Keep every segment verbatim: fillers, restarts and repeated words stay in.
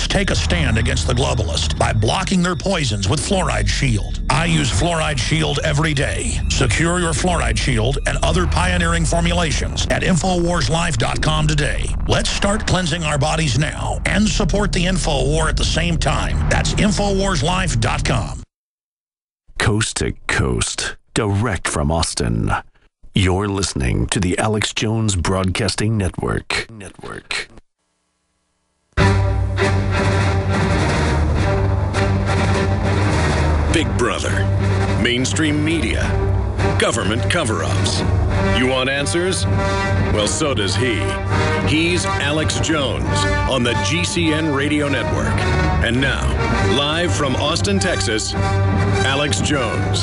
take a stand against the globalists by blocking their poisons with Fluoride Shield. I use Fluoride Shield every day. Secure your Fluoride Shield and other pioneering formulations at Infowars Life dot com today. Let's start cleansing our bodies now and support the Info War at the same time. That's Infowars Life dot com. Coast to coast, direct from Austin. You're listening to the Alex Jones Broadcasting Network. Network. Big Brother, mainstream media, government cover-ups. You want answers? Well, so does he. He's Alex Jones on the G C N Radio Network. And now, live from Austin, Texas, Alex Jones.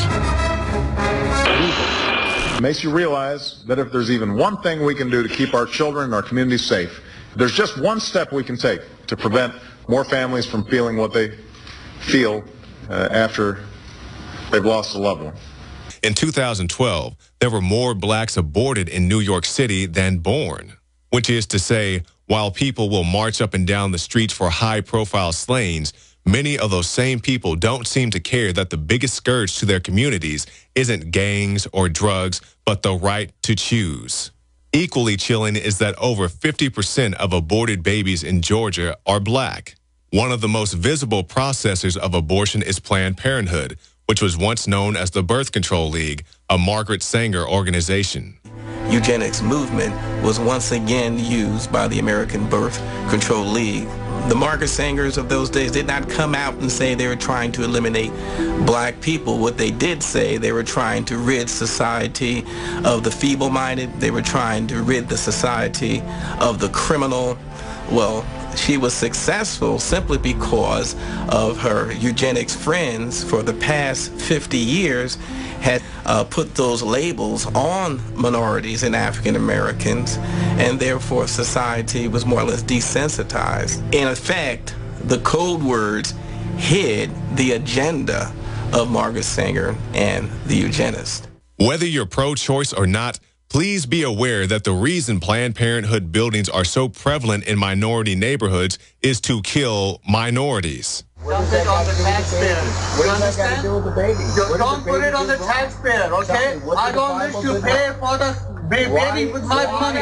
It makes you realize that if there's even one thing we can do to keep our children and our community safe, there's just one step we can take to prevent more families from feeling what they feel uh, after they've lost a loved one. In two thousand twelve, there were more blacks aborted in New York City than born, which is to say, while people will march up and down the streets for high-profile slayings, many of those same people don't seem to care that the biggest scourge to their communities isn't gangs or drugs, but the right to choose. Equally chilling is that over fifty percent of aborted babies in Georgia are black. One of the most visible processors of abortion is Planned Parenthood, which was once known as the Birth Control League, a Margaret Sanger organization. Eugenics movement was once again used by the American Birth Control League. The Margaret Sangers of those days did not come out and say they were trying to eliminate black people. What they did say, they were trying to rid society of the feeble-minded. They were trying to rid the society of the criminal. Well, she was successful simply because of her eugenics friends for the past fifty years had uh, put those labels on minorities and African Americans, and therefore society was more or less desensitized. In effect, the code words hid the agenda of Margaret Sanger and the eugenists. Whether you're pro-choice or not, please be aware that the reason Planned Parenthood buildings are so prevalent in minority neighborhoods is to kill minorities. Dump it on the taxpayer. You understand? Don't, don't put it on the taxpayer, okay? I don't wish to pay for the baby with my money.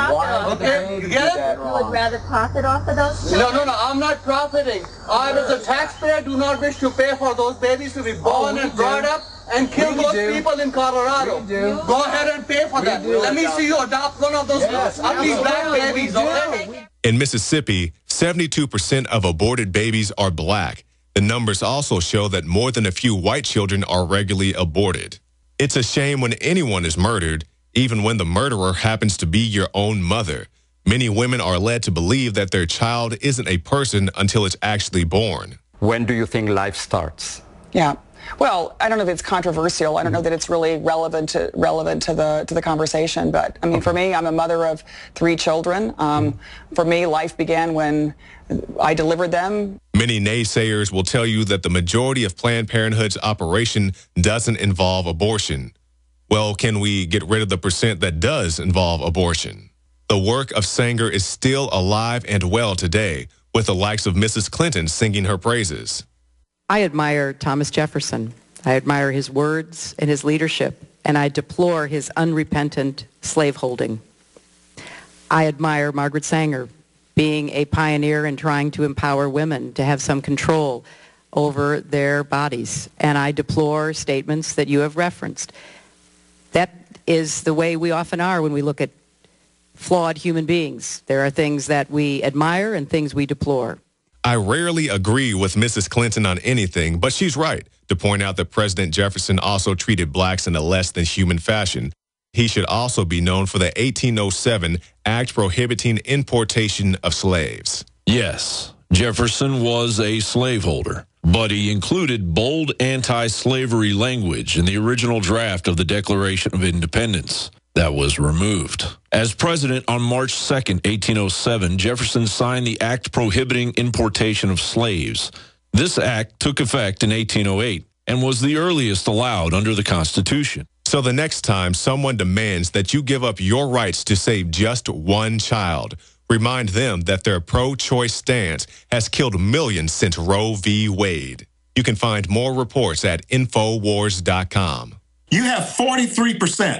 Okay, you get it? You would rather profit off of those children? No, no, no, I'm not profiting. I, as a taxpayer, do not wish to pay for those babies to be born and brought up and kill those people in Colorado. Go ahead and pay for that. Let me see you adopt one of those ugly black babies, okay? In Mississippi, seventy-two percent of aborted babies are black. The numbers also show that more than a few white children are regularly aborted. It's a shame when anyone is murdered, even when the murderer happens to be your own mother. Many women are led to believe that their child isn't a person until it's actually born. When do you think life starts? Yeah. Well, I don't know if it's controversial. I don't know that it's really relevant to relevant to the to the conversation. But I mean, okay. For me, I'm a mother of three children. Um, for me, life began when I delivered them. Many naysayers will tell you that the majority of Planned Parenthood's operation doesn't involve abortion. Well, can we get rid of the percent that does involve abortion? The work of Sanger is still alive and well today, with the likes of Missus Clinton singing her praises. I admire Thomas Jefferson. I admire his words and his leadership, and I deplore his unrepentant slaveholding. I admire Margaret Sanger, being a pioneer in trying to empower women to have some control over their bodies, and I deplore statements that you have referenced. That is the way we often are when we look at flawed human beings. There are things that we admire and things we deplore. I rarely agree with Missus Clinton on anything, but she's right to point out that President Jefferson also treated blacks in a less than human fashion. He should also be known for the eighteen oh seven Act prohibiting importation of slaves. Yes, Jefferson was a slaveholder, but he included bold anti-slavery language in the original draft of the Declaration of Independence. That was removed. As president on March second, eighteen oh seven, Jefferson signed the act prohibiting importation of slaves. This act took effect in eighteen oh eight and was the earliest allowed under the Constitution. So the next time someone demands that you give up your rights to save just one child, Remind them that their pro-choice stance has killed millions since Roe v. Wade. You can find more reports at Infowars dot com. You have forty-three percent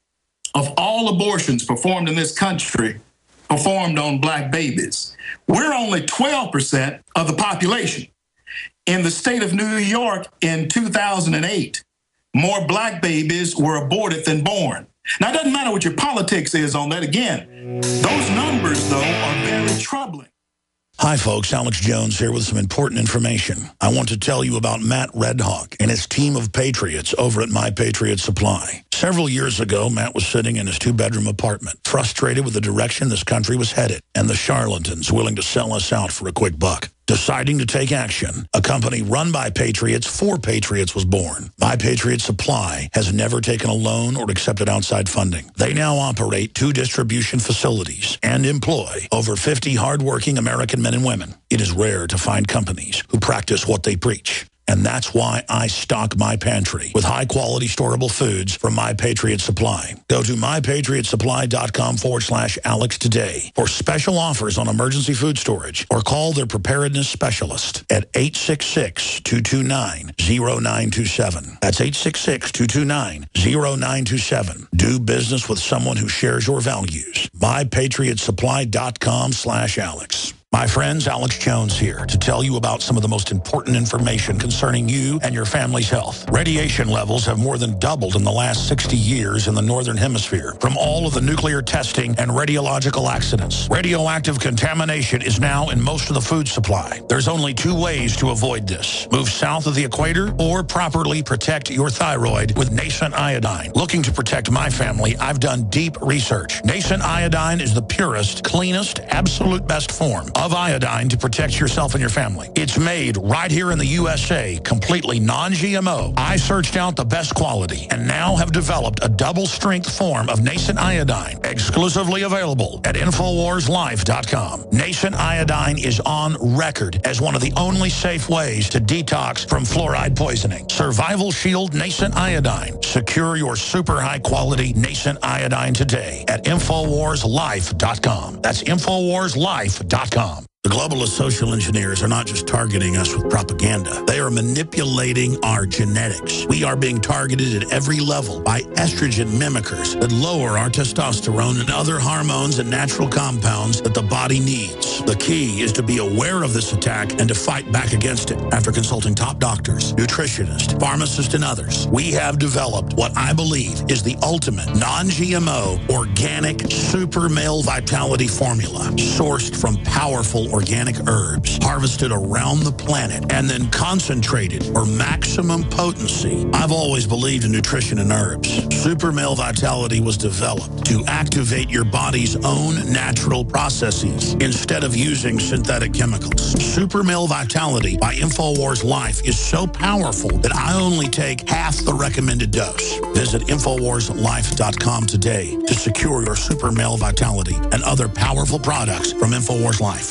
of all abortions performed in this country performed on black babies. We're only twelve percent of the population. In the state of New York in two thousand eight, more black babies were aborted than born. Now, it doesn't matter what your politics is on that. Again, those numbers, though, are very troubling. Hi, folks. Alex Jones here with some important information. I want to tell you about Matt Redhawk and his team of patriots over at My Patriot Supply. Several years ago, Matt was sitting in his two-bedroom apartment, frustrated with the direction this country was headed and the charlatans willing to sell us out for a quick buck. Deciding to take action, a company run by patriots for patriots was born. My Patriot Supply has never taken a loan or accepted outside funding. They now operate two distribution facilities and employ over fifty hardworking American men and women. It is rare to find companies who practice what they preach. And that's why I stock my pantry with high-quality storable foods from My Patriot Supply. Go to my patriot supply dot com forward slash Alex today for special offers on emergency food storage, or call their preparedness specialist at eight six six, two two nine, zero nine two seven. That's eight six six, two two nine, zero nine two seven. Do business with someone who shares your values. my patriot supply dot com slash Alex. My friends, Alex Jones here to tell you about some of the most important information concerning you and your family's health. Radiation levels have more than doubled in the last sixty years in the Northern Hemisphere from all of the nuclear testing and radiological accidents. Radioactive contamination is now in most of the food supply. There's only two ways to avoid this. Move south of the equator or properly protect your thyroid with Nascent Iodine. Looking to protect my family, I've done deep research. Nascent Iodine is the purest, cleanest, absolute best form of iodine to protect yourself and your family. It's made right here in the U S A, completely non G M O. I searched out the best quality and now have developed a double-strength form of Nascent Iodine, exclusively available at Infowars Life dot com. Nascent Iodine is on record as one of the only safe ways to detox from fluoride poisoning. Survival Shield Nascent Iodine. Secure your super high-quality Nascent Iodine today at Infowars Life dot com. That's Infowars Life dot com. The globalist social engineers are not just targeting us with propaganda. They are manipulating our genetics. We are being targeted at every level by estrogen mimickers that lower our testosterone and other hormones and natural compounds that the body needs. The key is to be aware of this attack and to fight back against it. After consulting top doctors, nutritionists, pharmacists, and others, we have developed what I believe is the ultimate non-G M O organic super male vitality formula sourced from powerful organic herbs harvested around the planet and then concentrated for maximum potency. I've always believed in nutrition and herbs. Super Male Vitality was developed to activate your body's own natural processes instead of using synthetic chemicals. Super Male Vitality by Infowars Life is so powerful that I only take half the recommended dose. Visit Infowars Life dot com today to secure your Super Male Vitality and other powerful products from Infowars Life.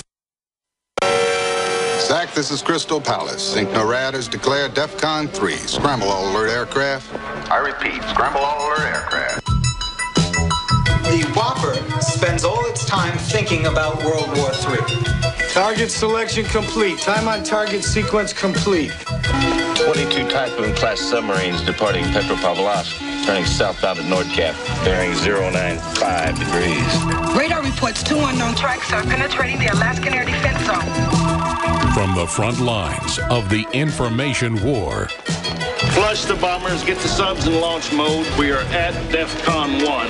Zach, this is Crystal Palace. Think NORAD has declared DEFCON three. Scramble all alert aircraft. I repeat, scramble all alert aircraft. The Whopper spends all its time thinking about World War Three. Target selection complete. Time on target sequence complete. twenty-two Typhoon-class submarines departing Petropavlovsk, turning southbound at Nordkap, bearing zero nine five degrees. Radar reports two unknown tracks are penetrating the Alaskan air defense zone. From the front lines of the information war. Flush the bombers, get the subs in launch mode. We are at DEFCON one.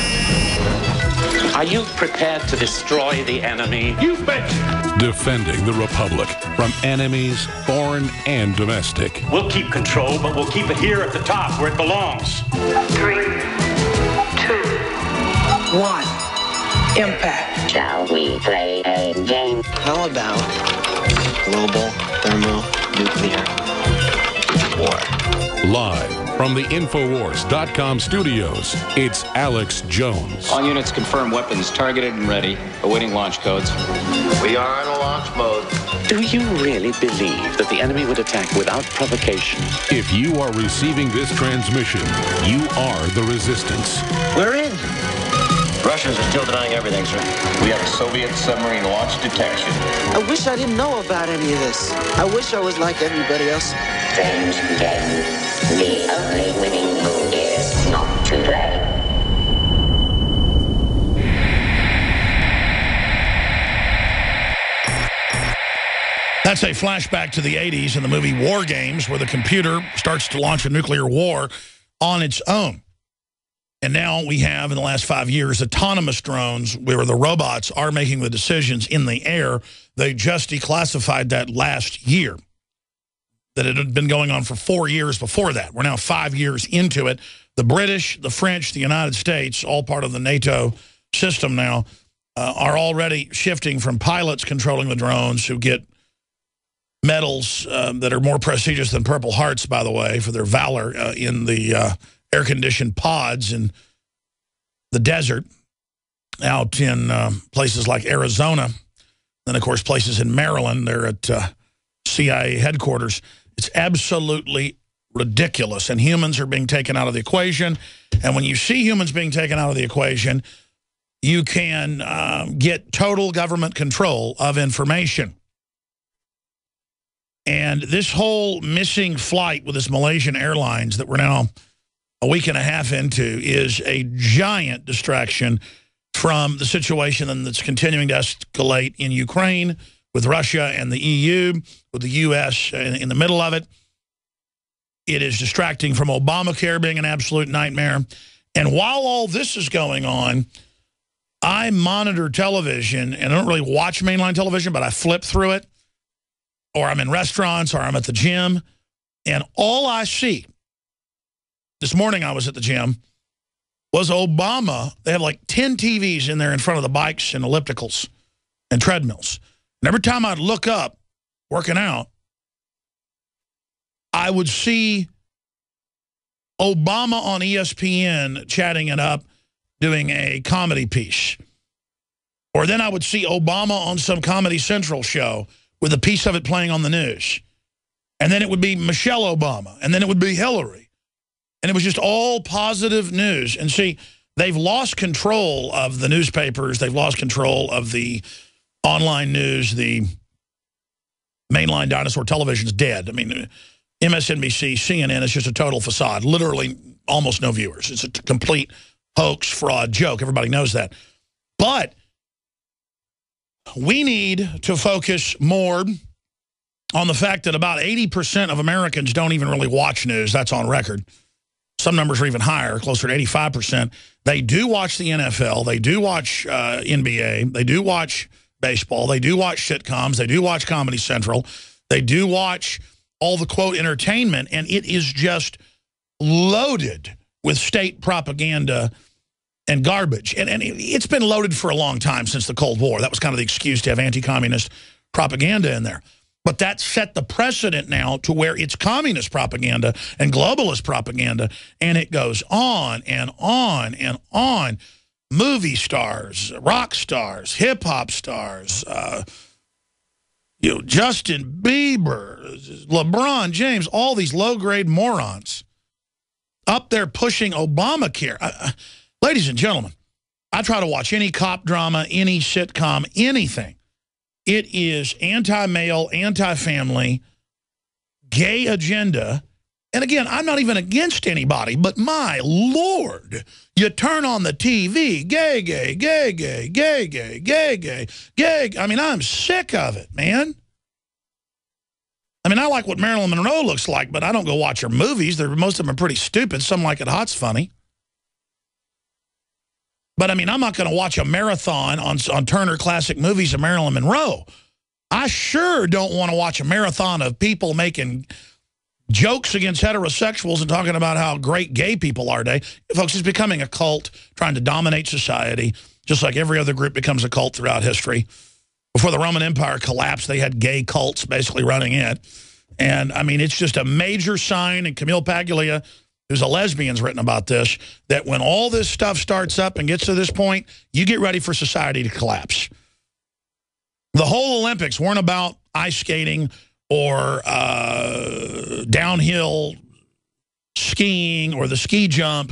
Are you prepared to destroy the enemy? You bet. Defending the Republic from enemies, foreign and domestic. We'll keep control, but we'll keep it here at the top where it belongs. Three, two, one. Impact. Shall we play a game? How about global thermonuclear war? Live from the Infowars dot com studios, it's Alex Jones. All units confirm weapons targeted and ready, awaiting launch codes. We are in a launch mode. Do you really believe that the enemy would attack without provocation? If you are receiving this transmission, you are the resistance. We're in. Russians are still denying everything, sir. We have a Soviet submarine launch detection. I wish I didn't know about any of this. I wish I was like everybody else. Strange game. The only winning move is not to play. That's a flashback to the eighties in the movie War Games, where the computer starts to launch a nuclear war on its own. And now we have, in the last five years, autonomous drones where the robots are making the decisions in the air. They just declassified that last year. That it had been going on for four years before that. We're now five years into it. The British, the French, the United States, all part of the NATO system now, uh, are already shifting from pilots controlling the drones who get medals uh, that are more prestigious than Purple Hearts, by the way, for their valor uh, in the uh, air-conditioned pods in the desert out in uh, places like Arizona. And, of course, places in Maryland. They're at uh, C I A headquarters. It's absolutely ridiculous. And humans are being taken out of the equation. And when you see humans being taken out of the equation, you can uh, get total government control of information. And this whole missing flight with this Malaysian Airlines that we're now a week and a half into is a giant distraction from the situation that's continuing to escalate in Ukraine with Russia and the E U, with the U S in, in the middle of it. It is distracting from Obamacare being an absolute nightmare. And while all this is going on, I monitor television, and I don't really watch mainline television, but I flip through it. Or I'm in restaurants, or I'm at the gym, and all I see, this morning I was at the gym, was Obama. They have like ten T Vs in there in front of the bikes and ellipticals and treadmills. And every time I'd look up, working out, I would see Obama on E S P N chatting it up, doing a comedy piece. Or then I would see Obama on some Comedy Central show with a piece of it playing on the news. And then it would be Michelle Obama. And then it would be Hillary. And it was just all positive news. And see, they've lost control of the newspapers. They've lost control of the online news. The mainline dinosaur television is dead. I mean, M S N B C, C N N is just a total facade. Literally almost no viewers. It's a complete hoax, fraud, joke. Everybody knows that. But we need to focus more on the fact that about eighty percent of Americans don't even really watch news. That's on record. Some numbers are even higher, closer to eighty-five percent. They do watch the N F L. They do watch uh, N B A. They do watch baseball. They do watch sitcoms. They do watch Comedy Central. They do watch all the, quote, entertainment. And it is just loaded with state propaganda and garbage. And, and it's been loaded for a long time since the Cold War. That was kind of the excuse to have anti-communist propaganda in there. But that set the precedent now to where it's communist propaganda and globalist propaganda, and it goes on and on and on. Movie stars, rock stars, hip-hop stars, uh, you know, Justin Bieber, LeBron James, all these low-grade morons up there pushing Obamacare. I, I, ladies and gentlemen, I try to watch any cop drama, any sitcom, anything. It is anti-male, anti-family, gay agenda. And again, I'm not even against anybody, but my Lord, you turn on the T V, gay, gay, gay, gay, gay, gay, gay, gay, gay. I mean, I'm sick of it, man. I mean, I like what Marilyn Monroe looks like, but I don't go watch her movies. They're, most of them are pretty stupid. Some like it hot's funny. But, I mean, I'm not going to watch a marathon on, on Turner Classic Movies of Marilyn Monroe. I sure don't want to watch a marathon of people making jokes against heterosexuals and talking about how great gay people are today. Folks, it's becoming a cult trying to dominate society, just like every other group becomes a cult throughout history. Before the Roman Empire collapsed, they had gay cults basically running it. And, I mean, it's just a major sign, and Camille Paglia, who's a lesbian, has written about this, that when all this stuff starts up and gets to this point, you get ready for society to collapse. The whole Olympics weren't about ice skating or uh, downhill skiing or the ski jump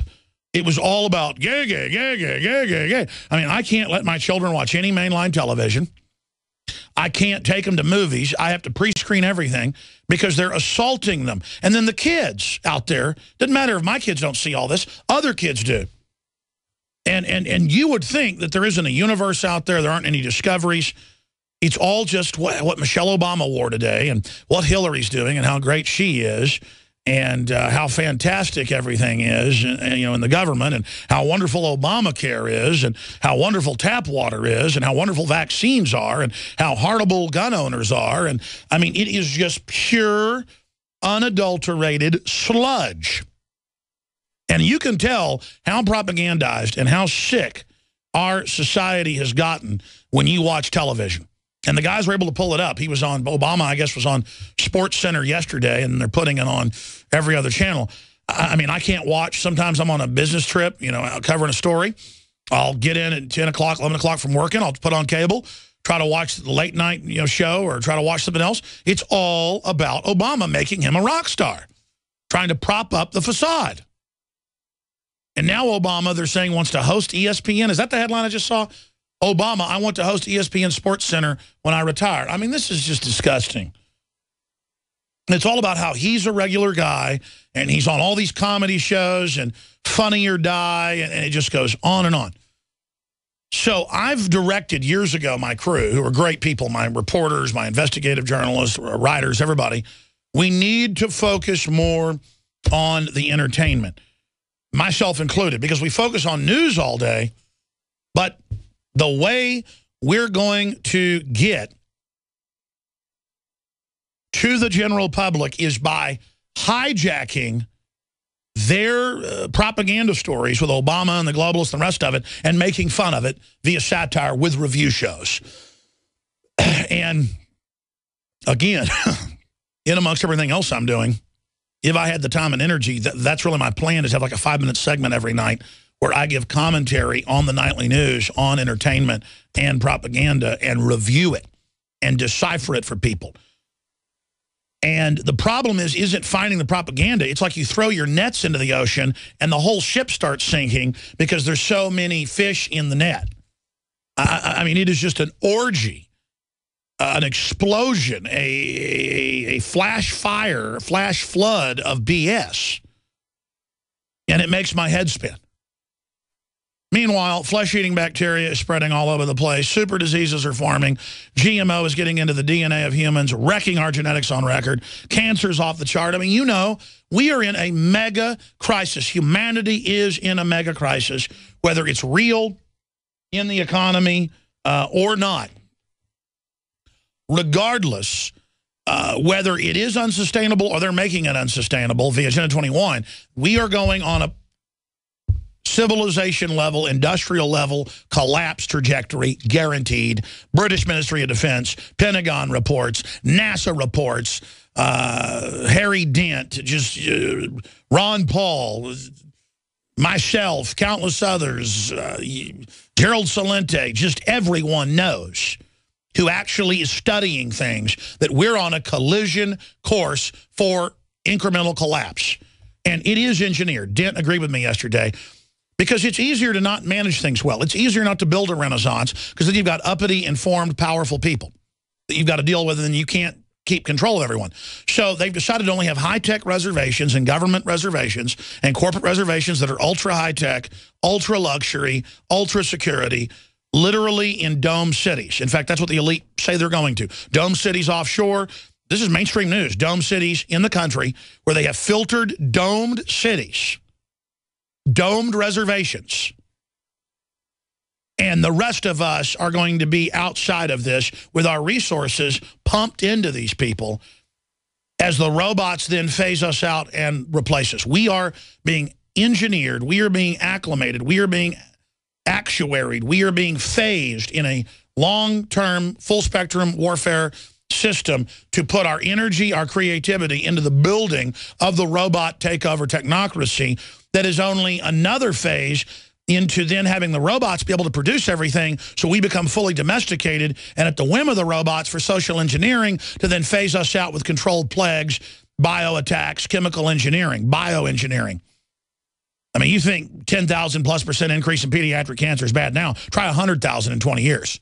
It was all about gay, gay, gay, gay, gay, gay, gay. I mean, I can't let my children watch any mainline television. I can't take them to movies. I have to pre-screen everything because they're assaulting them. And then the kids out there, doesn't matter if my kids don't see all this, other kids do. And, and, and you would think that there isn't a universe out there, there aren't any discoveries. It's all just what, what Michelle Obama wore today and what Hillary's doing and how great she is. And uh, how fantastic everything is, and, you know, in the government, and how wonderful Obamacare is, and how wonderful tap water is, and how wonderful vaccines are, and how horrible gun owners are. And, I mean, it is just pure, unadulterated sludge. And you can tell how propagandized and how sick our society has gotten when you watch television. And the guys were able to pull it up. He was on, Obama, I guess, was on Sports Center yesterday, and they're putting it on every other channel. I, I mean, I can't watch. Sometimes I'm on a business trip, you know, covering a story. I'll get in at ten o'clock, eleven o'clock from working. I'll put on cable, try to watch the late night, you know, show or try to watch something else. It's all about Obama making him a rock star, trying to prop up the facade. And now Obama, they're saying, wants to host E S P N. Is that the headline I just saw? Obama, I want to host E S P N Sports Center when I retire. I mean, this is just disgusting. It's all about how he's a regular guy, and he's on all these comedy shows, and Funny or Die, and, and it just goes on and on. So I've directed years ago my crew, who are great people, my reporters, my investigative journalists, writers, everybody. We need to focus more on the entertainment, myself included, because we focus on news all day, but the way we're going to get to the general public is by hijacking their uh, propaganda stories with Obama and the globalists and the rest of it and making fun of it via satire with review shows. And again, in amongst everything else I'm doing, if I had the time and energy, th that's really my plan, is have like a five-minute segment every night where I give commentary on the nightly news, on entertainment and propaganda, and review it and decipher it for people. And the problem is, isn't finding the propaganda. It's like you throw your nets into the ocean and the whole ship starts sinking because there's so many fish in the net. I, I mean, it is just an orgy, uh, an explosion, a, a, a flash fire, a flash flood of B S. And it makes my head spin. Meanwhile, flesh-eating bacteria is spreading all over the place. Super diseases are forming. G M O is getting into the D N A of humans, wrecking our genetics on record. Cancer's off the chart. I mean, you know, we are in a mega crisis. Humanity is in a mega crisis, whether it's real in the economy uh, or not. Regardless, uh, whether it is unsustainable or they're making it unsustainable via Agenda twenty-one, we are going on a civilization level, industrial level, collapse trajectory, guaranteed. British Ministry of Defense, Pentagon reports, NASA reports, uh, Harry Dent, just uh, Ron Paul, myself, countless others, uh, Gerald Celente, just everyone knows who actually is studying things that we're on a collision course for incremental collapse. And it is engineered. Dent agreed with me yesterday. Because it's easier to not manage things well. It's easier not to build a renaissance because then you've got uppity, informed, powerful people that you've got to deal with, and you can't keep control of everyone. So they've decided to only have high-tech reservations and government reservations and corporate reservations that are ultra-high-tech, ultra-luxury, ultra-security, literally in dome cities. In fact, that's what the elite say they're going to. Dome cities offshore. This is mainstream news. Dome cities in the country where they have filtered, domed cities. Domed reservations. And the rest of us are going to be outside of this with our resources pumped into these people as the robots then phase us out and replace us. We are being engineered. We are being acclimated. We are being actuaried. We are being phased in a long-term, full-spectrum warfare system to put our energy, our creativity into the building of the robot takeover technocracy that is only another phase into then having the robots be able to produce everything so we become fully domesticated and at the whim of the robots for social engineering to then phase us out with controlled plagues, bio attacks, chemical engineering, bioengineering. I mean, you think ten thousand plus percent increase in pediatric cancer is bad now. Try one hundred thousand in twenty years.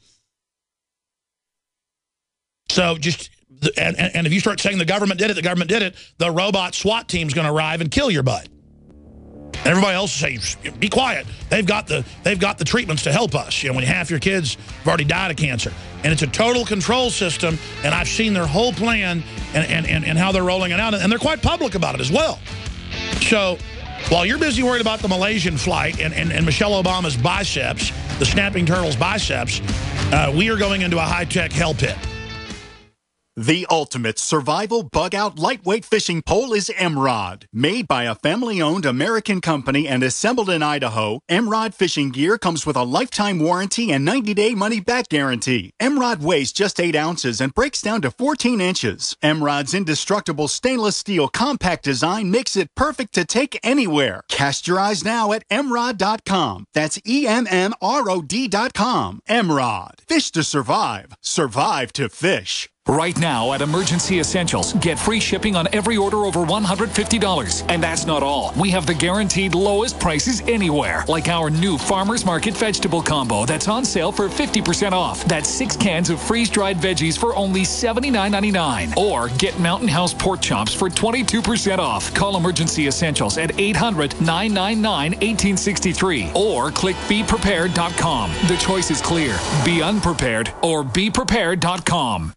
So just, and, and if you start saying the government did it, the government did it, the robot SWAT team's going to arrive and kill your butt. And everybody else will say, be quiet. They've got the they've got the treatments to help us. You know, when half your kids have already died of cancer. And it's a total control system, and I've seen their whole plan and, and, and, and how they're rolling it out, and they're quite public about it as well. So while you're busy worried about the Malaysian flight and, and, and Michelle Obama's biceps, the snapping turtle's biceps, uh, we are going into a high-tech hell pit. The ultimate survival bug-out lightweight fishing pole is Emrod. Made by a family-owned American company and assembled in Idaho, Emrod fishing gear comes with a lifetime warranty and ninety-day money-back guarantee. Emrod weighs just eight ounces and breaks down to fourteen inches. Emrod's indestructible stainless steel compact design makes it perfect to take anywhere. Cast your eyes now at emrod dot com. That's E M M R O D dot com. Emrod. Fish to survive. Survive to fish. Right now at Emergency Essentials, get free shipping on every order over one hundred fifty dollars. And that's not all. We have the guaranteed lowest prices anywhere, like our new Farmer's Market vegetable combo that's on sale for fifty percent off. That's six cans of freeze-dried veggies for only seventy-nine ninety-nine. Or get Mountain House pork chops for twenty-two percent off. Call Emergency Essentials at eight hundred, nine nine nine, one eight six three or click be prepared dot com. The choice is clear. Be unprepared or be prepared dot com.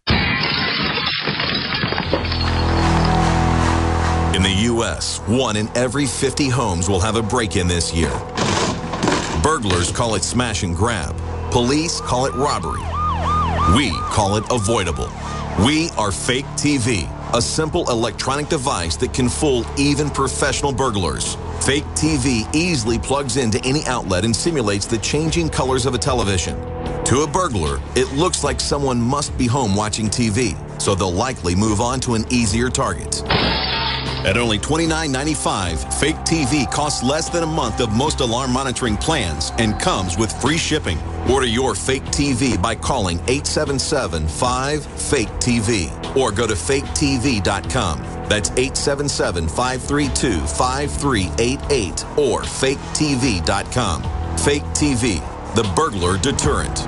In the U S, one in every fifty homes will have a break-in this year. Burglars call it smash and grab. Police call it robbery. We call it avoidable. We are Fake T V, a simple electronic device that can fool even professional burglars. Fake T V easily plugs into any outlet and simulates the changing colors of a television. To a burglar, it looks like someone must be home watching T V, so they'll likely move on to an easier target. At only twenty-nine ninety-five, Fake T V costs less than a month of most alarm monitoring plans and comes with free shipping. Order your Fake T V by calling eight seven seven, five, fake T V or go to fake T V dot com. That's eight seven seven, five three two, five three eight eight or fake T V dot com. Fake T V, the burglar deterrent.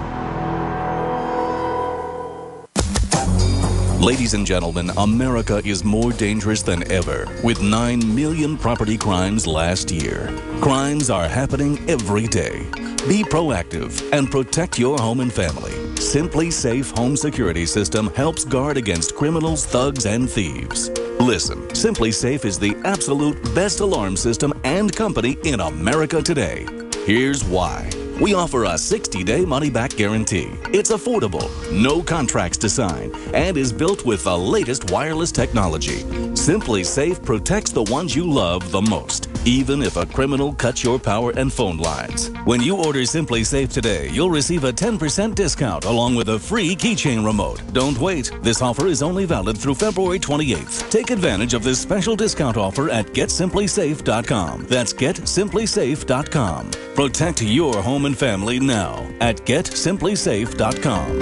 Ladies and gentlemen, America is more dangerous than ever, with nine million property crimes last year. Crimes are happening every day. Be proactive and protect your home and family. Simply Safe Home Security System helps guard against criminals, thugs, and thieves. Listen, Simply Safe is the absolute best alarm system and company in America today. Here's why. We offer a sixty-day money-back guarantee. It's affordable, no contracts to sign, and is built with the latest wireless technology. Simply Safe protects the ones you love the most, even if a criminal cuts your power and phone lines. When you order Simply Safe today, you'll receive a ten percent discount along with a free keychain remote. Don't wait. This offer is only valid through February twenty-eighth. Take advantage of this special discount offer at get simply safe dot com. That's get simply safe dot com. Protect your home and family now at get simply safe dot com.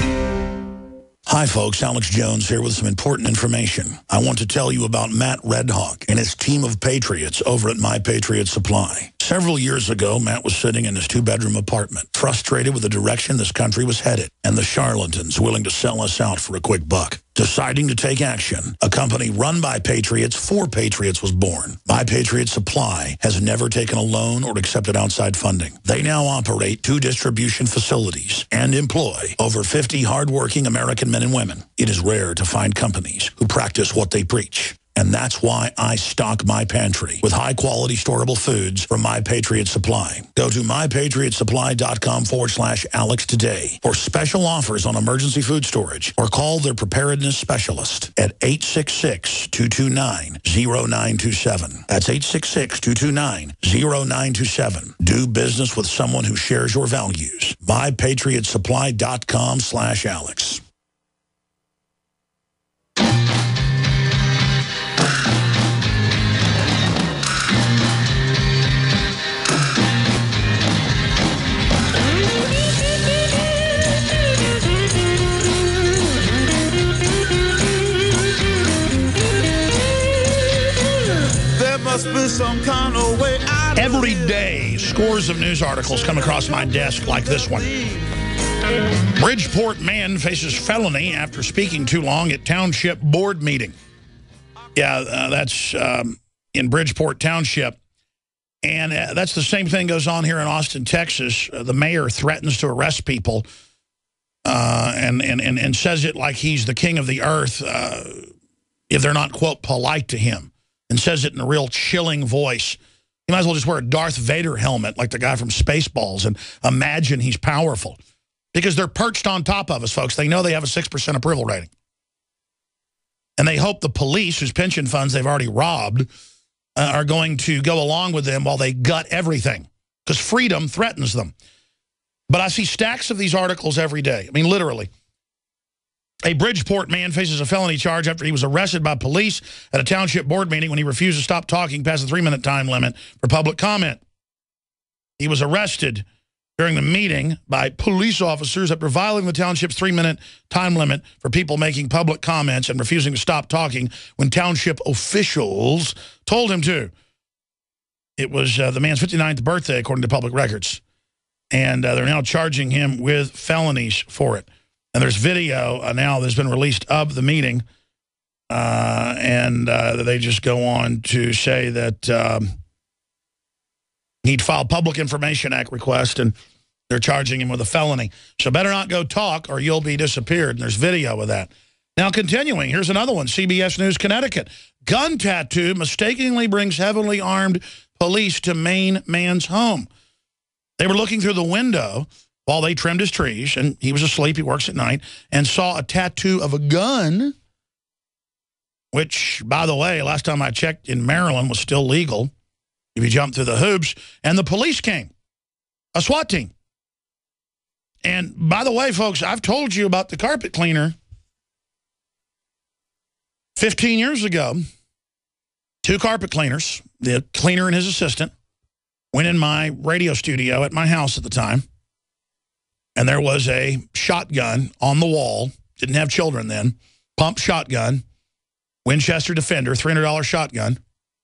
Hi, folks. Alex Jones here with some important information. I want to tell you about Matt Redhawk and his team of patriots over at My Patriot Supply. Several years ago, Matt was sitting in his two-bedroom apartment, frustrated with the direction this country was headed and the charlatans willing to sell us out for a quick buck. Deciding to take action, a company run by patriots for patriots was born. My Patriot Supply has never taken a loan or accepted outside funding. They now operate two distribution facilities and employ over fifty hardworking American men and women. It is rare to find companies who practice what they preach. And that's why I stock my pantry with high-quality storable foods from My Patriot Supply. Go to my patriot supply dot com forward slash Alex today for special offers on emergency food storage or call their preparedness specialist at eight six six, two two nine, zero nine two seven. That's eight six six, two two nine, zero nine two seven. Do business with someone who shares your values. my patriot supply dot com slash Alex. Must be some kind of way out. Every day, scores of news articles come across my desk like this one. Bridgeport man faces felony after speaking too long at township board meeting. Yeah, uh, that's um, in Bridgeport Township. And uh, that's the same thing goes on here in Austin, Texas. Uh, the mayor threatens to arrest people uh, and, and, and, and says it like he's the king of the earth uh, if they're not, quote, polite to him, and says it in a real chilling voice. You might as well just wear a Darth Vader helmet like the guy from Spaceballs and imagine he's powerful. Because they're perched on top of us, folks. They know they have a six percent approval rating. And they hope the police, whose pension funds they've already robbed, uh, are going to go along with them while they gut everything. Because freedom threatens them. But I see stacks of these articles every day. I mean, literally. A Bridgeport man faces a felony charge after he was arrested by police at a township board meeting when he refused to stop talking past the three-minute time limit for public comment. He was arrested during the meeting by police officers after violating the township's three-minute time limit for people making public comments and refusing to stop talking when township officials told him to. It was uh, the man's fifty-ninth birthday, according to public records. And uh, they're now charging him with felonies for it. And there's video uh, now that's been released of the meeting. Uh, and uh, they just go on to say that um, he'd filed Public Information Act request, and they're charging him with a felony. So better not go talk or you'll be disappeared. And there's video of that. Now, continuing, here's another one. C B S News, Connecticut. Gun tattoo mistakenly brings heavily armed police to Maine man's home. They were looking through the window while they trimmed his trees, and he was asleep, he works at night, and saw a tattoo of a gun, which, by the way, last time I checked in Maryland was still legal if you jump through the hoops, and the police came, a SWAT team. And by the way, folks, I've told you about the carpet cleaner fifteen years ago. Two carpet cleaners, the cleaner and his assistant, went in my radio studio at my house at the time, and there was a shotgun on the wall. Didn't have children then. Pump shotgun, Winchester Defender, three hundred dollar shotgun.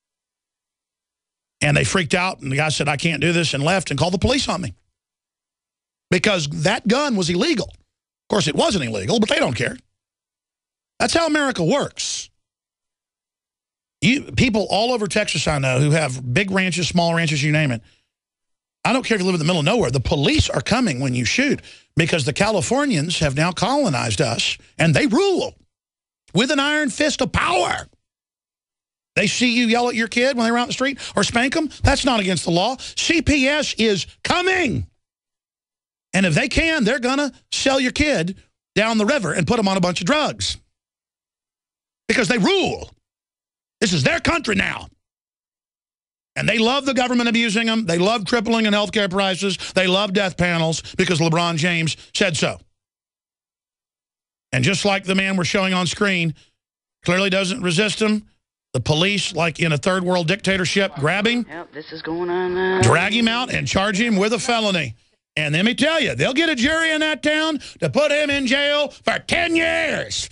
And they freaked out, and the guy said, I can't do this, and left and called the police on me. Because that gun was illegal. Of course, it wasn't illegal, but they don't care. That's how America works. You, people all over Texas I know who have big ranches, small ranches, you name it. I don't care if you live in the middle of nowhere. The police are coming when you shoot because the Californians have now colonized us, and they rule with an iron fist of power. They see you yell at your kid when they're out in the street or spank them. That's not against the law. C P S is coming. And if they can, they're going to sell your kid down the river and put them on a bunch of drugs. Because they rule. This is their country now. And they love the government abusing them. They love tripling in health care prices. They love death panels because LeBron James said so. And just like the man we're showing on screen clearly doesn't resist him, the police, like in a third world dictatorship, grab him, Yep, this is going on now. drag him out, and charge him with a felony. And let me tell you, they'll get a jury in that town to put him in jail for ten years.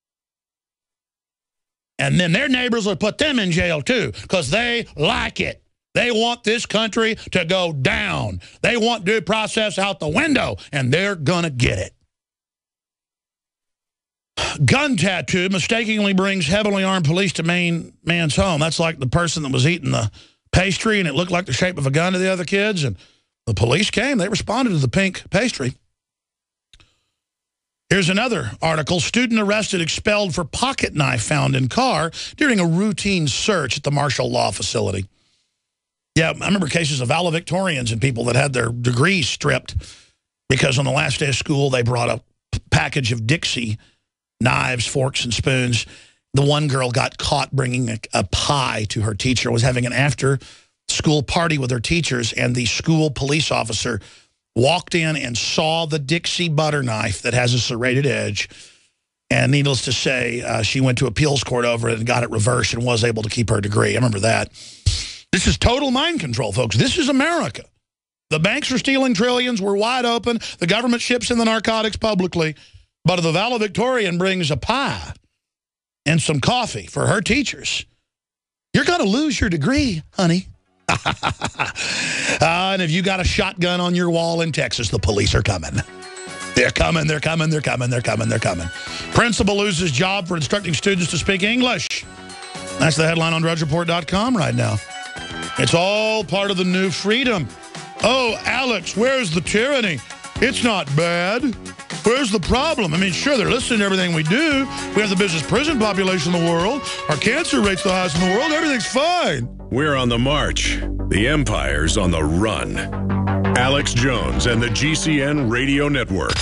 And then their neighbors will put them in jail, too, because they like it. They want this country to go down. They want due process out the window, and they're going to get it. Gun tattoo mistakenly brings heavily armed police to Maine man's home. That's like the person that was eating the pastry, and it looked like the shape of a gun to the other kids, and the police came. They responded to the pink pastry. Here's another article. Student arrested, expelled for pocket knife found in car during a routine search at the martial law facility. Yeah, I remember cases of valedictorians and people that had their degrees stripped because on the last day of school they brought a package of Dixie knives, forks, and spoons. The one girl got caught bringing a, a pie to her teacher, was having an after-school party with her teachers, and the school police officer walked in and saw the Dixie butter knife that has a serrated edge. And needless to say, uh, she went to appeals court over it and got it reversed and was able to keep her degree. I remember that. This is total mind control, folks. This is America. The banks are stealing trillions. We're wide open. The government ships in the narcotics publicly. But the valedictorian brings a pie and some coffee for her teachers. You're going to lose your degree, honey. uh, and if you got a shotgun on your wall in Texas, the police are coming. They're coming, they're coming, they're coming, they're coming, they're coming. Principal loses job for instructing students to speak English. That's the headline on Drudge Report dot com right now. It's all part of the new freedom. Oh, Alex, where's the tyranny? It's not bad. Where's the problem? I mean, sure, they're listening to everything we do. We have the business prison population in the world. Our cancer rate's the highest in the world. Everything's fine. We're on the march. The empire's on the run. Alex Jones and the G C N Radio Network.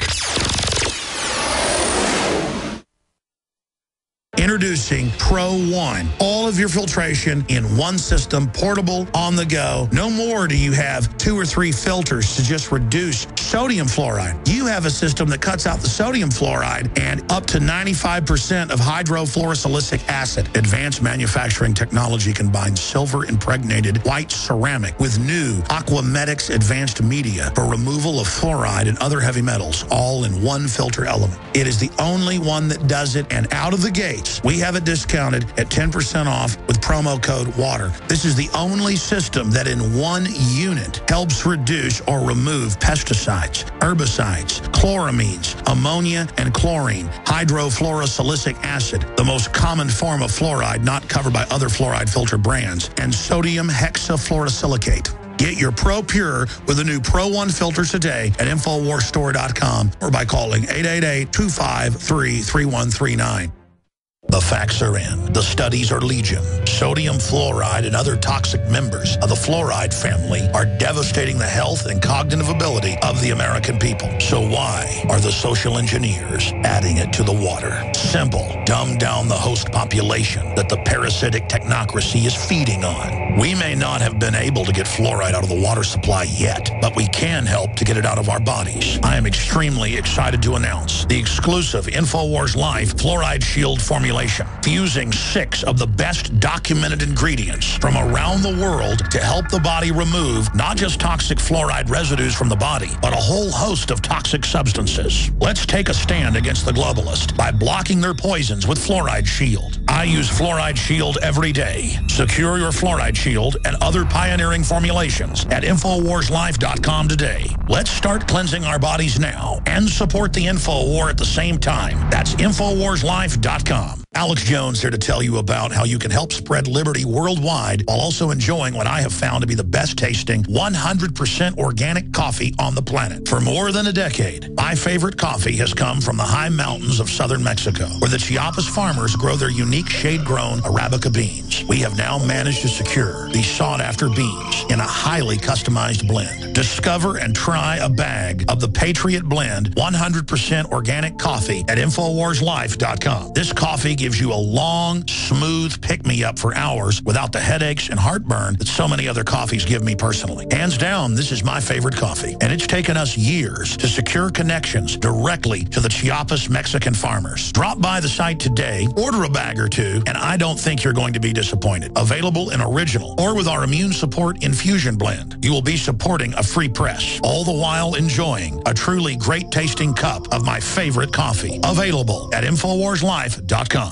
Introducing Pro One. All of your filtration in one system, portable, on the go. No more do you have two or three filters to just reduce sodium fluoride. You have a system that cuts out the sodium fluoride and up to ninety-five percent of hydrofluorosilicic acid. Advanced manufacturing technology combines silver-impregnated white ceramic with new Aquamedics advanced media for removal of fluoride and other heavy metals, all in one filter element. It is the only one that does it, and out of the gate, we have it discounted at ten percent off with promo code WATER. This is the only system that in one unit helps reduce or remove pesticides, herbicides, chloramines, ammonia, and chlorine, hydrofluorosilicic acid, the most common form of fluoride not covered by other fluoride filter brands, and sodium hexafluorosilicate. Get your Pro Pure with the new Pro One filters today at Infowars Store dot com or by calling eight eight eight, two five three, three one three nine. The facts are in. The studies are legion. Sodium fluoride and other toxic members of the fluoride family are devastating the health and cognitive ability of the American people. So why are the social engineers adding it to the water? Simple. Dumb down the host population that the parasitic technocracy is feeding on. We may not have been able to get fluoride out of the water supply yet, but we can help to get it out of our bodies. I am extremely excited to announce the exclusive InfoWars Life Fluoride Shield formulation, fusing six of the best documented ingredients from around the world to help the body remove not just toxic fluoride residues from the body, but a whole host of toxic substances. Let's take a stand against the globalists by blocking their poisons with Fluoride Shield. I use Fluoride Shield every day. Secure your Fluoride Shield and other pioneering formulations at Infowars Life dot com today. Let's start cleansing our bodies now and support the InfoWar at the same time. That's Infowars Life dot com. Alex Jones here to tell you about how you can help spread liberty worldwide while also enjoying what I have found to be the best tasting one hundred percent organic coffee on the planet. For more than a decade, my favorite coffee has come from the high mountains of southern Mexico, where the Chiapas farmers grow their unique shade-grown Arabica beans. We have now managed to secure these sought-after beans in a highly customized blend. Discover and try a bag of the Patriot Blend one hundred percent organic coffee at Infowars Life dot com. This coffee gives you a long, smooth pick-me-up for hours without the headaches and heartburn that so many other coffees give me personally. Hands down, this is my favorite coffee, and it's taken us years to secure connections directly to the Chiapas Mexican farmers. Drop by the site today, order a bag or two, and I don't think you're going to be disappointed. Available in original or with our immune support infusion blend. You will be supporting a free press, all the while enjoying a truly great-tasting cup of my favorite coffee. Available at Infowars Life dot com.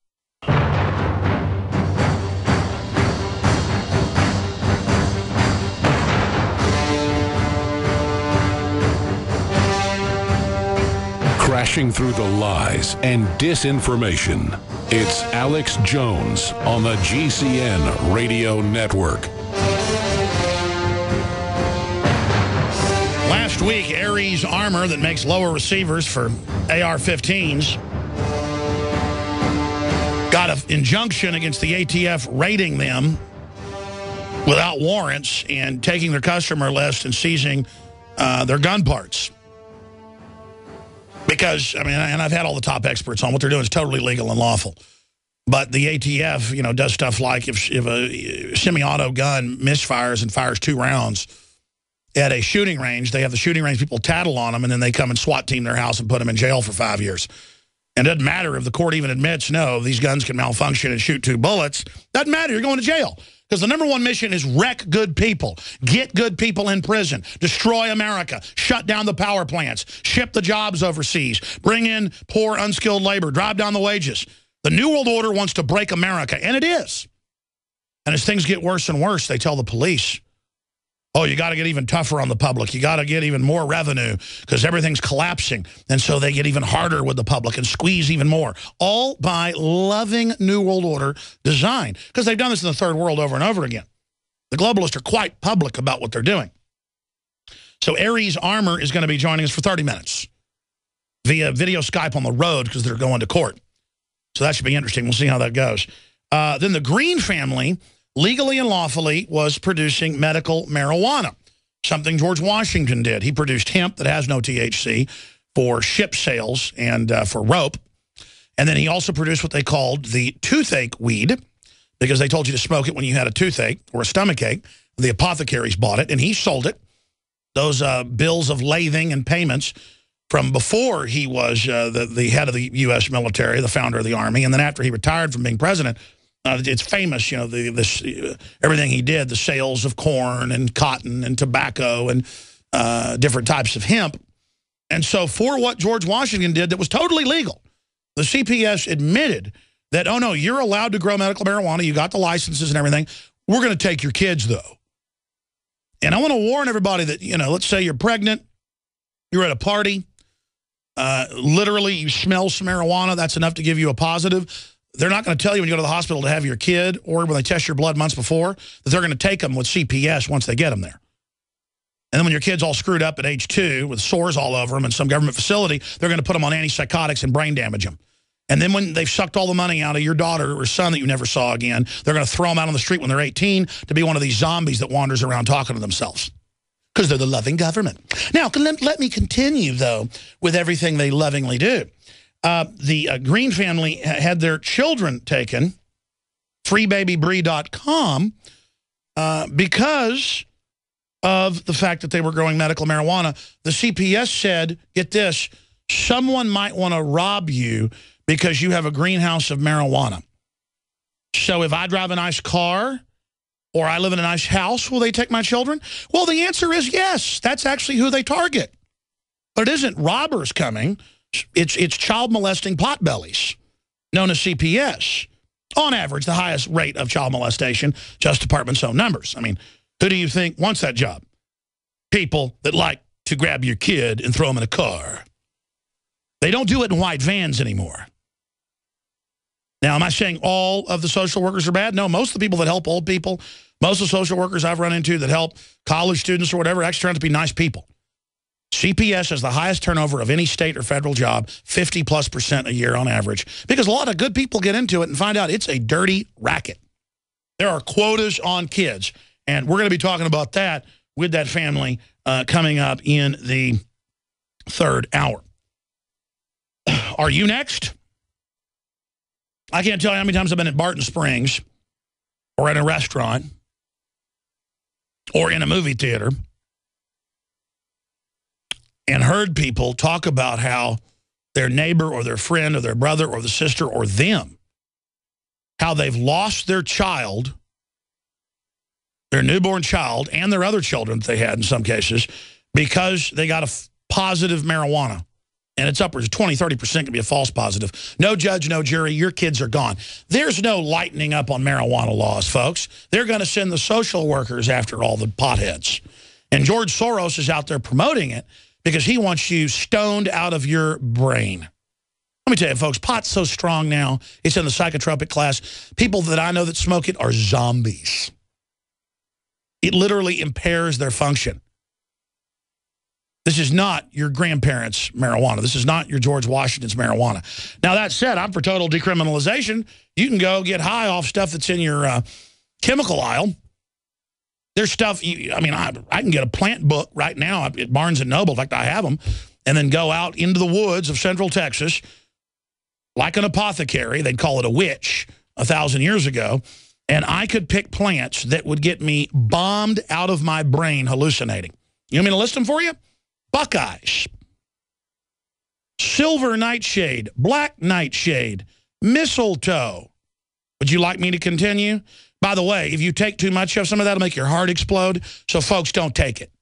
Crashing through the lies and disinformation. It's Alex Jones on the G C N Radio Network. Last week, Ares Armor, that makes lower receivers for A R fifteens, got an injunction against the A T F raiding them without warrants and taking their customer list and seizing uh, their gun parts. Because, I mean, and I've had all the top experts on what they're doing is totally legal and lawful. But the A T F, you know, does stuff like if, if a semi-auto gun misfires and fires two rounds at a shooting range, they have the shooting range people tattle on them, and then they come and SWAT team their house and put them in jail for five years. And it doesn't matter if the court even admits, no, these guns can malfunction and shoot two bullets. Doesn't matter. You're going to jail. Because the number one mission is wreck good people, get good people in prison, destroy America, shut down the power plants, ship the jobs overseas, bring in poor, unskilled labor, drive down the wages. The New World Order wants to break America, and it is. And as things get worse and worse, they tell the police, oh, you got to get even tougher on the public. You got to get even more revenue because everything's collapsing. And so they get even harder with the public and squeeze even more. All by loving New World Order design. Because they've done this in the Third World over and over again. The globalists are quite public about what they're doing. So Ares Armor is going to be joining us for thirty minutes via video Skype on the road because they're going to court. So that should be interesting. We'll see how that goes. Uh, then the Green family, legally and lawfully, was producing medical marijuana, something George Washington did. He produced hemp that has no T H C for ship sails and uh, for rope. And then he also produced what they called the toothache weed, because they told you to smoke it when you had a toothache or a stomachache. The apothecaries bought it, and he sold it. Those uh, bills of lading and payments from before he was uh, the, the head of the U S military, the founder of the Army, and then after he retired from being president, uh, it's famous, you know, the, this, uh, everything he did, the sales of corn and cotton and tobacco and uh, different types of hemp. And so for what George Washington did that was totally legal, the C P S admitted that, oh, no, you're allowed to grow medical marijuana. You got the licenses and everything. We're going to take your kids, though. And I want to warn everybody that, you know, let's say you're pregnant, you're at a party, uh, literally you smell some marijuana, that's enough to give you a positive. They're not going to tell you when you go to the hospital to have your kid or when they test your blood months before that they're going to take them with C P S once they get them there. And then when your kid's all screwed up at age two with sores all over them in some government facility, they're going to put them on antipsychotics and brain damage them. And then when they've sucked all the money out of your daughter or son that you never saw again, they're going to throw them out on the street when they're eighteen to be one of these zombies that wanders around talking to themselves. Because they're the loving government. Now, let, let me continue, though, with everything they lovingly do. Uh, the uh, Green family had their children taken, free baby bree dot com, uh, because of the fact that they were growing medical marijuana. The C P S said, get this, someone might want to rob you because you have a greenhouse of marijuana. So if I drive a nice car or I live in a nice house, will they take my children? Well, the answer is yes. That's actually who they target. But it isn't robbers coming. It's, it's child molesting potbellies, known as C P S. On average, the highest rate of child molestation, Justice Department's own numbers. I mean, who do you think wants that job? People that like to grab your kid and throw them in a car. They don't do it in white vans anymore. Now, am I saying all of the social workers are bad? No, most of the people that help old people, most of the social workers I've run into that help college students or whatever actually turn out to be nice people. C P S has the highest turnover of any state or federal job, fifty plus percent a year on average, because a lot of good people get into it and find out it's a dirty racket. There are quotas on kids, and we're going to be talking about that with that family uh, coming up in the third hour. Are you next? I can't tell you how many times I've been at Barton Springs or at a restaurant or in a movie theater and heard people talk about how their neighbor or their friend or their brother or the sister or them, how they've lost their child, their newborn child, and their other children that they had in some cases because they got a f positive marijuana. And it's upwards of twenty, thirty percent can be a false positive. No judge, no jury, your kids are gone. There's no lightening up on marijuana laws, folks. They're going to send the social workers after all the potheads. And George Soros is out there promoting it because he wants you stoned out of your brain. Let me tell you, folks, pot's so strong now, it's in the psychotropic class. People that I know that smoke it are zombies. It literally impairs their function. This is not your grandparents' marijuana. This is not your George Washington's marijuana. Now, that said, I'm for total decriminalization. You can go get high off stuff that's in your uh, chemical aisle. There's stuff, you, I mean, I, I can get a plant book right now at Barnes and Noble. In fact, I have them. And then go out into the woods of Central Texas like an apothecary. They'd call it a witch a thousand years ago. And I could pick plants that would get me bombed out of my brain hallucinating. You want me to list them for you? Buckeyes, silver nightshade, black nightshade, mistletoe. Would you like me to continue? By the way, if you take too much of some of that, it'll make your heart explode. So folks, don't take it.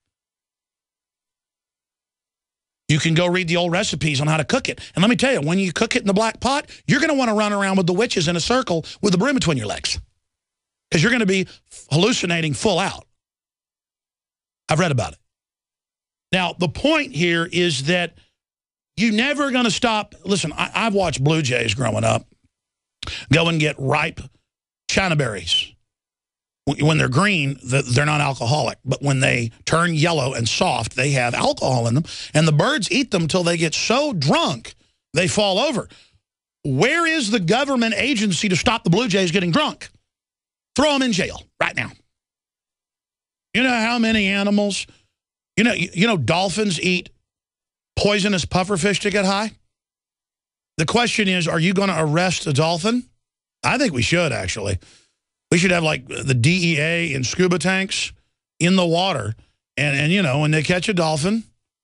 You can go read the old recipes on how to cook it. And let me tell you, when you cook it in the black pot, you're going to want to run around with the witches in a circle with the broom between your legs. because you're going to be hallucinating full out. I've read about it. Now, the point here is that you're never going to stop. Listen, I, I've watched Blue Jays growing up go and get ripe China berries. When they're green, they're not alcoholic. But when they turn yellow and soft, they have alcohol in them. And the birds eat them till they get so drunk, they fall over. Where is the government agency to stop the Blue Jays getting drunk? Throw them in jail right now. You know how many animals, you know, you, you know dolphins eat poisonous pufferfish to get high? The question is, are you going to arrest a dolphin? I think we should, actually. We should have, like, the D E A in scuba tanks in the water. And, and you know, when they catch a dolphin,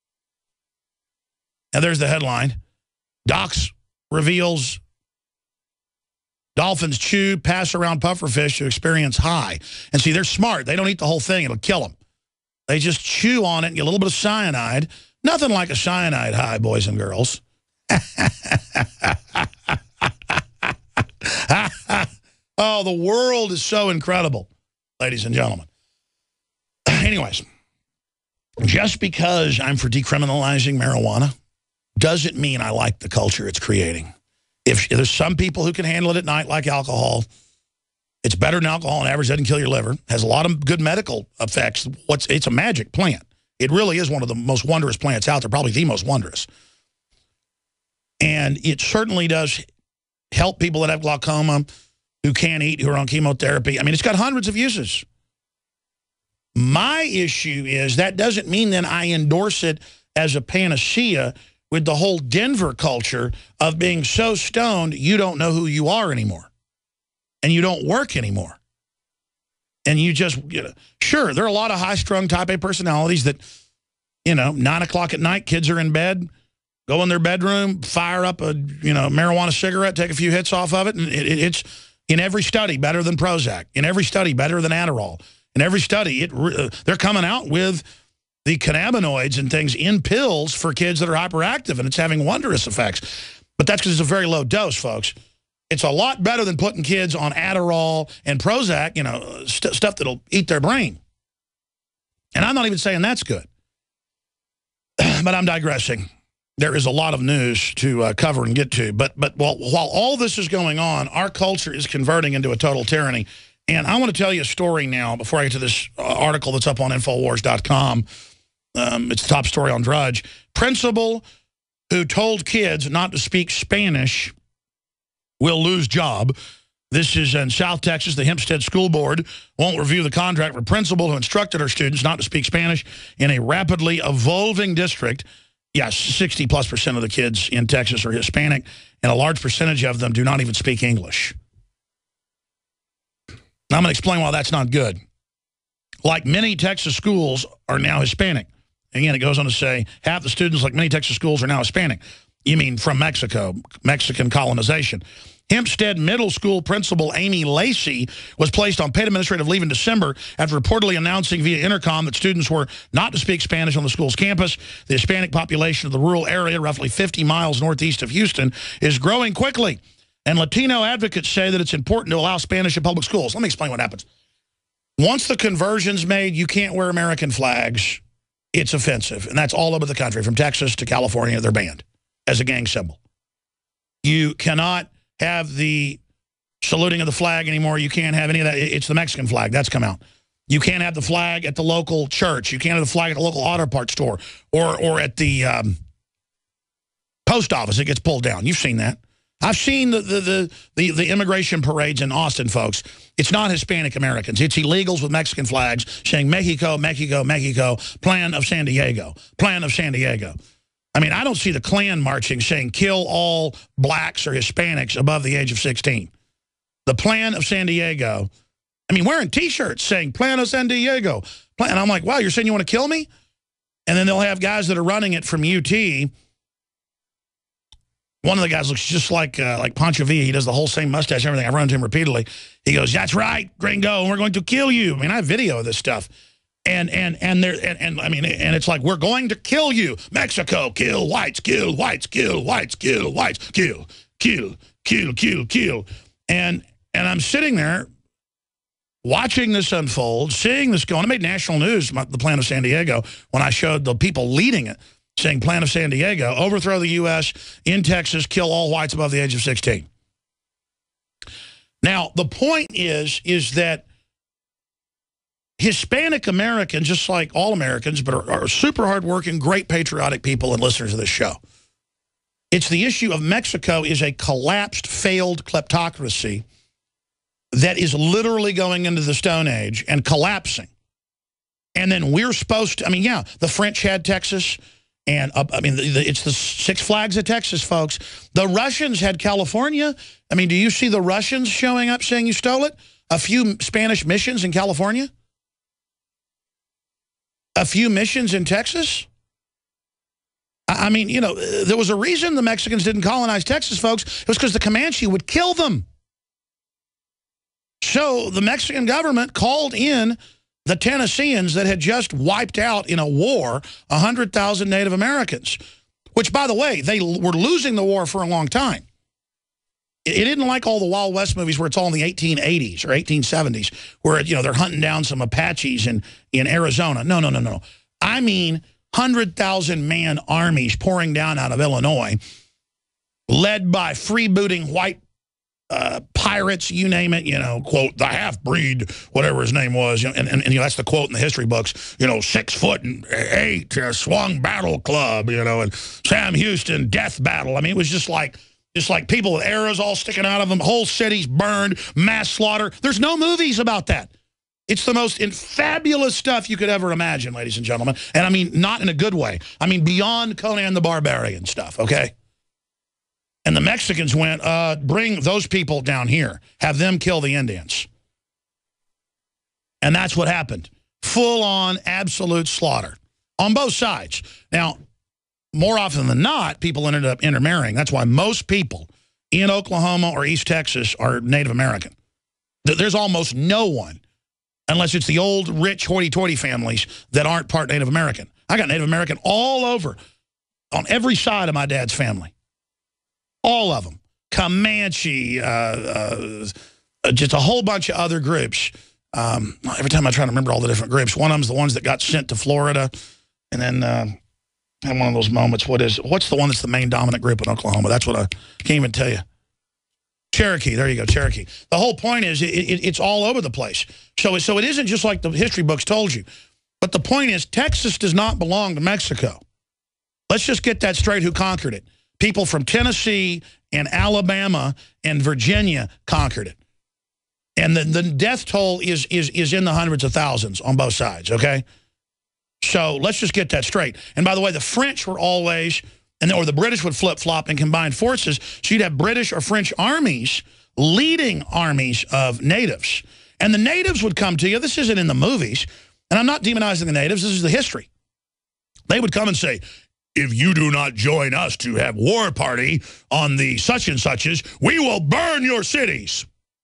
now there's the headline, Docs reveals dolphins chew, pass around pufferfish to experience high. And see, they're smart. They don't eat the whole thing. It'll kill them. They just chew on it and get a little bit of cyanide. Nothing like a cyanide high, boys and girls. Oh, the world is so incredible, ladies and gentlemen. Anyways, just because I'm for decriminalizing marijuana doesn't mean I like the culture it's creating. If there's some people who can handle it at night, like alcohol, it's better than alcohol on average, doesn't kill your liver, has a lot of good medical effects. What's It's a magic plant. It really is one of the most wondrous plants out there, probably the most wondrous. And it certainly does help people that have glaucoma, who can't eat, who are on chemotherapy. I mean, it's got hundreds of uses. My issue is that doesn't mean that I endorse it as a panacea with the whole Denver culture of being so stoned you don't know who you are anymore. And you don't work anymore. And you just, you know, sure, there are a lot of high-strung type A personalities that, you know, nine o'clock at night, kids are in bed, go in their bedroom, fire up a, you know, marijuana cigarette, take a few hits off of it, and it, it, it's... In every study, better than Prozac. In every study, better than Adderall. In every study, it uh, they're coming out with the cannabinoids and things in pills for kids that are hyperactive, and it's having wondrous effects. But that's because it's a very low dose, folks. It's a lot better than putting kids on Adderall and Prozac, you know, st stuff that'll eat their brain. And I'm not even saying that's good. But I'm digressing. There is a lot of news to uh, cover and get to. But but while, while all this is going on, our culture is converting into a total tyranny. And I want to tell you a story now before I get to this uh, article that's up on Infowars dot com. Um, it's the top story on Drudge. Principal who told kids not to speak Spanish will lose job. This is in South Texas. The Hempstead School Board won't review the contract for principal who instructed her students not to speak Spanish in a rapidly evolving district. Yes, sixty plus percent of the kids in Texas are Hispanic, and a large percentage of them do not even speak English. Now, I'm going to explain why that's not good. Like many Texas schools are now Hispanic. Again, it goes on to say, half the students, like many Texas schools, are now Hispanic. You mean from Mexico, Mexican colonization. Hempstead Middle School principal Amy Lacey was placed on paid administrative leave in December after reportedly announcing via intercom that students were not to speak Spanish on the school's campus. The Hispanic population of the rural area, roughly fifty miles northeast of Houston, is growing quickly. And Latino advocates say that it's important to allow Spanish in public schools. Let me explain what happens. Once the conversion's made, you can't wear American flags. It's offensive. And that's all over the country, from Texas to California. They're banned as a gang symbol. You cannot have the saluting of the flag anymore. You can't have any of that. It's the Mexican flag. That's come out. You can't have the flag at the local church. You can't have the flag at the local auto parts store or, or at the um, post office. It gets pulled down. You've seen that. I've seen the, the, the, the, the immigration parades in Austin, folks. It's not Hispanic Americans. It's illegals with Mexican flags saying Mexico, Mexico, Mexico, plan of San Diego, plan of San Diego. I mean, I don't see the Klan marching saying kill all blacks or Hispanics above the age of sixteen. The plan of San Diego, I mean, wearing T-shirts saying plan of San Diego. And I'm like, wow, you're saying you want to kill me? And then they'll have guys that are running it from U T. One of the guys looks just like uh, like Pancho Villa. He does the whole same mustache and everything. I run into him repeatedly. He goes, that's right, gringo, and we're going to kill you. I mean, I have video of this stuff. And and and there and, and I mean and it's like, we're going to kill you. Mexico, kill whites, kill whites, kill whites, kill whites, kill, kill, kill, kill, kill. And and I'm sitting there watching this unfold, seeing this go on. It made national news, my, the plan of San Diego, when I showed the people leading it, saying plan of San Diego, overthrow the U S in Texas, kill all whites above the age of sixteen. Now, the point is, is that Hispanic Americans, just like all Americans, but are, are super hardworking, great patriotic people and listeners of this show. It's the issue of Mexico is a collapsed, failed kleptocracy that is literally going into the Stone Age and collapsing. And then we're supposed to, I mean, yeah, the French had Texas, and uh, I mean, the, the, it's the Six Flags of Texas, folks. The Russians had California. I mean, do you see the Russians showing up saying you stole it? A few Spanish missions in California? A few missions in Texas? I, I mean, you know, there was a reason the Mexicans didn't colonize Texas, folks. It was because the Comanche would kill them. So the Mexican government called in the Tennesseans that had just wiped out in a war one hundred thousand Native Americans, which, by the way, they were losing the war for a long time. It didn't like all the Wild West movies where it's all in the eighteen eighties or eighteen seventies, where, you know, they're hunting down some Apaches in, in Arizona. No, no, no, no. I mean one hundred thousand man armies pouring down out of Illinois, led by freebooting white Uh, pirates, you name it, you know, quote, the half-breed, whatever his name was, you know, and, and, and you know, that's the quote in the history books, you know, six foot and eight, uh, swung battle club, you know, and Sam Houston, death battle. I mean, it was just like, just like people with arrows all sticking out of them, whole cities burned, mass slaughter. There's no movies about that. It's the most fabulous stuff you could ever imagine, ladies and gentlemen. And I mean, not in a good way. I mean, beyond Conan the Barbarian stuff, okay? And the Mexicans went, uh, bring those people down here. Have them kill the Indians. And that's what happened. Full-on, absolute slaughter. On both sides. Now, more often than not, people ended up intermarrying. That's why most people in Oklahoma or East Texas are Native American. There's almost no one, unless it's the old, rich, hoity-toity families that aren't part Native American. I got Native American all over, on every side of my dad's family. All of them. Comanche, uh, uh, just a whole bunch of other groups. Um, every time I try to remember all the different groups, one of them's the ones that got sent to Florida. And then uh, I had one of those moments. What is, what's the one that's the main dominant group in Oklahoma? That's what I can't even tell you. Cherokee. There you go, Cherokee. The whole point is it, it, it's all over the place. So, so it isn't just like the history books told you. But the point is Texas does not belong to Mexico. Let's just get that straight, who conquered it. People from Tennessee and Alabama and Virginia conquered it. And the, the death toll is, is, is in the hundreds of thousands on both sides, okay? So let's just get that straight. And by the way, the French were always, and or the British would flip-flop and combine forces, so you'd have British or French armies leading armies of natives. And the natives would come to you. This isn't in the movies. And I'm not demonizing the natives. This is the history. They would come and say, if you do not join us to have war party on the such and suches, we will burn your cities.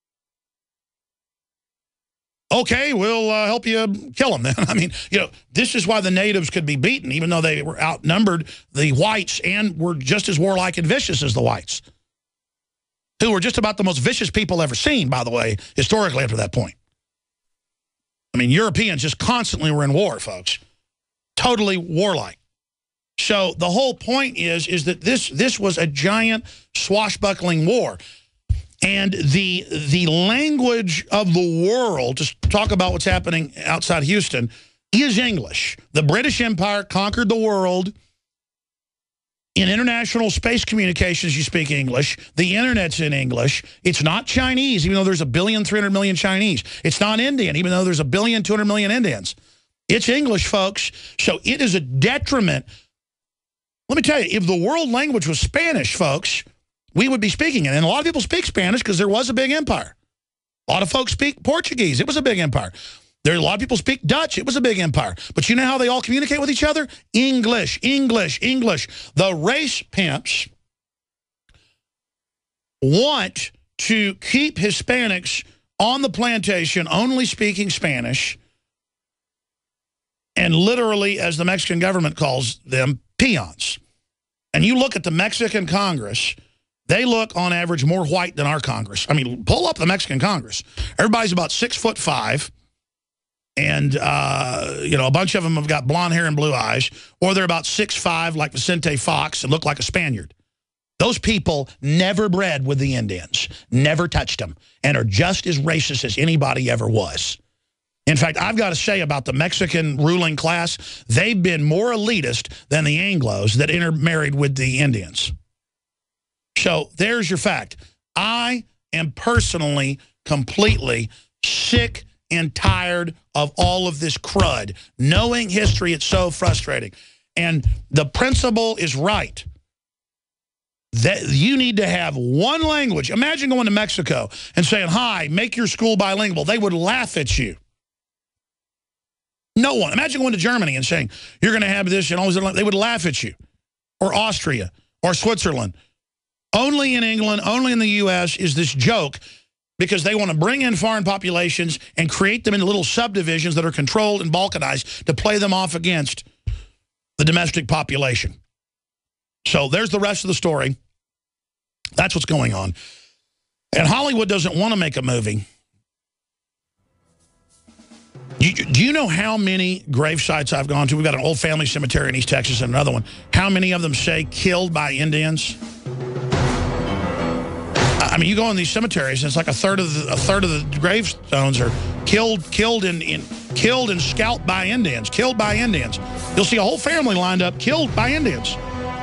Okay, we'll uh, help you kill them then. I mean, you know, this is why the natives could be beaten, even though they were outnumbered the whites and were just as warlike and vicious as the whites, who were just about the most vicious people ever seen, by the way, historically up to that point. I mean, Europeans just constantly were in war, folks. Totally warlike. So the whole point is, is that this, this was a giant swashbuckling war. And the, the language of the world, to talk about what's happening outside Houston, is English. The British Empire conquered the world. In international space communications, you speak English. The internet's in English. It's not Chinese, even though there's a billion, three hundred million Chinese. It's not Indian, even though there's a billion, two hundred million Indians. It's English, folks. So it is a detriment. Let me tell you, if the world language was Spanish, folks, we would be speaking it. And a lot of people speak Spanish because there was a big empire. A lot of folks speak Portuguese. It was a big empire. There are a lot of people speak Dutch. It was a big empire. But you know how they all communicate with each other? English, English, English. The race pimps want to keep Hispanics on the plantation only speaking Spanish and literally, as the Mexican government calls them, peons. And you look at the Mexican Congress, They look, on average, more white than our Congress. I mean, pull up the Mexican Congress. Everybody's about six foot five, and, uh, you know, a bunch of them have got blonde hair and blue eyes, or they're about six five like Vicente Fox and look like a Spaniard. Those people never bred with the Indians, never touched them, and are just as racist as anybody ever was. In fact, I've got to say about the Mexican ruling class, they've been more elitist than the Anglos that intermarried with the Indians. So there's your fact. I am personally completely sick and tired of all of this crud. Knowing history, it's so frustrating. And the principal is right. That you need to have one language. Imagine going to Mexico and saying, hi, make your school bilingual. They would laugh at you. No one. Imagine going to Germany and saying, you're going to have this and all this. They would laugh at you. Or Austria. Or Switzerland. Only in England, only in the U S is this joke because they want to bring in foreign populations and create them into little subdivisions that are controlled and balkanized to play them off against the domestic population. So there's the rest of the story. That's what's going on. And Hollywood doesn't want to make a movie. You, do you know how many grave sites I've gone to? We've got an old family cemetery in East Texas and another one. How many of them say killed by Indians? I mean, you go in these cemeteries, and it's like a third of the, a third of the gravestones are killed, killed in, in, killed and scalped by Indians, killed by Indians. You'll see a whole family lined up, killed by Indians.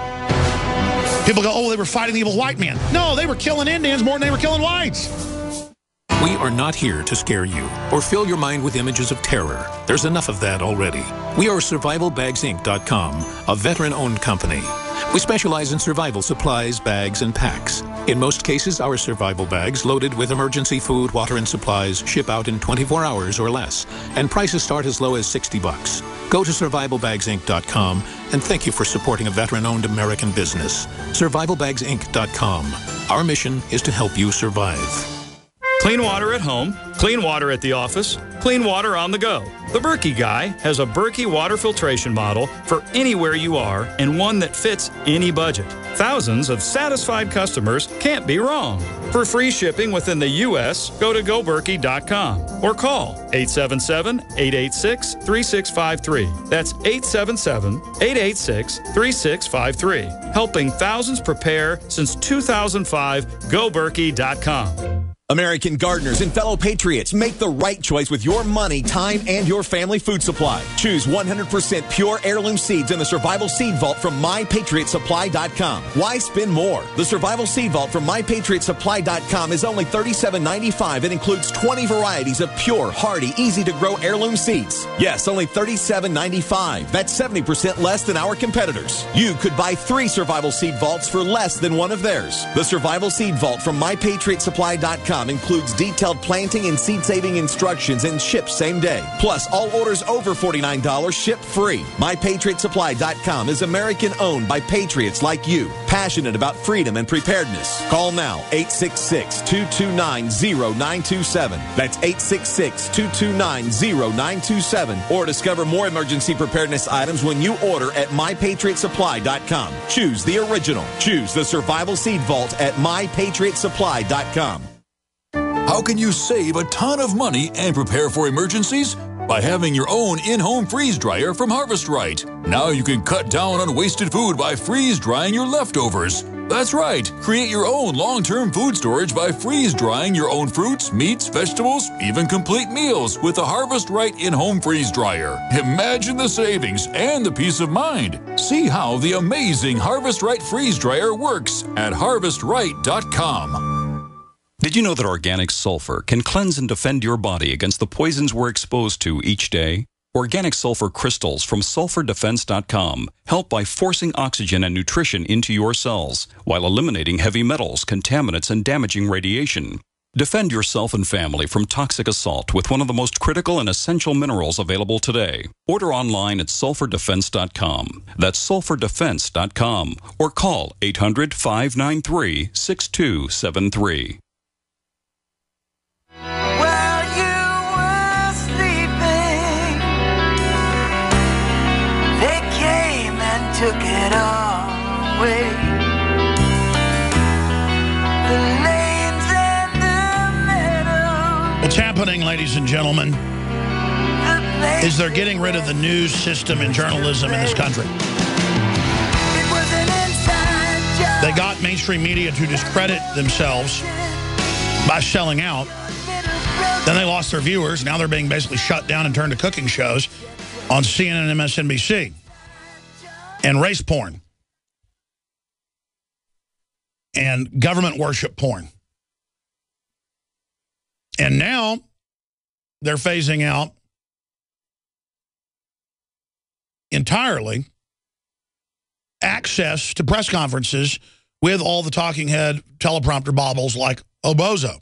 People go, oh, they were fighting the evil white man. No, they were killing Indians more than they were killing whites. We are not here to scare you or fill your mind with images of terror. There's enough of that already. We are survival bags inc dot com, a veteran-owned company. We specialize in survival supplies, bags, and packs. In most cases, our survival bags, loaded with emergency food, water, and supplies, ship out in twenty-four hours or less, and prices start as low as sixty bucks. Go to survival bags inc dot com, and thank you for supporting a veteran-owned American business. survival bags inc dot com. Our mission is to help you survive. Clean water at home, clean water at the office, clean water on the go. The Berkey Guy has a Berkey water filtration model for anywhere you are and one that fits any budget. Thousands of satisfied customers can't be wrong. For free shipping within the U S, go to go berkey dot com or call eight seven seven, eight eight six, three six five three. That's eight seven seven, eight eight six, three six five three. Helping thousands prepare since two thousand five, go berkey dot com. American gardeners and fellow patriots, make the right choice with your money, time, and your family food supply. Choose one hundred percent pure heirloom seeds in the Survival Seed Vault from my patriot supply dot com. Why spend more? The Survival Seed Vault from my patriot supply dot com is only thirty-seven ninety-five and includes twenty varieties of pure, hardy, easy-to-grow heirloom seeds. Yes, only thirty-seven ninety-five. That's seventy percent less than our competitors. You could buy three Survival Seed Vaults for less than one of theirs. The Survival Seed Vault from my patriot supply dot com includes detailed planting and seed-saving instructions and ships same day. Plus, all orders over forty-nine dollars ship free. my patriot supply dot com is American-owned by patriots like you, passionate about freedom and preparedness. Call now, eight six six, two two nine, zero nine two seven. That's eight six six, two two nine, zero nine two seven. Or discover more emergency preparedness items when you order at my patriot supply dot com. Choose the original. Choose the Survival Seed Vault at my patriot supply dot com. How can you save a ton of money and prepare for emergencies? By having your own in-home freeze dryer from Harvest Right. Now you can cut down on wasted food by freeze drying your leftovers. That's right. Create your own long-term food storage by freeze drying your own fruits, meats, vegetables, even complete meals with the Harvest Right in-home freeze dryer. Imagine the savings and the peace of mind. See how the amazing Harvest Right freeze dryer works at harvest right dot com. Did you know that organic sulfur can cleanse and defend your body against the poisons we're exposed to each day? Organic sulfur crystals from sulfur defense dot com help by forcing oxygen and nutrition into your cells while eliminating heavy metals, contaminants, and damaging radiation. Defend yourself and family from toxic assault with one of the most critical and essential minerals available today. Order online at sulfur defense dot com. That's sulfur defense dot com. Or call eight hundred, five nine three, six two seven three. Took it all away. What's happening, ladies and gentlemen, is they're getting rid of the news system and journalism in this country. They got mainstream media to discredit themselves by selling out. Then they lost their viewers. Now they're being basically shut down and turned to cooking shows on C N N and M S N B C. And race porn. And government worship porn. And now they're phasing out entirely access to press conferences with all the talking head teleprompter baubles like Obozo.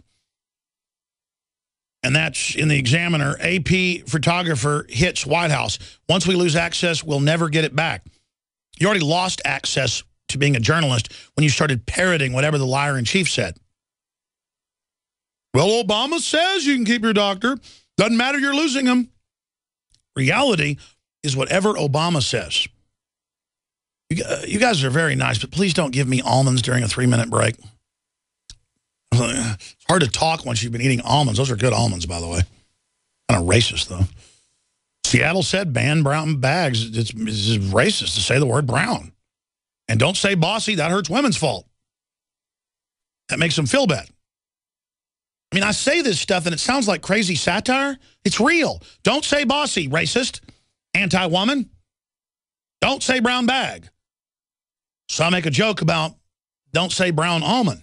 And that's in the Examiner. A P photographer hits White House. Once we lose access, we'll never get it back. You already lost access to being a journalist when you started parroting whatever the liar-in-chief said. Well, Obama says you can keep your doctor. Doesn't matter, you're losing him. Reality is whatever Obama says. You, uh, you guys are very nice, but please don't give me almonds during a three-minute break. It's hard to talk once you've been eating almonds. Those are good almonds, by the way. Kind of racist, though. Seattle said ban brown bags. It's, it's racist to say the word brown. And don't say bossy. That hurts women's fault. That makes them feel bad. I mean, I say this stuff and it sounds like crazy satire. It's real. Don't say bossy, racist, anti-woman. Don't say brown bag. So I make a joke about don't say brown almond.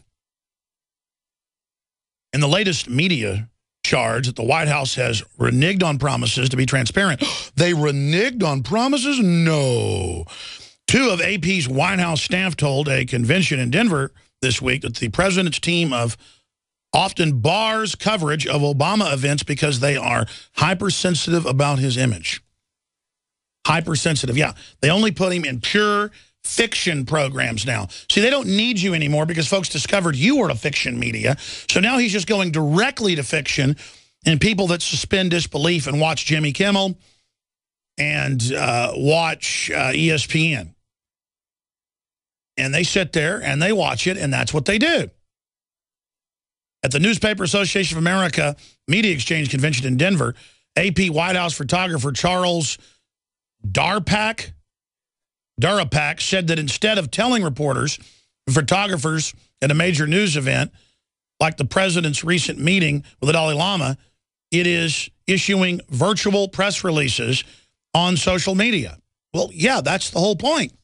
In the latest media charge that the White House has reneged on promises to be transparent. They reneged on promises? No. Two of A P's White House staff told a convention in Denver this week that the president's team of often bars coverage of Obama events because they are hypersensitive about his image. Hypersensitive, yeah. They only put him in pure fiction programs now. See, they don't need you anymore because folks discovered you were a fiction media. So now he's just going directly to fiction, and people that suspend disbelief and watch Jimmy Kimmel and uh, watch uh, E S P N. And they sit there and they watch it, and that's what they do. At the Newspaper Association of America Media Exchange Convention in Denver, A P White House photographer Charles Darpak, Durapak said that instead of telling reporters and photographers at a major news event, like the president's recent meeting with the Dalai Lama, it is issuing virtual press releases on social media. Well, yeah, that's the whole point.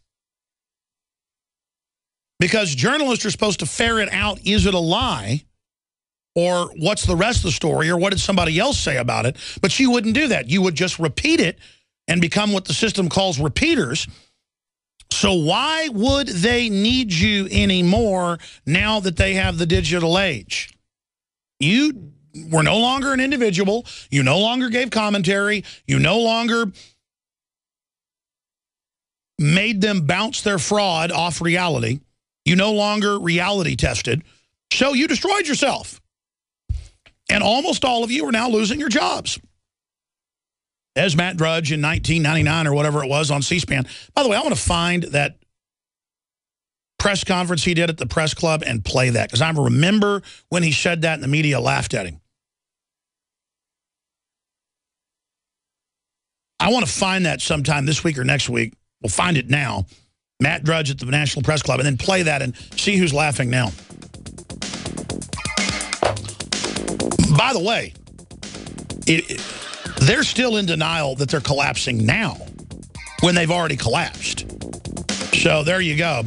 Because journalists are supposed to ferret out, is it a lie? Or what's the rest of the story? Or what did somebody else say about it? But you wouldn't do that. You would just repeat it and become what the system calls repeaters. So why would they need you anymore now that they have the digital age? You were no longer an individual. You no longer gave commentary. You no longer made them bounce their fraud off reality. You no longer reality tested. So you destroyed yourself. And almost all of you are now losing your jobs. As Matt Drudge in nineteen ninety-nine or whatever it was on C-SPAN. By the way, I want to find that press conference he did at the press club and play that. Because I remember when he said that and the media laughed at him. I want to find that sometime this week or next week. We'll find it now. Matt Drudge at the National Press Club. And then play that and see who's laughing now. By the way, it, it, they're still in denial that they're collapsing now when they've already collapsed. So there you go.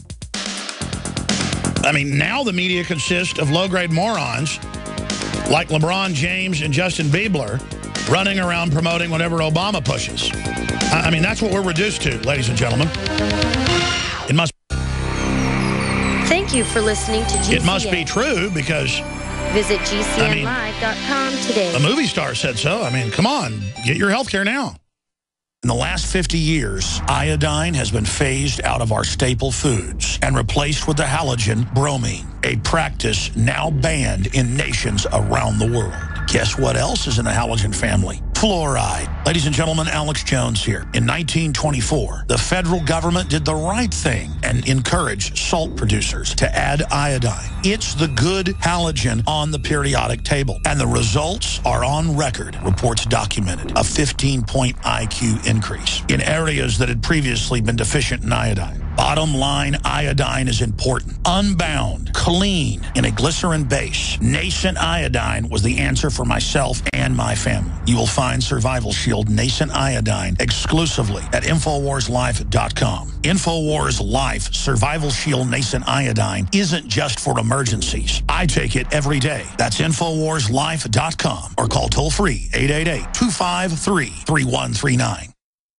I mean, now the media consists of low-grade morons like LeBron James and Justin Bieber running around promoting whatever Obama pushes. I mean, that's what we're reduced to, ladies and gentlemen. It must. Thank you for listening to G C N. It must be true because... Visit G C N live dot com today. A movie star said so. I mean, come on. Get your health care now. In the last fifty years, iodine has been phased out of our staple foods and replaced with the halogen bromine, a practice now banned in nations around the world. Guess what else is in the halogen family? Fluoride. Ladies and gentlemen, Alex Jones here. In nineteen twenty-four, the federal government did the right thing and encouraged salt producers to add iodine. It's the good halogen on the periodic table. And the results are on record, reports documented. A fifteen-point I Q increase in areas that had previously been deficient in iodine. Bottom line, iodine is important. Unbound, clean, in a glycerin base. Nascent iodine was the answer for myself and my family. You will find Survival Shield Nascent Iodine exclusively at Infowars Life dot com. Infowars Life Survival Shield Nascent Iodine isn't just for emergencies. I take it every day. That's Infowars Life dot com or call toll-free eight eight eight, two five three, three one three nine.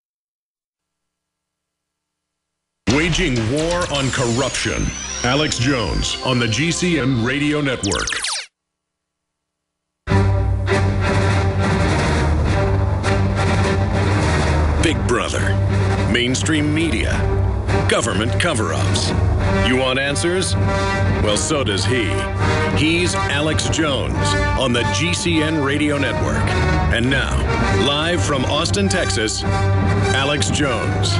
Waging war on corruption. Alex Jones on the G C N Radio Network. Big Brother, mainstream media, government cover-ups. You want answers? Well, so does he. He's Alex Jones on the G C N Radio Network. And now, live from Austin, Texas, Alex Jones.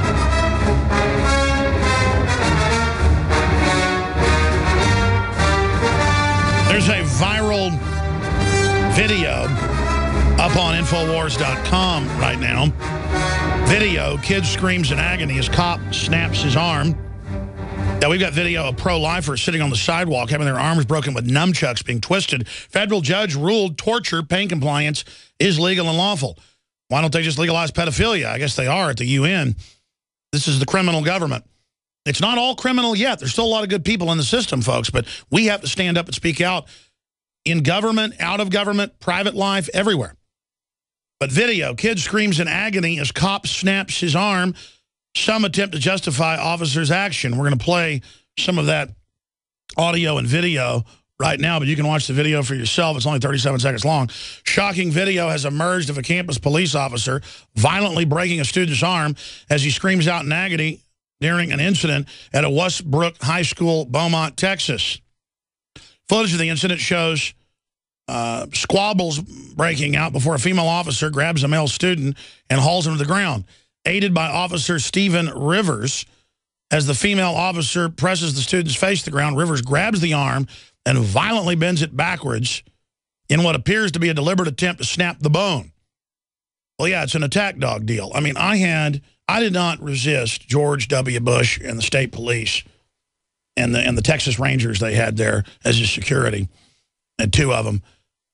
There's a viral video up on Infowars dot com right now. Video, kid screams in agony as cop snaps his arm. Now, we've got video of pro-lifers sitting on the sidewalk, having their arms broken with nunchucks being twisted. Federal judge ruled torture, pain compliance is legal and lawful. Why don't they just legalize pedophilia? I guess they are at the U N. This is the criminal government. It's not all criminal yet. There's still a lot of good people in the system, folks, but we have to stand up and speak out in government, out of government, private life, everywhere. But video, kid screams in agony as cop snaps his arm. Some attempt to justify officer's action. We're going to play some of that audio and video right now, but you can watch the video for yourself. It's only thirty-seven seconds long. Shocking video has emerged of a campus police officer violently breaking a student's arm as he screams out in agony during an incident at a Westbrook High School, Beaumont, Texas. Footage of the incident shows uh, squabbles breaking out before a female officer grabs a male student and hauls him to the ground. Aided by Officer Stephen Rivers, as the female officer presses the student's face to the ground, Rivers grabs the arm and violently bends it backwards in what appears to be a deliberate attempt to snap the bone. Well, yeah, it's an attack dog deal. I mean, I had... I did not resist George W. Bush and the state police and the and the Texas Rangers they had there as his security, and two of them.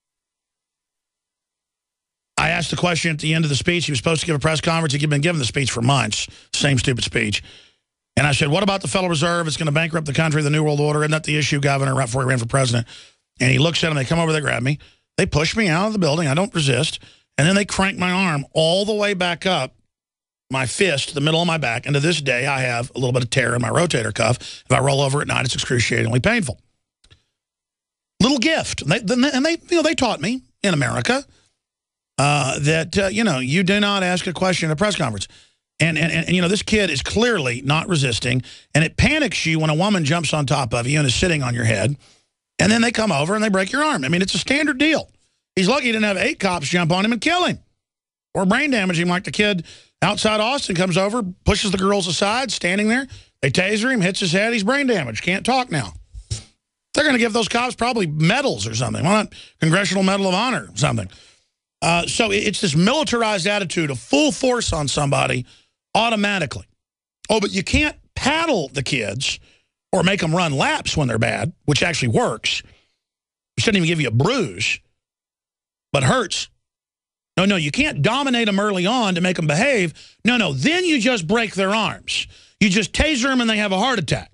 I asked the question at the end of the speech. He was supposed to give a press conference. He'd been giving the speech for months, same stupid speech. And I said, what about the Federal Reserve? It's going to bankrupt the country, the New World Order. Isn't that the issue, Governor, right before he ran for president? And he looks at them. They come over, they grab me. They push me out of the building. I don't resist. And then they crank my arm all the way back up, my fist, the middle of my back, and to this day, I have a little bit of tear in my rotator cuff. If I roll over at night, it's excruciatingly painful. Little gift. And they, and they you know, they taught me in America uh, that, uh, you know, you do not ask a question at a press conference. And, and, and, you know, this kid is clearly not resisting, and it panics you when a woman jumps on top of you and is sitting on your head, and then they come over and they break your arm. I mean, it's a standard deal. He's lucky he didn't have eight cops jump on him and kill him or brain damage him like the kid outside Austin comes over, pushes the girls aside, standing there. They taser him, hits his head. He's brain damaged. Can't talk now. They're going to give those cops probably medals or something. Why not Congressional Medal of Honor or something? Uh, so it's this militarized attitude of full force on somebody automatically. Oh, but you can't paddle the kids or make them run laps when they're bad, which actually works. It shouldn't even give you a bruise, but hurts. No, no, you can't dominate them early on to make them behave. No, no, then you just break their arms. You just taser them and they have a heart attack.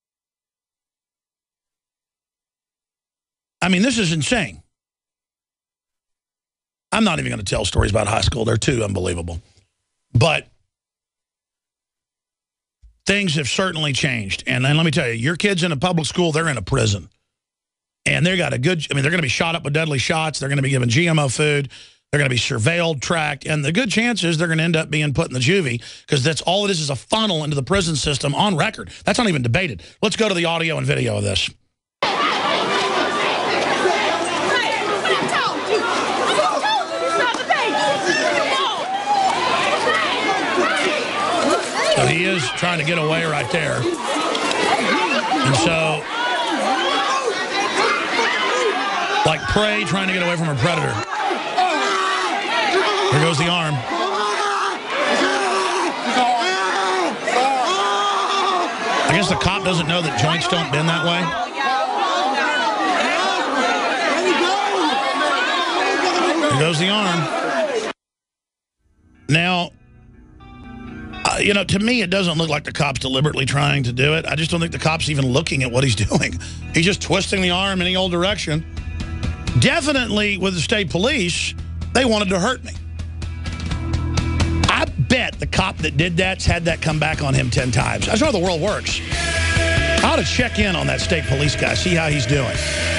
I mean, this is insane. I'm not even going to tell stories about high school. They're too unbelievable. But things have certainly changed. And then let me tell you, your kids in a public school, they're in a prison. And they got a good, I mean, they're going to be shot up with deadly shots. They're going to be given G M O food. They're going to be surveilled, tracked, and the good chance is they're going to end up being put in the juvie because that's all it is is a funnel into the prison system on record. That's not even debated. Let's go to the audio and video of this. is trying to get away right there. And so, like prey trying to get away from a predator. There goes the arm. I guess the cop doesn't know that joints don't bend that way. There goes the arm. Now, uh, you know, to me, it doesn't look like the cop's deliberately trying to do it. I just don't think the cop's even looking at what he's doing. He's just twisting the arm in any old direction. Definitely with the state police, they wanted to hurt me. I bet the cop that did that's had that come back on him ten times. That's how the world works. I ought to check in on that state police guy, see how he's doing.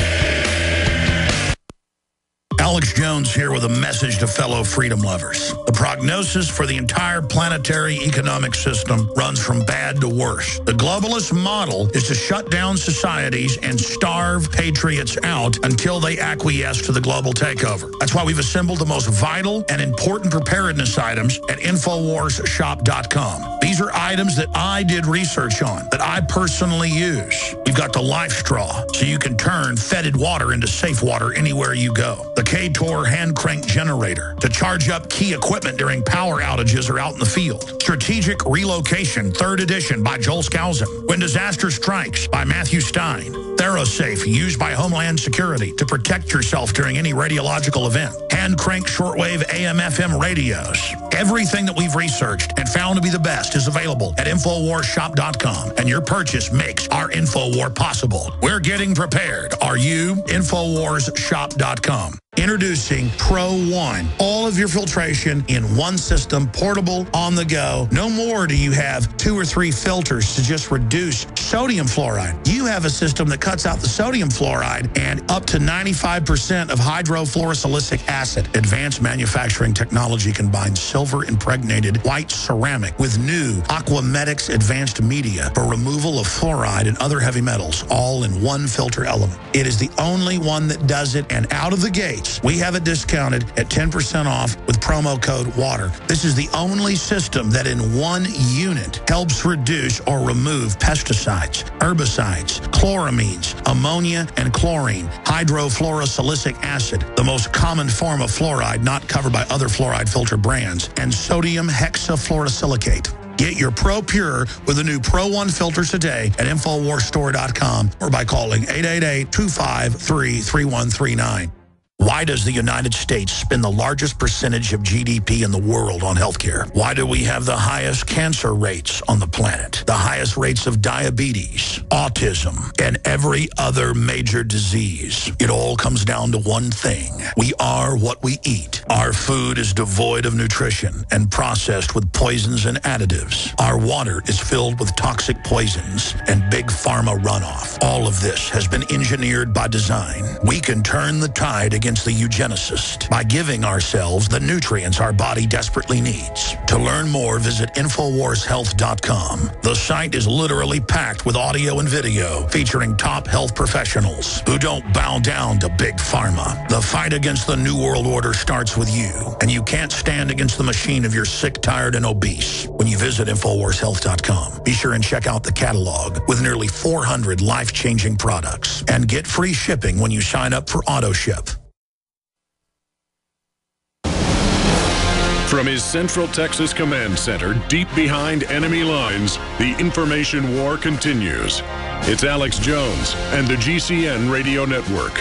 Alex Jones here with a message to fellow freedom lovers. The prognosis for the entire planetary economic system runs from bad to worse. The globalist model is to shut down societies and starve patriots out until they acquiesce to the global takeover. That's why we've assembled the most vital and important preparedness items at Infowars Shop dot com. These are items that I did research on, that I personally use. You've got the Life Straw, so you can turn fetid water into safe water anywhere you go. The K-Tor hand crank generator to charge up key equipment during power outages or out in the field. Strategic Relocation, third edition by Joel Skousen. When Disaster Strikes by Matthew Stein. ThyroSafe, used by Homeland Security to protect yourself during any radiological event. Hand crank shortwave A M F M radios. Everything that we've researched and found to be the best is available at Infowars Shop dot com, and your purchase makes our InfoWar possible. We're getting prepared. Are you? Infowars Shop dot com. Introducing Pro One. All of your filtration in one system, portable, on the go. No more do you have two or three filters to just reduce sodium fluoride. You have a system that cuts out the sodium fluoride and up to ninety-five percent of hydrofluorosilicic acid. Advanced manufacturing technology combines silver-impregnated white ceramic with new Aquamedics advanced media for removal of fluoride and other heavy metals, all in one filter element. It is the only one that does it, and out of the gate, we have it discounted at ten percent off with promo code WATER. This is the only system that in one unit helps reduce or remove pesticides, herbicides, chloramines, ammonia, and chlorine, hydrofluorosilicic acid, the most common form of fluoride not covered by other fluoride filter brands, and sodium hexafluorosilicate. Get your Pro Pure with the new Pro One filters today at Infowars Store dot com or by calling eight eight eight, two five three, three one three nine. Why does the United States spend the largest percentage of G D P in the world on healthcare? Why do we have the highest cancer rates on the planet, the highest rates of diabetes, autism, and every other major disease? It all comes down to one thing. We are what we eat. Our food is devoid of nutrition and processed with poisons and additives. Our water is filled with toxic poisons and big pharma runoff. All of this has been engineered by design. We can turn the tide against the eugenicist by giving ourselves the nutrients our body desperately needs. To learn more, visit Infowars Health dot com. The site is literally packed with audio and video featuring top health professionals who don't bow down to big pharma. The fight against the New World Order starts with you, and you can't stand against the machine if you're sick, tired, and obese when you visit Infowars Health dot com. Be sure and check out the catalog with nearly four hundred life-changing products and get free shipping when you sign up for AutoShip. From his Central Texas Command Center, deep behind enemy lines, the information war continues. It's Alex Jones and the G C N Radio Network.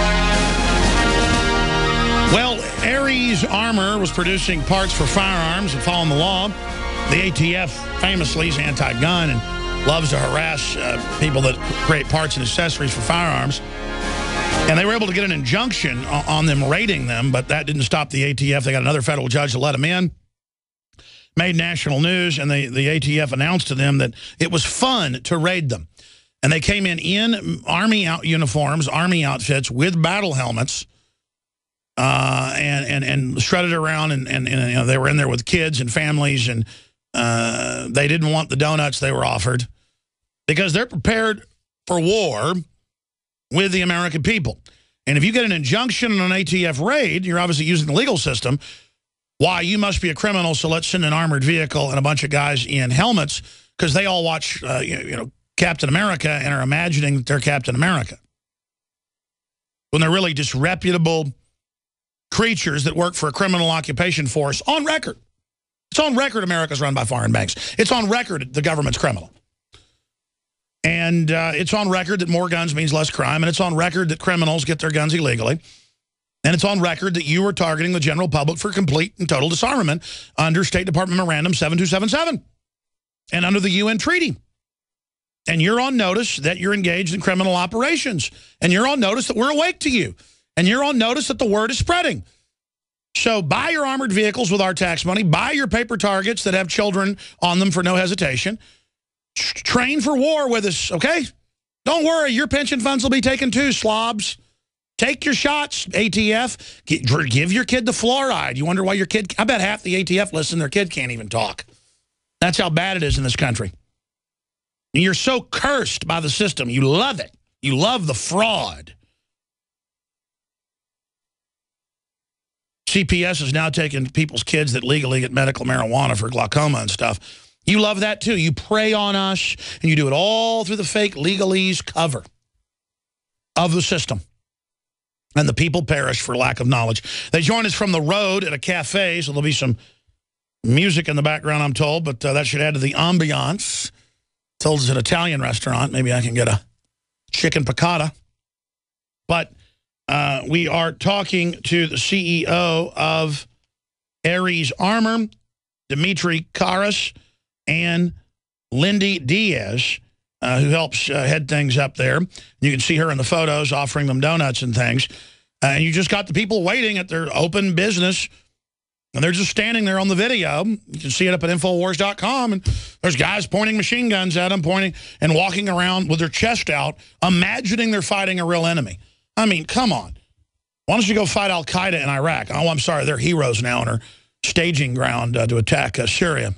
Well, Ares Armor was producing parts for firearms and following the law. The A T F famously is anti-gun and loves to harass uh, people that create parts and accessories for firearms. And they were able to get an injunction on them raiding them, but that didn't stop the A T F. They got another federal judge to let them in. Made national news, and the, the A T F announced to them that it was fun to raid them. And they came in in Army out uniforms, Army outfits, with battle helmets, uh, and, and, and strutted around, and, and, and you know, they were in there with kids and families, and uh, they didn't want the donuts they were offered because they're prepared for war with the American people. And if you get an injunction on an A T F raid, you're obviously using the legal system. Why, you must be a criminal, so let's send an armored vehicle and a bunch of guys in helmets because they all watch, uh, you, you know, Captain America and are imagining that they're Captain America, when they're really disreputable creatures that work for a criminal occupation force on record. It's on record America's run by foreign banks. It's on record the government's criminal. And uh, it's on record that more guns means less crime. And it's on record that criminals get their guns illegally. And it's on record that you are targeting the general public for complete and total disarmament under State Department Memorandum seven two seven seven and under the U N treaty. And you're on notice that you're engaged in criminal operations. And you're on notice that we're awake to you. And you're on notice that the word is spreading. So buy your armored vehicles with our tax money. Buy your paper targets that have children on them for no hesitation. Train for war with us, okay? Don't worry, your pension funds will be taken too, slobs. Take your shots, A T F. Give your kid the fluoride. You wonder why your kid... I bet half the A T F listen, their kid can't even talk. That's how bad it is in this country. You're so cursed by the system. You love it. You love the fraud. C P S is now taking people's kids that legally get medical marijuana for glaucoma and stuff. You love that too. You prey on us, and you do it all through the fake legalese cover of the system. And the people perish for lack of knowledge. They join us from the road at a cafe, so there'll be some music in the background, I'm told, but uh, that should add to the ambiance. Told it's an Italian restaurant. Maybe I can get a chicken piccata. But uh, we are talking to the C E O of Ares Armor, Dimitri Karas, and Lindy Diaz, uh, who helps uh, head things up there. You can see her in the photos offering them donuts and things. Uh, and you just got the people waiting at their open business, and they're just standing there on the video. You can see it up at Infowars dot com, and there's guys pointing machine guns at them, pointing and walking around with their chest out, imagining they're fighting a real enemy. I mean, come on. Why don't you go fight Al-Qaeda in Iraq? Oh, I'm sorry, they're heroes now and are staging ground uh, to attack uh, Syria.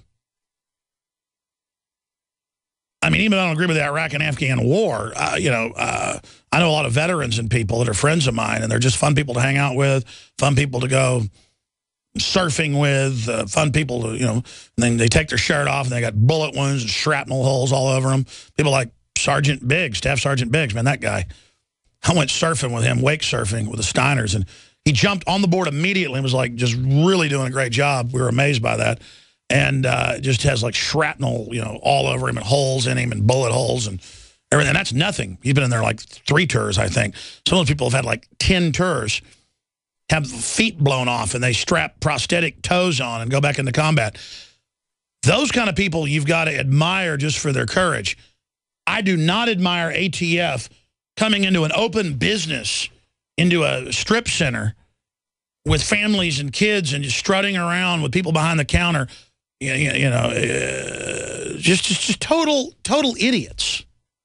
I mean, even though I don't agree with the Iraq and Afghan war, uh, you know, uh, I know a lot of veterans and people that are friends of mine, and they're just fun people to hang out with, fun people to go surfing with, uh, fun people to, you know, and then they take their shirt off and they got bullet wounds and shrapnel holes all over them. People like Sergeant Biggs, Staff Sergeant Biggs, man, that guy. I went surfing with him, wake surfing with the Steiners, and he jumped on the board immediately and was like just really doing a great job. We were amazed by that. And uh, just has like shrapnel, you know, all over him and holes in him and bullet holes and everything. That's nothing. He's been in there like three tours, I think. Some of those people have had like ten tours, have feet blown off, and they strap prosthetic toes on and go back into combat. Those kind of people you've got to admire just for their courage. I do not admire A T F coming into an open business, into a strip center with families and kids and just strutting around with people behind the counter. You, you know, uh, just, just just total total idiots.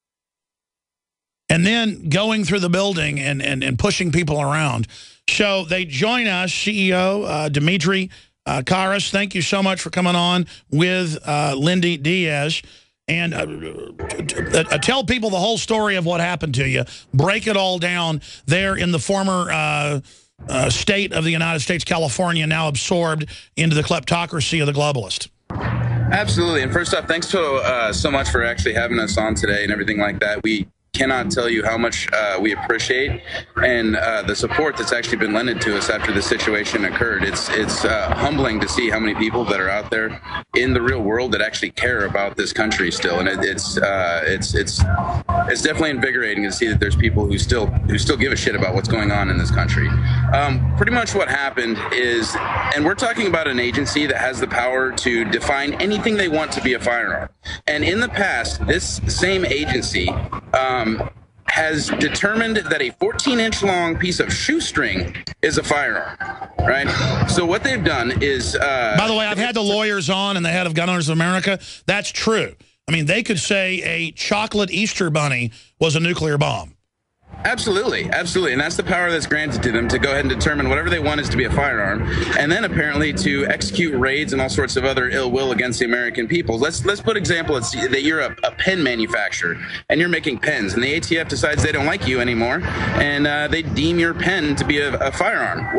And then going through the building and, and, and pushing people around. So they join us, C E O uh, Dimitri uh, Karas. Thank you so much for coming on with uh, Lindy Diaz. And uh, uh, tell people the whole story of what happened to you. Break it all down there in the former uh, uh, state of the United States, California, now absorbed into the kleptocracy of the globalist. Absolutely. And first off, thanks so, uh, so much for actually having us on today and everything like that. We cannot tell you how much uh, we appreciate and uh, the support that's actually been lended to us after this situation occurred. It's it's uh, humbling to see how many people that are out there in the real world that actually care about this country still, and it, it's uh, it's it's it's definitely invigorating to see that there's people who still who still give a shit about what's going on in this country. Um, pretty much what happened is, and we're talking about an agency that has the power to define anything they want to be a firearm. And in the past, this same agency um, has determined that a fourteen inch long piece of shoestring is a firearm, right? So what they've done is... Uh, By the way, I've had the lawyers on and the head of Gun Owners of America. That's true. I mean, they could say a chocolate Easter bunny was a nuclear bomb. Absolutely, absolutely. And that's the power that's granted to them to go ahead and determine whatever they want is to be a firearm, and then apparently to execute raids and all sorts of other ill will against the American people. Let's let's put example it's, that you're a, a pen manufacturer and you're making pens, and the A T F decides they don't like you anymore, and uh, they deem your pen to be a, a firearm. Well,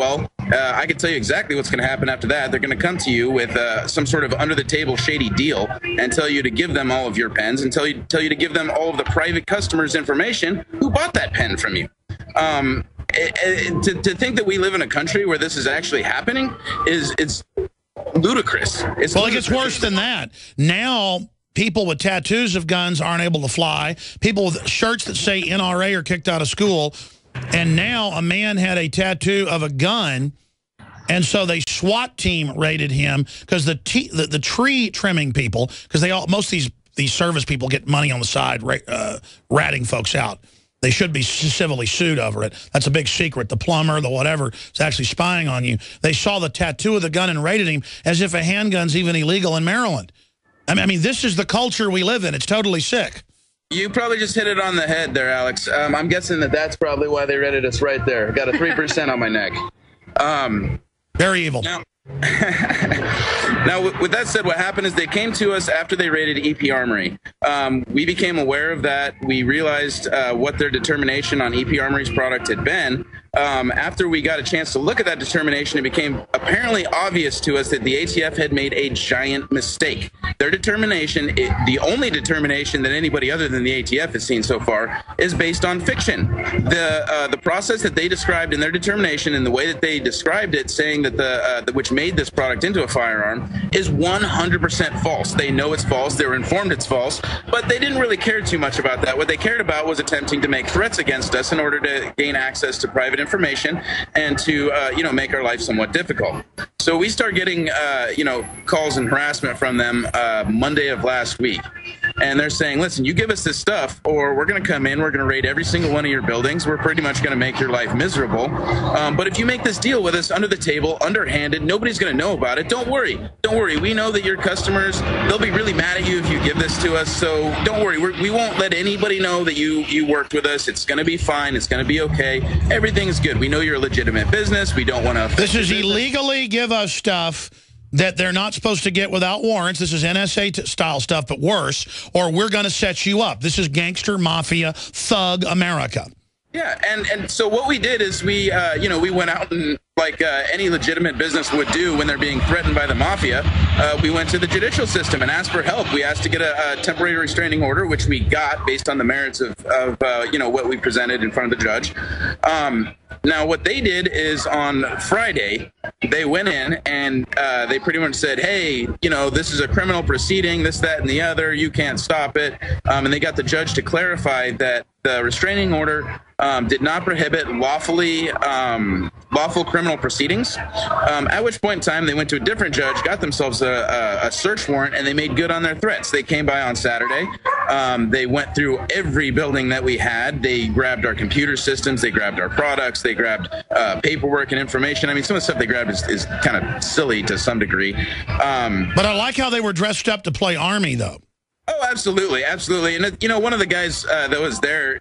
uh, I can tell you exactly what's going to happen after that. They're going to come to you with uh, some sort of under-the-table shady deal and tell you to give them all of your pens and tell you tell you to give them all of the private customers' information who bought that pen from you. Um, it, it, to, to think that we live in a country where this is actually happening is it's ludicrous. It's well, ludicrous. It gets worse than that. Now, people with tattoos of guns aren't able to fly. People with shirts that say N R A are kicked out of school. And now a man had a tattoo of a gun, and so they SWAT team raided him because the, the the tree trimming people, because they all most of these these service people get money on the side, uh, ratting folks out. They should be civilly sued over it. That's a big secret. The plumber, the whatever, is actually spying on you. They saw the tattoo of the gun and raided him as if a handgun's even illegal in Maryland. I mean, I mean, this is the culture we live in. It's totally sick. You probably just hit it on the head there, Alex. Um, I'm guessing that that's probably why they raided us right there. Got a three percent on my neck. Um, Very evil. Now, now, with that said, what happened is they came to us after they raided E P Armory. Um, we became aware of that. We realized uh, what their determination on E P Armory's product had been. Um, after we got a chance to look at that determination, it became apparently obvious to us that the A T F had made a giant mistake. Their determination, it, the only determination that anybody other than the A T F has seen so far, is based on fiction. The uh, the process that they described in their determination and the way that they described it, saying that the, uh, the which made this product into a firearm, is one hundred percent false. They know it's false. They were informed it's false, but they didn't really care too much about that. What they cared about was attempting to make threats against us in order to gain access to private information and to uh, you know make our life somewhat difficult. So we start getting uh, you know calls and harassment from them uh, Monday of last week, and they're saying, listen, you give us this stuff or we're going to come in, we're going to raid every single one of your buildings, we're pretty much going to make your life miserable, um, but if you make this deal with us under the table, underhanded, nobody's going to know about it. Don't worry, don't worry, we know that your customers, they'll be really mad at you if you give this to us, so don't worry, We're, we won't let anybody know that you you worked with us. It's going to be fine, it's going to be okay, everything's good. We know you're a legitimate business. We don't want to. This is illegally give us stuff that they're not supposed to get without warrants. This is N S A style stuff, but worse, or we're going to set you up. This is gangster, mafia, thug America. Yeah, and, and so what we did is we, uh, you know, we went out and, like uh, any legitimate business would do when they're being threatened by the mafia, uh, we went to the judicial system and asked for help. We asked to get a, a temporary restraining order, which we got based on the merits of, of uh, you know, what we presented in front of the judge. Um, now, what they did is on Friday, they went in and uh, they pretty much said, hey, you know, this is a criminal proceeding, this, that, and the other. You can't stop it. Um, and they got the judge to clarify that the restraining order um, did not prohibit lawfully um, lawful criminal proceedings, um, at which point in time they went to a different judge, got themselves a, a, a search warrant, and they made good on their threats. They came by on Saturday. Um, they went through every building that we had. They grabbed our computer systems. They grabbed our products. They grabbed uh, paperwork and information. I mean, some of the stuff they grabbed is, is kind of silly to some degree. Um, but I like how they were dressed up to play Army, though. Oh, absolutely, absolutely. And, you know, one of the guys uh, that was there,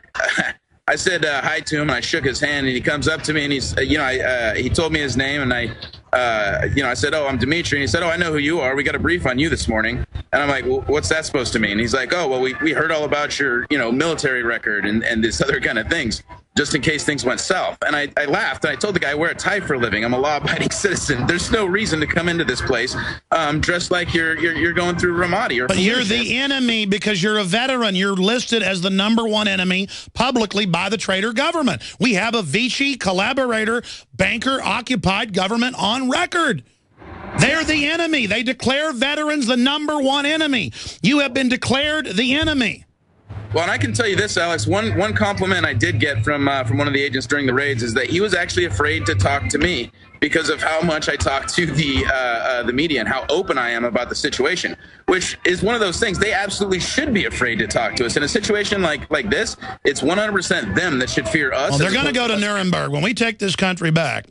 I said uh, hi to him, and I shook his hand, and he comes up to me, and he's, uh, you know, I, uh, he told me his name, and I, uh, you know, I said, oh, I'm Dimitri, and he said, oh, I know who you are. We got a brief on you this morning. And I'm like, well, what's that supposed to mean? He's like, oh, well, we, we heard all about your, you know, military record and, and this other kind of things, just in case things went south. And I, I laughed, and I told the guy, I wear a tie for a living. I'm a law-abiding citizen. There's no reason to come into this place um, dressed like you're, you're you're going through Ramadi. Or but you're the enemy because you're a veteran. You're listed as the number one enemy publicly by the traitor government. We have a Vichy collaborator, banker-occupied government on record. They're the enemy. They declare veterans the number one enemy. You have been declared the enemy. Well, and I can tell you this, Alex, one one compliment I did get from uh, from one of the agents during the raids is that he was actually afraid to talk to me because of how much I talk to the uh, uh, the media and how open I am about the situation, which is one of those things. They absolutely should be afraid to talk to us. In a situation like, like this, it's one hundred percent them that should fear us. Well, they're going to go to Nuremberg. When we take this country back,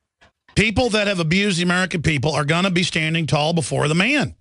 people that have abused the American people are going to be standing tall before the man.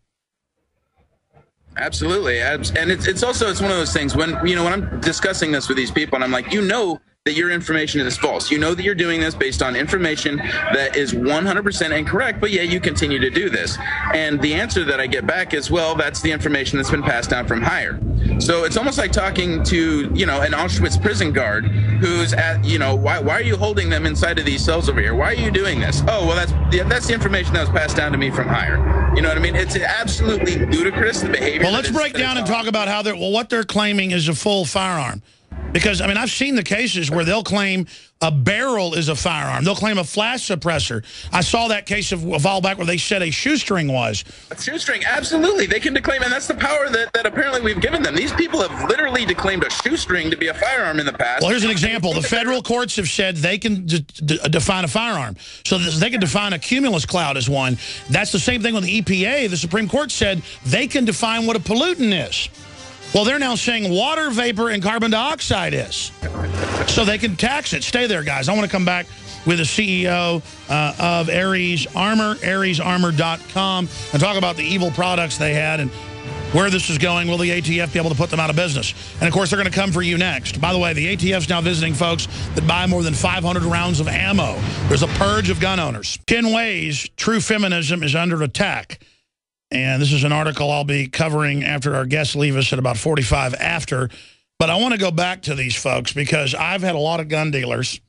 Absolutely. And it's, it's also, it's one of those things when, you know, when I'm discussing this with these people and I'm like, you know, that your information is false. You know that you're doing this based on information that is one hundred percent incorrect, but yet you continue to do this. And the answer that I get back is, well, that's the information that's been passed down from higher. So it's almost like talking to, you know, an Auschwitz prison guard who's at, you know, why, why are you holding them inside of these cells over here? Why are you doing this? Oh, well, that's yeah, that's the information that was passed down to me from higher. You know what I mean? It's absolutely ludicrous, the behavior. Well, let's break down and talk about how they're, well, what they're claiming is a full firearm. Because, I mean, I've seen the cases where they'll claim a barrel is a firearm. They'll claim a flash suppressor. I saw that case of a while back where they said a shoestring was. A shoestring, absolutely. They can declaim, and that's the power that, that apparently we've given them. These people have literally declaimed a shoestring to be a firearm in the past. Well, here's an example. The federal courts have said they can d d define a firearm. So they can define a cumulus cloud as one. That's the same thing with the E P A. The Supreme Court said they can define what a pollutant is. Well, they're now saying water vapor and carbon dioxide is. So they can tax it. Stay there, guys. I want to come back with the C E O uh, of Ares Armor, ares armor dot com, and talk about the evil products they had and where this is going. Will the A T F be able to put them out of business? And, of course, they're going to come for you next. By the way, the A T F's now visiting folks that buy more than five hundred rounds of ammo. There's a purge of gun owners. ten ways true feminism is under attack. And this is an article I'll be covering after our guests leave us at about forty-five after. But I want to go back to these folks because I've had a lot of gun dealers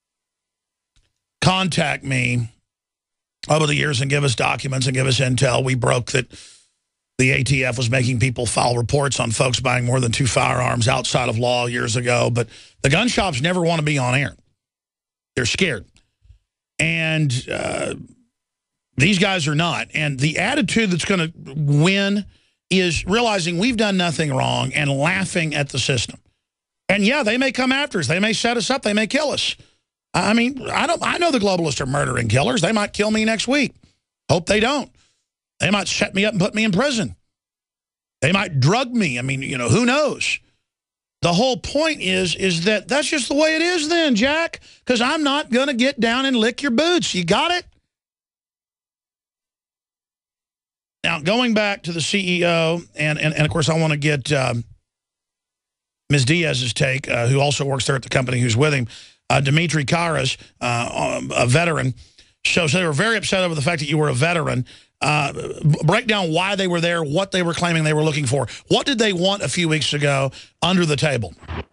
contact me over the years and give us documents and give us intel. We broke that the A T F was making people file reports on folks buying more than two firearms outside of law years ago. But the gun shops never want to be on air. They're scared. And uh, these guys are not. And the attitude that's going to win is realizing we've done nothing wrong and laughing at the system. And, yeah, they may come after us. They may set us up. They may kill us. I mean, I don't. I know the globalists are murdering killers. They might kill me next week. Hope they don't. They might set me up and put me in prison. They might drug me. I mean, you know, who knows? The whole point is, is that that's just the way it is then, Jack, because I'm not going to get down and lick your boots. You got it? Now, going back to the C E O, and, and, and of course, I want to get um, Miz Diaz's take, uh, who also works there at the company, who's with him, uh, Dimitri Karas, uh, a veteran. So, so they were very upset over the fact that you were a veteran. Uh, break down why they were there, what they were claiming they were looking for. What did they want a few weeks ago under the table?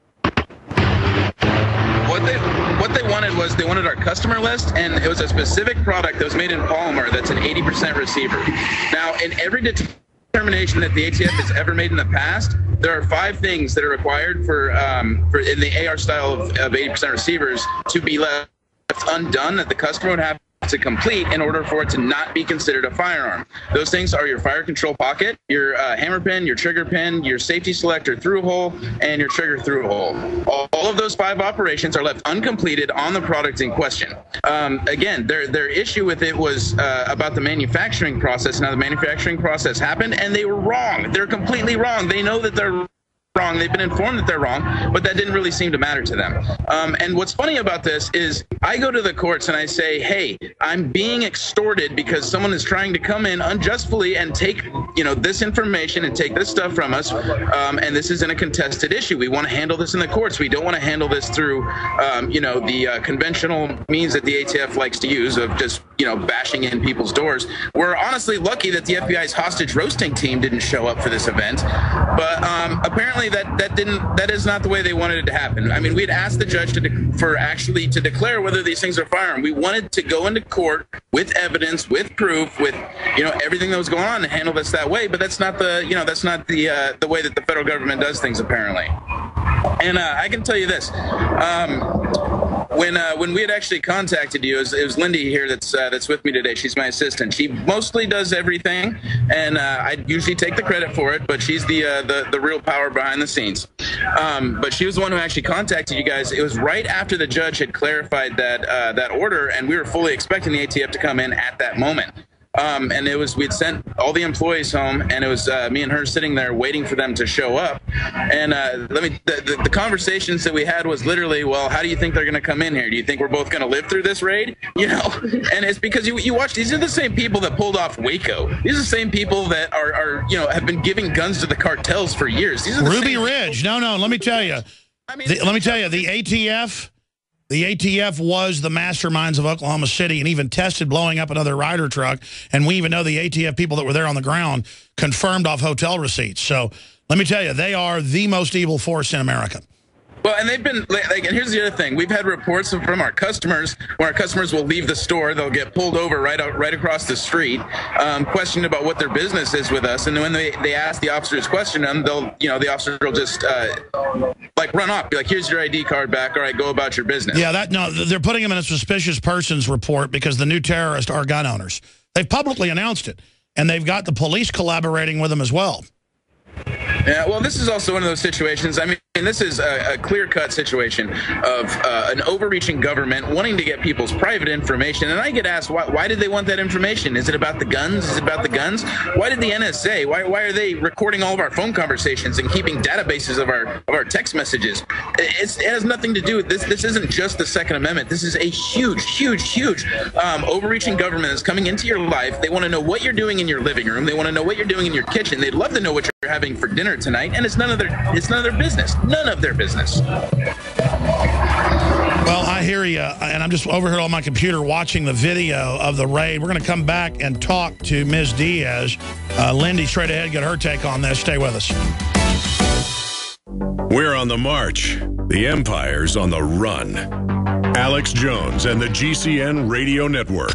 What they, what they wanted was they wanted our customer list, and it was a specific product that was made in polymer that's an eighty percent receiver. Now, in every determination that the A T F has ever made in the past, there are five things that are required for, um, for in the A R style of, of eighty percent receivers to be left undone that the customer would have to complete in order for it to not be considered a firearm. Those things are your fire control pocket, your uh, hammer pin, your trigger pin, your safety selector through hole, and your trigger through hole. All, all of those five operations are left uncompleted on the product in question. Um, again, their their issue with it was uh, about the manufacturing process. Now, the manufacturing process happened, and they were wrong. They're completely wrong. They know that they're wrong. They've been informed that they're wrong, but that didn't really seem to matter to them. Um, and what's funny about this is I go to the courts and I say, hey, I'm being extorted because someone is trying to come in unjustly and take, you know, this information and take this stuff from us. Um, and this isn't a contested issue. We want to handle this in the courts. We don't want to handle this through, um, you know, the uh, conventional means that the A T F likes to use of just, you know, bashing in people's doors. We're honestly lucky that the F B I's hostage roasting team didn't show up for this event. But um, apparently that that didn't that is not the way they wanted it to happen. I mean, we had asked the judge to de for actually to declare whether these things are firearm. We wanted to go into court with evidence, with proof, with, you know, everything that was going on and handle this that way. But that's not the you know that's not the uh, the way that the federal government does things, apparently. And uh, I can tell you this. Um, When uh, when we had actually contacted you, it was, it was Lindy here that's uh, that's with me today. She's my assistant. She mostly does everything, and uh, I usually take the credit for it. But she's the uh, the the real power behind the scenes. Um, but she was the one who actually contacted you guys. It was right after the judge had clarified that uh, that order, and we were fully expecting the A T F to come in at that moment. Um, and it was, we'd sent all the employees home, and it was uh, me and her sitting there waiting for them to show up. And uh, let me, the, the, the conversations that we had was literally, well, how do you think they're going to come in here? Do you think we're both going to live through this raid? You know, and it's because you, you watch, these are the same people that pulled off Waco. These are the same people that are, are you know, have been giving guns to the cartels for years. These are the Ruby same Ridge. No, no, let me tell you. I mean, the, let me tell you, the A T F The A T F was the masterminds of Oklahoma City and even tested blowing up another Ryder truck. And we even know the A T F people that were there on the ground confirmed off hotel receipts. So let me tell you, they are the most evil force in America. Well, and they've been, like, and here's the other thing. We've had reports from our customers where our customers will leave the store. They'll get pulled over right out, right across the street, um, questioned about what their business is with us. And when they, they ask the officers question them, they'll, you know, the officer will just, uh, like, run off. Be like, here's your I D card back. All right, go about your business. Yeah, that no, they're putting them in a suspicious persons report because the new terrorists are gun owners. They've publicly announced it. And they've got the police collaborating with them as well. Yeah, well, this is also one of those situations. I mean, this is a, a clear-cut situation of uh, an overreaching government wanting to get people's private information. And I get asked, why, why did they want that information? Is it about the guns? Is it about the guns? Why did the N S A? Why, why are they recording all of our phone conversations and keeping databases of our of our text messages? It's, it has nothing to do with this. This isn't just the Second Amendment. This is a huge, huge, huge um, overreaching government that's coming into your life. They want to know what you're doing in your living room. They want to know what you're doing in your kitchen. They'd love to know what you're having for dinner tonight, and it's none of their it's none of their business. None of their business. Well, I hear you, and I'm just over here on my computer watching the video of the raid. We're going to come back and talk to Miz Diaz. Uh, Lindy, straight ahead, get her take on this. Stay with us. We're on the march. The Empire's on the run. Alex Jones and the G C N Radio Network.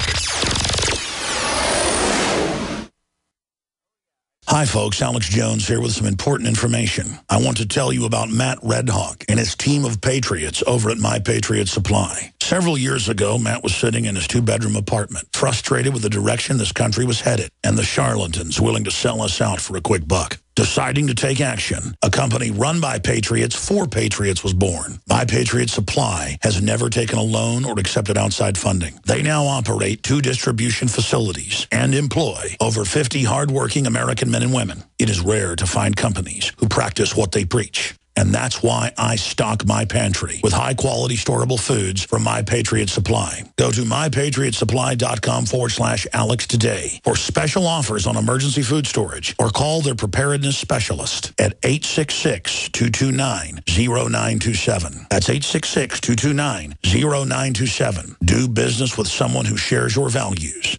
Hi, folks. Alex Jones here with some important information. I want to tell you about Matt Redhawk and his team of patriots over at My Patriot Supply. Several years ago, Matt was sitting in his two-bedroom apartment, frustrated with the direction this country was headed and the charlatans willing to sell us out for a quick buck. Deciding to take action, a company run by patriots for patriots was born. My Patriot Supply has never taken a loan or accepted outside funding. They now operate two distribution facilities and employ over fifty hardworking American men and women. It is rare to find companies who practice what they preach. And that's why I stock my pantry with high-quality storable foods from My Patriot Supply. Go to mypatriotsupply.com forward slash Alex today for special offers on emergency food storage, or call their preparedness specialist at eight six six, two two nine, zero nine two seven. That's eight six six, two two nine, zero nine two seven. Do business with someone who shares your values.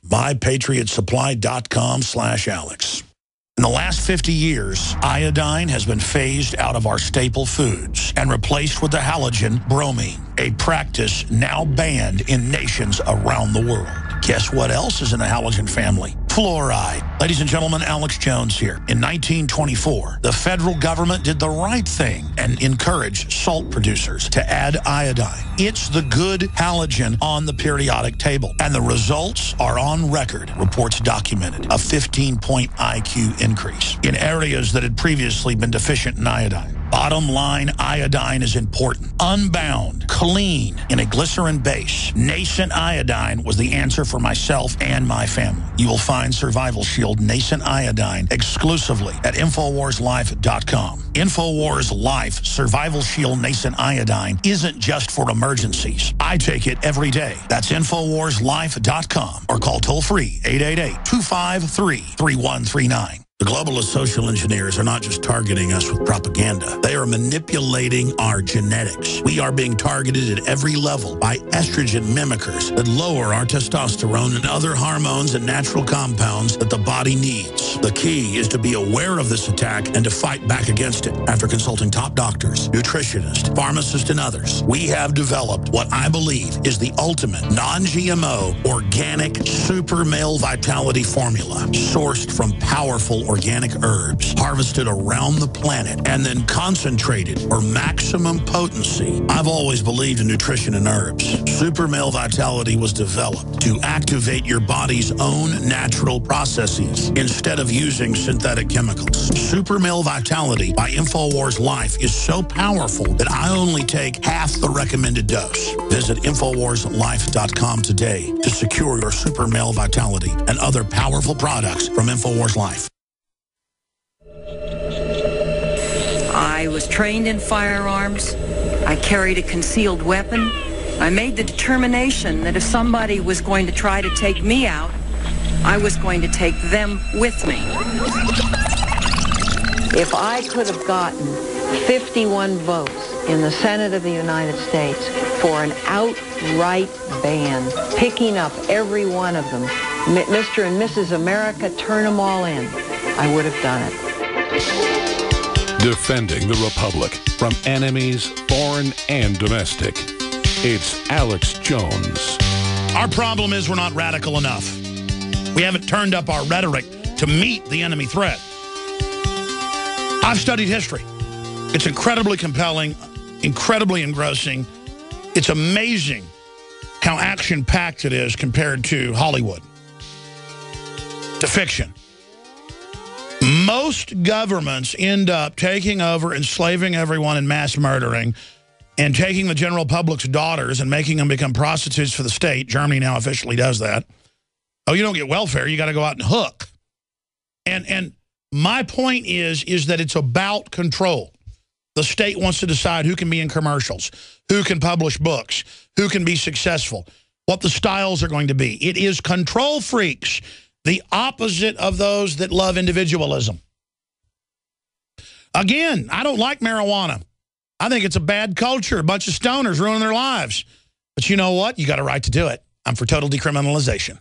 mypatriotsupply.com slash Alex. In the last fifty years, iodine has been phased out of our staple foods and replaced with the halogen bromine, a practice now banned in nations around the world. Guess what else is in the halogen family? Fluoride. Ladies and gentlemen, Alex Jones here. In nineteen twenty-four, the federal government did the right thing and encouraged salt producers to add iodine. It's the good halogen on the periodic table, and the results are on record. Reports documented a fifteen-point I Q increase in areas that had previously been deficient in iodine. Bottom line, iodine is important. Unbound, clean, in a glycerin base. Nascent iodine was the answer for myself and my family. You will find Survival Shield Nascent Iodine exclusively at Infowars Life dot com. Infowars Life Survival Shield Nascent Iodine isn't just for emergencies. I take it every day. That's Infowars Life dot com or call toll-free eight eight eight, two five three, three one three nine. The globalist social engineers are not just targeting us with propaganda. They are manipulating our genetics. We are being targeted at every level by estrogen mimickers that lower our testosterone and other hormones and natural compounds that the body needs. The key is to be aware of this attack and to fight back against it. After consulting top doctors, nutritionists, pharmacists, and others, we have developed what I believe is the ultimate non-G M O organic super male vitality formula, sourced from powerful organic herbs harvested around the planet and then concentrated for maximum potency. I've always believed in nutrition and herbs. Super Male Vitality was developed to activate your body's own natural processes instead of using synthetic chemicals. Super Male Vitality by Infowars Life is so powerful that I only take half the recommended dose. Visit Infowars Life dot com today to secure your Super Male Vitality and other powerful products from Infowars Life. I was trained in firearms. I carried a concealed weapon. I made the determination that if somebody was going to try to take me out, I was going to take them with me. If I could have gotten fifty-one votes in the Senate of the United States for an outright ban, picking up every one of them. Mister and Missus America, turn them all in. I would have done it. Defending the Republic from enemies, foreign and domestic. It's Alex Jones. Our problem is we're not radical enough. We haven't turned up our rhetoric to meet the enemy threat. I've studied history. It's incredibly compelling, incredibly engrossing. It's amazing how action-packed it is compared to Hollywood, to fiction. Most governments end up taking over, enslaving everyone and mass murdering, and taking the general public's daughters and making them become prostitutes for the state. Germany now officially does that. Oh, you don't get welfare. You got to go out and hook. And and my point is, is that it's about control. The state wants to decide who can be in commercials, who can publish books, who can be successful, what the styles are going to be. It is control freaks, the opposite of those that love individualism. Again, I don't like marijuana. I think it's a bad culture, a bunch of stoners ruining their lives. But you know what? You got a right to do it. I'm for total decriminalization.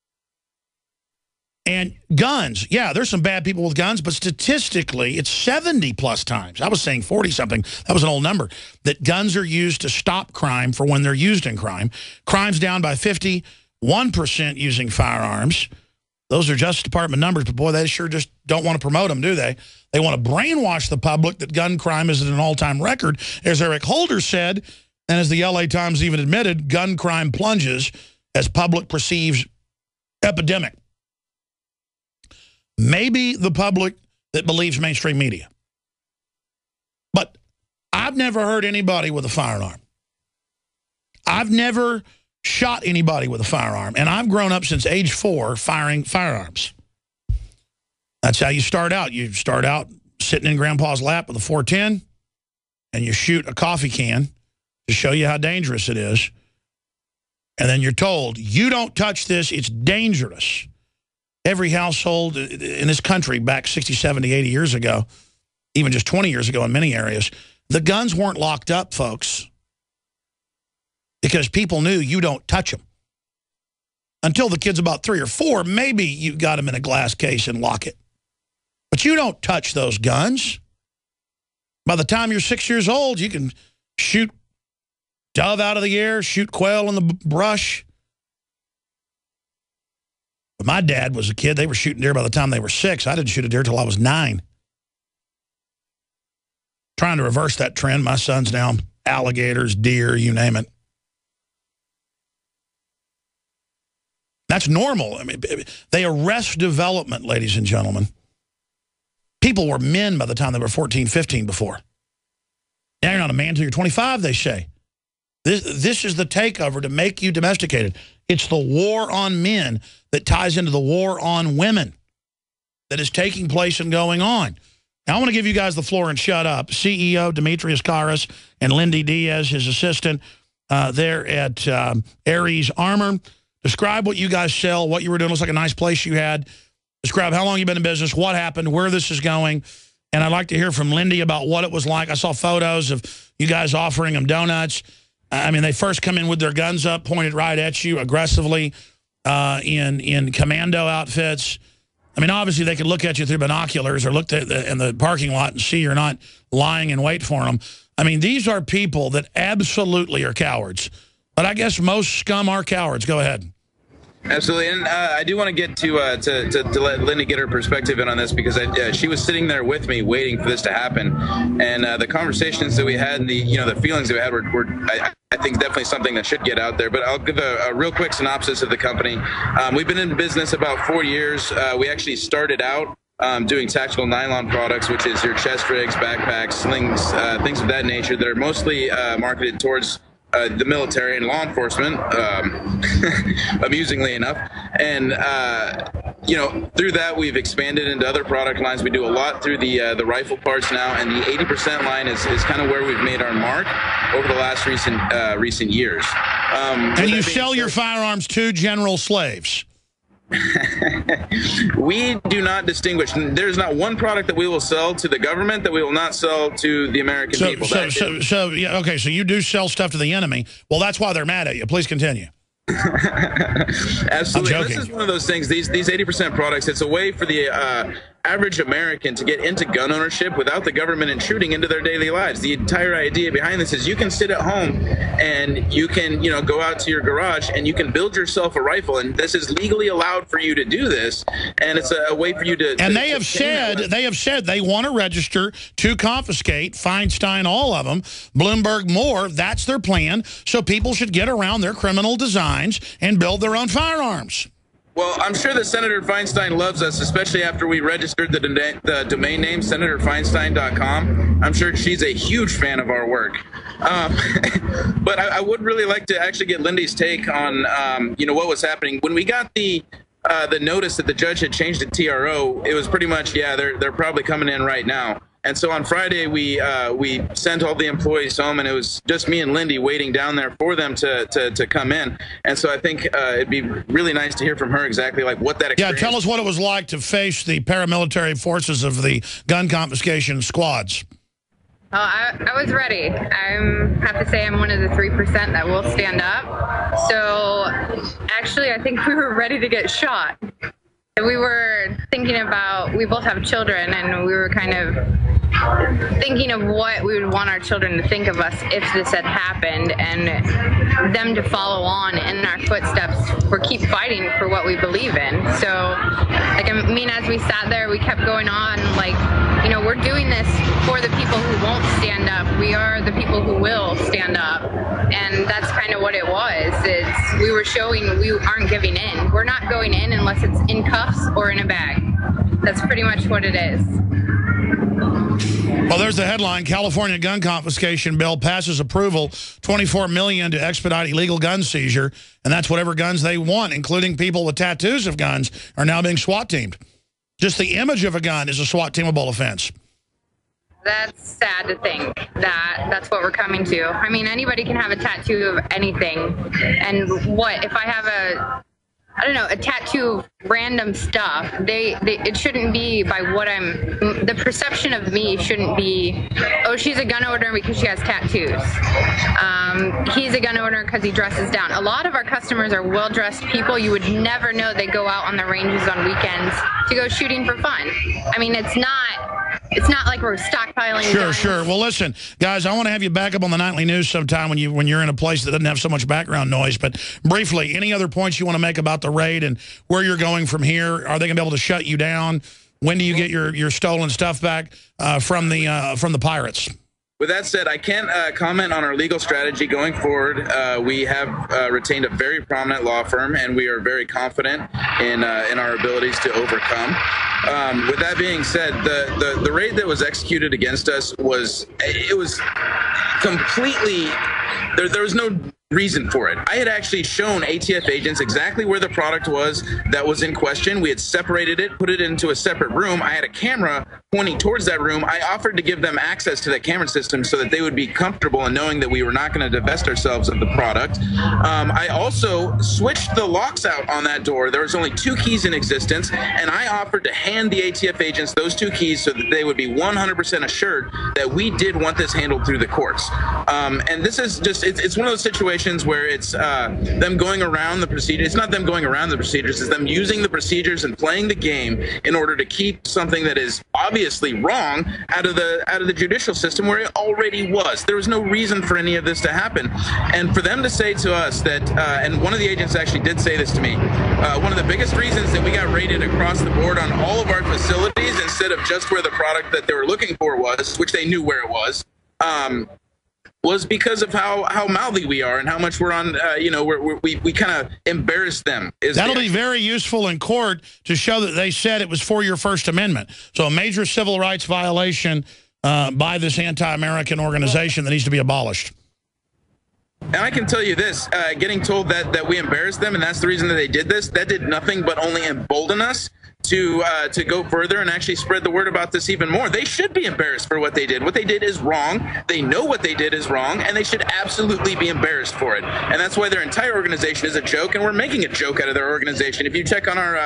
And guns, yeah, there's some bad people with guns, but statistically, it's seventy plus times. I was saying forty something. That was an old number. That guns are used to stop crime for when they're used in crime. Crime's down by fifty-one percent using firearms. Those are Justice Department numbers, but boy, they sure just don't want to promote them, do they? They want to brainwash the public that gun crime is at an all-time record. As Eric Holder said, and as the L A Times even admitted, gun crime plunges as public perceives epidemic. Maybe the public that believes mainstream media. But I've never heard anybody with a firearm. I've never shot anybody with a firearm. And I've grown up since age four firing firearms. That's how you start out. You start out sitting in Grandpa's lap with a four ten, and you shoot a coffee can to show you how dangerous it is. And then you're told, you don't touch this, it's dangerous. Every household in this country back sixty, seventy, eighty years ago, even just twenty years ago in many areas, the guns weren't locked up, folks, because people knew you don't touch them. Until the kid's about three or four, maybe you got them in a glass case and lock it. But you don't touch those guns. By the time you're six years old, you can shoot dove out of the air, shoot quail in the brush. But my dad was a kid. They were shooting deer by the time they were six. I didn't shoot a deer till I was nine. Trying to reverse that trend. My son's now alligators, deer, you name it. That's normal. I mean, they arrest development, ladies and gentlemen. People were men by the time they were fourteen, fifteen before. Now you're not a man until you're twenty-five, they say. This, this is the takeover to make you domesticated. It's the war on men that ties into the war on women that is taking place and going on. Now, I want to give you guys the floor and shut up. C E O Demetrius Karas and Lindy Diaz, his assistant, uh, there at um, Aries Armor. Describe what you guys sell, what you were doing. Looks like a nice place you had. Describe how long you've been in business, what happened, where this is going. And I'd like to hear from Lindy about what it was like. I saw photos of you guys offering them donuts. I mean, they first come in with their guns up, pointed right at you aggressively uh, in, in commando outfits. I mean, obviously, they could look at you through binoculars or look at the, in the parking lot and see you're not lying in wait for them. I mean, these are people that absolutely are cowards. But I guess most scum are cowards. Go ahead. Absolutely, and uh, I do want to get to, uh, to to to let Lindy get her perspective in on this, because I, uh, she was sitting there with me waiting for this to happen, and uh, the conversations that we had and the you know the feelings that we had were, were I, I think definitely something that should get out there. But I'll give a, a real quick synopsis of the company. Um, we've been in business about four years. Uh, we actually started out Um, doing tactical nylon products, which is your chest rigs, backpacks, slings, uh, things of that nature that are mostly uh, marketed towards uh, the military and law enforcement, um, amusingly enough. And, uh, you know, through that, we've expanded into other product lines. We do a lot through the uh, the rifle parts now, and the eighty percent line is, is kind of where we've made our mark over the last recent, uh, recent years. Um, and you sell your firearms to general slaves. We do not distinguish. There's not one product that we will sell to the government that we will not sell to the American so, people. So, so, so, yeah, okay, so you do sell stuff to the enemy. Well, that's why they're mad at you. Please continue. Absolutely. This is one of those things. These these eighty percent products, it's a way for the uh, average American to get into gun ownership without the government intruding into their daily lives. The entire idea behind this is you can sit at home and you can, you know, go out to your garage and you can build yourself a rifle. And this is legally allowed for you to do this. And it's a, a way for you to. And to, they to have said they have said they want to register to confiscate Feinstein, all of them, Bloomberg, more. That's their plan. So people should get around their criminal designs and build their own firearms. Well, I'm sure that Senator Feinstein loves us, especially after we registered the, the domain name senator feinstein dot com. I'm sure she's a huge fan of our work. Um, but I, I would really like to actually get Lindy's take on, um, you know, what was happening. When we got the uh, the notice that the judge had changed the T R O, it was pretty much, yeah, they're, they're probably coming in right now. And so on Friday, we uh, we sent all the employees home, and it was just me and Lindy waiting down there for them to to, to come in. And so I think uh, it'd be really nice to hear from her exactly like what that experience. Yeah, tell us what it was like to face the paramilitary forces of the gun confiscation squads. Oh, I, I was ready. I have to say I'm one of the three percent that will stand up. So actually, I think we were ready to get shot. We were thinking about, we both have children, and we were kind of thinking of what we would want our children to think of us if this had happened, and them to follow on in our footsteps or keep fighting for what we believe in. So, like, I mean, as we sat there, we kept going on, like, you know, we're doing this for the people who won't stand up. We are the people who will stand up. And that's kind of what it was. It's, we were showing we aren't giving in. We're not going in unless it's in cuffs or in a bag. That's pretty much what it is. Well, there's the headline. California gun confiscation bill passes approval, twenty-four million dollars to expedite illegal gun seizure. And that's whatever guns they want, including people with tattoos of guns, are now being SWAT teamed. Just the image of a gun is a SWAT teamable offense. That's sad to think that that's what we're coming to. I mean, anybody can have a tattoo of anything. And what, if I have a, I don't know, a tattoo of random stuff, they, they it shouldn't be by what I'm, the perception of me shouldn't be, oh, she's a gun owner because she has tattoos. Um, he's a gun owner because he dresses down. A lot of our customers are well-dressed people. You would never know they go out on the ranges on weekends to go shooting for fun. I mean, it's not... It's not like we're stockpiling. Sure, guns. sure. Well, listen, guys, I want to have you back up on the nightly news sometime when, you, when you're in a place that doesn't have so much background noise. But briefly, any other points you want to make about the raid and where you're going from here? Are they going to be able to shut you down? When do you get your, your stolen stuff back uh, from the uh, from the pirates? With that said, I can't uh, comment on our legal strategy going forward. Uh, we have uh, retained a very prominent law firm, and we are very confident in uh, in our abilities to overcome. Um, with that being said, the, the the raid that was executed against us was it was completely there. There was no reason for it. I had actually shown A T F agents exactly where the product was that was in question. We had separated it, put it into a separate room. I had a camera pointing towards that room. I offered to give them access to that camera system so that they would be comfortable in knowing that we were not going to divest ourselves of the product. Um, I also switched the locks out on that door. There was only two keys in existence, and I offered to hand the A T F agents those two keys so that they would be one hundred percent assured that we did want this handled through the courts. Um, and this is just, it's, it's one of those situations where it's uh, them going around the procedure. It's not them going around the procedures. It's them using the procedures and playing the game in order to keep something that is obviously wrong out of the out of the judicial system where it already was. There was no reason for any of this to happen. And for them to say to us that, uh, and one of the agents actually did say this to me, uh, one of the biggest reasons that we got raided across the board on all of our facilities instead of just where the product that they were looking for was, which they knew where it was, um, was because of how, how mouthy we are and how much we're on, uh, you know, we're, we're, we we kind of embarrass them. Is That'll the, be very useful in court to show that they said it was for your First Amendment. So a major civil rights violation uh, by this anti-American organization that needs to be abolished. And I can tell you this, uh, getting told that, that we embarrassed them and that's the reason that they did this, that did nothing but only embolden us to uh, to go further and actually spread the word about this even more. They should be embarrassed for what they did. What they did is wrong. They know what they did is wrong, and they should absolutely be embarrassed for it. And that's why their entire organization is a joke, and we're making a joke out of their organization. If you check on our uh,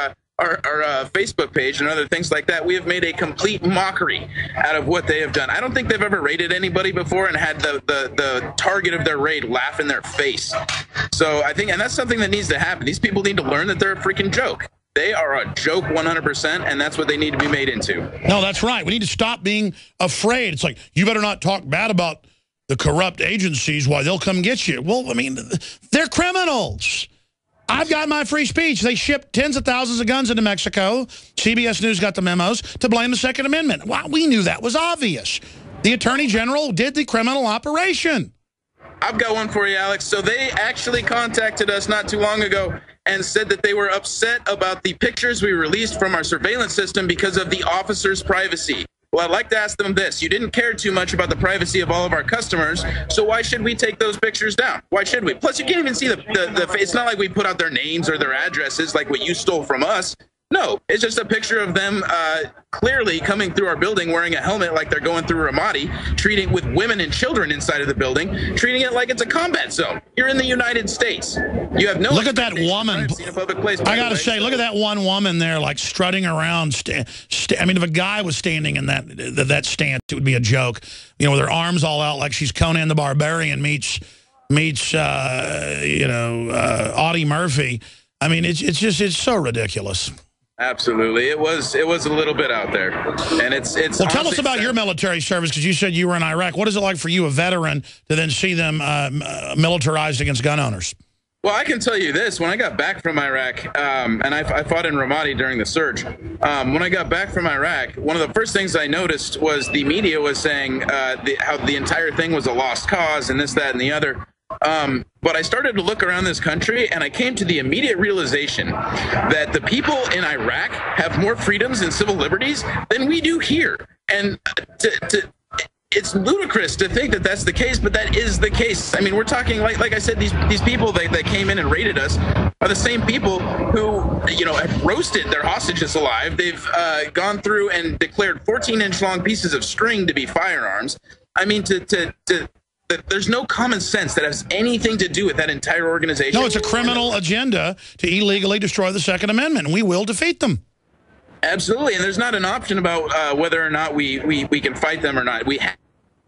our, our uh, Facebook page and other things like that, we have made a complete mockery out of what they have done. I don't think they've ever raided anybody before and had the, the, the target of their raid laugh in their face. So I think, and that's something that needs to happen. These people need to learn that they're a freaking joke. They are a joke one hundred percent, and that's what they need to be made into. No, that's right. We need to stop being afraid. It's like, you better not talk bad about the corrupt agencies while they'll come get you. Well, I mean, they're criminals. I've got my free speech. They shipped tens of thousands of guns into Mexico. C B S News got the memos to blame the Second Amendment. Well, we knew that was obvious. The Attorney General did the criminal operation. I've got one for you, Alex. So they actually contacted us not too long ago and said that they were upset about the pictures we released from our surveillance system because of the officers' privacy. Well, I'd like to ask them this. You didn't care too much about the privacy of all of our customers, so why should we take those pictures down? Why should we? Plus, you can't even see the, the, the it's not like we put out their names or their addresses like what you stole from us. No, it's just a picture of them uh, clearly coming through our building wearing a helmet like they're going through Ramadi, treating with women and children inside of the building, treating it like it's a combat zone. You're in the United States. You have no look at that woman. In a public place, I got to say, look at that one woman there, like strutting around. St st I mean, if a guy was standing in that that, that stance, it would be a joke. You know, with her arms all out like she's Conan the Barbarian meets meets uh, you know uh, Audie Murphy. I mean, it's it's just it's so ridiculous. Absolutely, it was it was a little bit out there, and it's it's. Well, tell us about your military service, because you said you were in Iraq. What is it like for you, a veteran, to then see them uh, militarized against gun owners? Well, I can tell you this: when I got back from Iraq, um, and I, I fought in Ramadi during the surge. Um, when I got back from Iraq, one of the first things I noticed was the media was saying uh, the, how the entire thing was a lost cause, and this, that, and the other. Um, but I started to look around this country, and I came to the immediate realization that the people in Iraq have more freedoms and civil liberties than we do here. And to, to, it's ludicrous to think that that's the case, but that is the case. I mean, we're talking, like like I said, these these people that, that came in and raided us are the same people who, you know, have roasted their hostages alive. They've uh, gone through and declared fourteen inch long pieces of string to be firearms. I mean, to to to. There's no common sense that has anything to do with that entire organization. No, it's a criminal agenda to illegally destroy the Second Amendment, and we will defeat them. Absolutely, and there's not an option about uh, whether or not we, we, we can fight them or not. We ha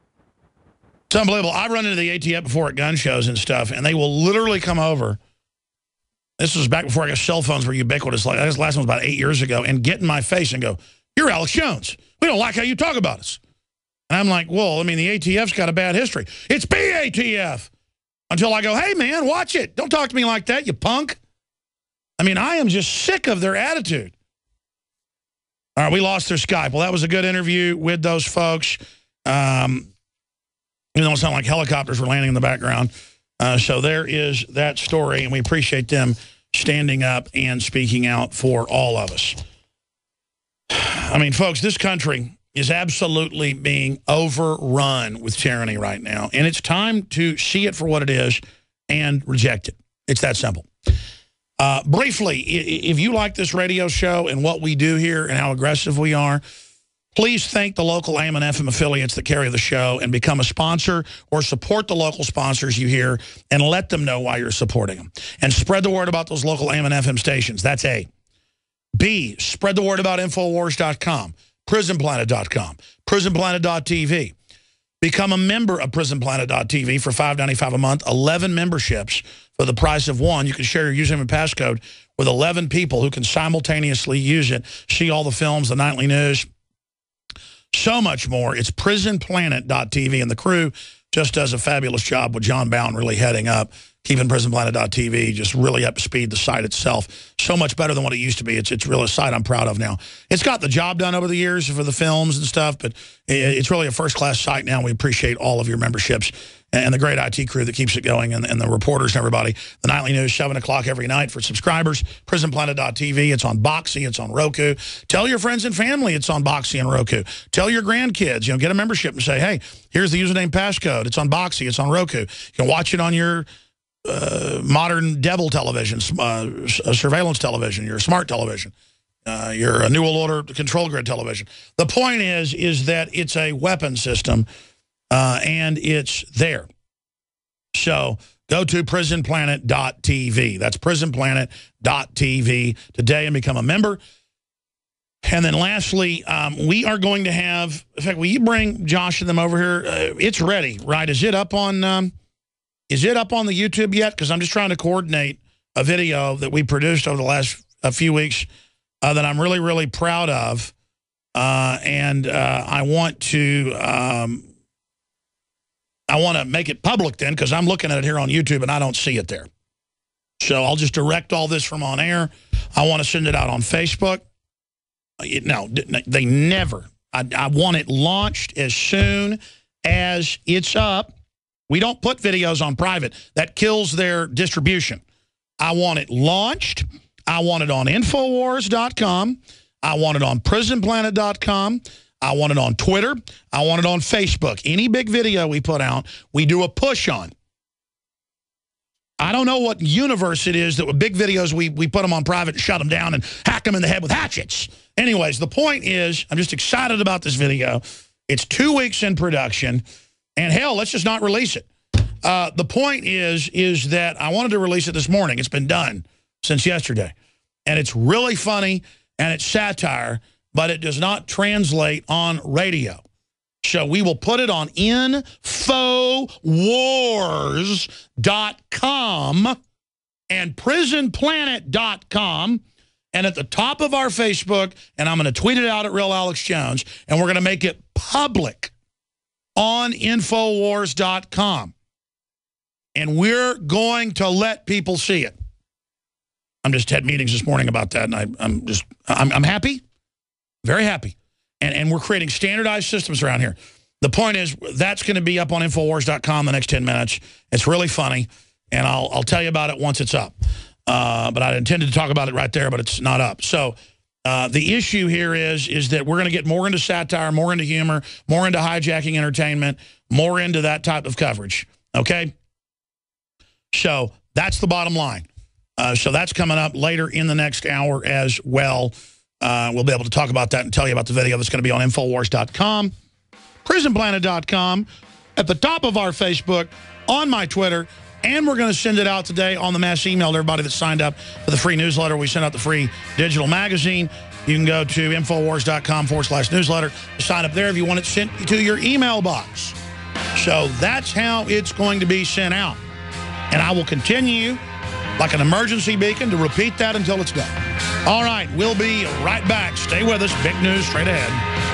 It's unbelievable. I run into the A T F before at gun shows and stuff, and they will literally come over. This was back before I guess cell phones were ubiquitous. Like, this last one was about eight years ago, and get in my face and go, "You're Alex Jones. We don't like how you talk about us." And I'm like, well, I mean, the A T F's got a bad history. It's B A T F. Until I go, hey, man, watch it. Don't talk to me like that, you punk. I mean, I am just sick of their attitude. All right, we lost their Skype. Well, that was a good interview with those folks. Um, even though it sounded like helicopters were landing in the background. Uh, so there is that story, and we appreciate them standing up and speaking out for all of us. I mean, folks, this country is absolutely being overrun with tyranny right now. And it's time to see it for what it is and reject it. It's that simple. Uh, briefly, if you like this radio show and what we do here and how aggressive we are, please thank the local A M and F M affiliates that carry the show and become a sponsor or support the local sponsors you hear and let them know why you're supporting them. And spread the word about those local A M and F M stations. That's A. B, spread the word about Infowars dot com. Prison Planet dot com, Prison Planet dot T V. Become a member of Prison Planet dot T V for five ninety-five a month, eleven memberships for the price of one. You can share your username and passcode with eleven people who can simultaneously use it, see all the films, the nightly news, so much more. It's Prison Planet dot T V, and the crew just does a fabulous job with John Bowden really heading up, keeping Prison Planet dot T V just really up to speed, the site itself. So much better than what it used to be. It's, it's really a site I'm proud of now. It's got the job done over the years for the films and stuff, but it's really a first-class site now. We appreciate all of your memberships and the great I T crew that keeps it going, and, and the reporters and everybody. The nightly news, seven o'clock every night for subscribers. Prison Planet dot T V. It's on Boxee. It's on Roku. Tell your friends and family it's on Boxee and Roku. Tell your grandkids, you know, get a membership and say, hey, here's the username passcode. It's on Boxee. It's on Roku. You can watch it on your uh, modern Devil television, uh, surveillance television, your smart television, uh, your uh, New World Order control grid television. The point is, is that it's a weapon system. Uh, and it's there. So go to prison planet dot t v. That's prison planet dot t v today and become a member. And then lastly, um, we are going to have, in fact, will you bring Josh and them over here? Uh, it's ready, right? Is it up on, um, is it up on the YouTube yet? Because I'm just trying to coordinate a video that we produced over the last a few weeks uh, that I'm really, really proud of. Uh, and uh, I want to, um, I want to make it public then, because I'm looking at it here on YouTube and I don't see it there. So I'll just direct all this from on air. I want to send it out on Facebook. No, they never. I, I want it launched as soon as it's up. We don't put videos on private. That kills their distribution. I want it launched. I want it on Infowars dot com. I want it on prison planet dot com. I want it on Twitter. I want it on Facebook. Any big video we put out, we do a push on. I don't know what universe it is that with big videos, we, we put them on private and shut them down and hack them in the head with hatchets. Anyways, the point is, I'm just excited about this video. It's two weeks in production. And hell, let's just not release it. Uh, the point is, is that I wanted to release it this morning. It's been done since yesterday. And it's really funny, and it's satire, but it does not translate on radio. So we will put it on Infowars dot com and prison planet dot com. And at the top of our Facebook, and I'm going to tweet it out at Real Alex Jones, and we're going to make it public on Infowars dot com. And we're going to let people see it. I'm just had meetings this morning about that, and I, I'm just, I'm, I'm happy, very happy. And, and we're creating standardized systems around here. The point is, that's going to be up on Infowars dot com the next ten minutes. It's really funny, and I'll, I'll tell you about it once it's up. Uh, but I intended to talk about it right there, but it's not up. So uh, the issue here is, is that we're going to get more into satire, more into humor, more into hijacking entertainment, more into that type of coverage, okay? So that's the bottom line. Uh, so that's coming up later in the next hour as well. Uh, we'll be able to talk about that and tell you about the video that's going to be on Infowars dot com, prison planet dot com, at the top of our Facebook, on my Twitter, and we're going to send it out today on the mass email to everybody that signed up for the free newsletter. We sent out the free digital magazine. You can go to Infowars dot com forward slash newsletter to sign up there if you want it sent to your email box. So that's how it's going to be sent out. And I will continue like an emergency beacon to repeat that until it's done. All right, we'll be right back. Stay with us. Big news straight ahead.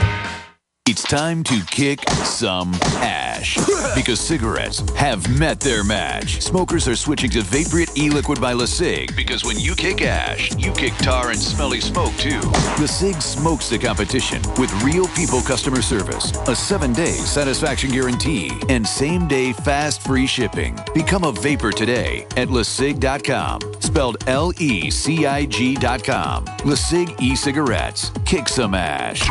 It's time to kick some ash because cigarettes have met their match. Smokers are switching to Vaporite e-liquid by LeSig because when you kick ash, you kick tar and smelly smoke too. LeSig smokes the competition with real people customer service, a seven-day satisfaction guarantee, and same-day fast free shipping. Become a vapor today at LeSig dot com, spelled L E C I G dot com. LeSig e-cigarettes. Kick some ash.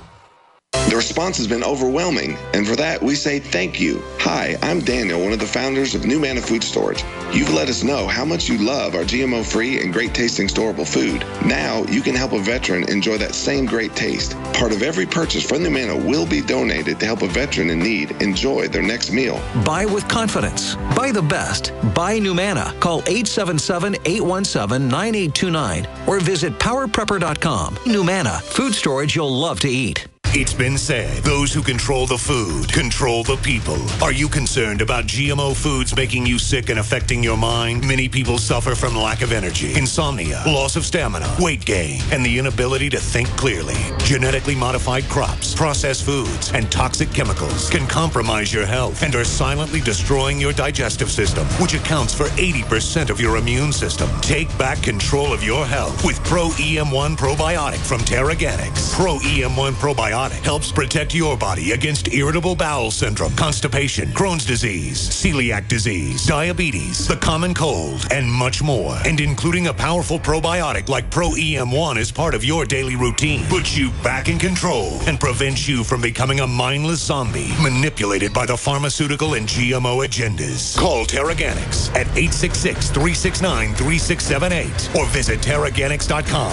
The response has been overwhelming, and for that, we say thank you. Hi, I'm Daniel, one of the founders of New Manna Food Storage. You've let us know how much you love our G M O-free and great-tasting storable food. Now, you can help a veteran enjoy that same great taste. Part of every purchase from New Manna will be donated to help a veteran in need enjoy their next meal. Buy with confidence. Buy the best. Buy New Manna. Call eight seven seven, eight one seven, nine eight two nine or visit power prepper dot com. New Manna, food storage you'll love to eat. It's been said, those who control the food control the people. Are you concerned about G M O foods making you sick and affecting your mind? Many people suffer from lack of energy, insomnia, loss of stamina, weight gain, and the inability to think clearly. Genetically modified crops, processed foods, and toxic chemicals can compromise your health and are silently destroying your digestive system, which accounts for eighty percent of your immune system. Take back control of your health with Pro E M one Probiotic from Terraganics. Pro E M one Probiotic helps protect your body against irritable bowel syndrome, constipation, Crohn's disease, celiac disease, diabetes, the common cold, and much more. And including a powerful probiotic like Pro E M one is part of your daily routine, puts you back in control and prevents you from becoming a mindless zombie manipulated by the pharmaceutical and G M O agendas. Call Terraganics at eight six six, three six nine, three six seven eight or visit Terraganics dot com.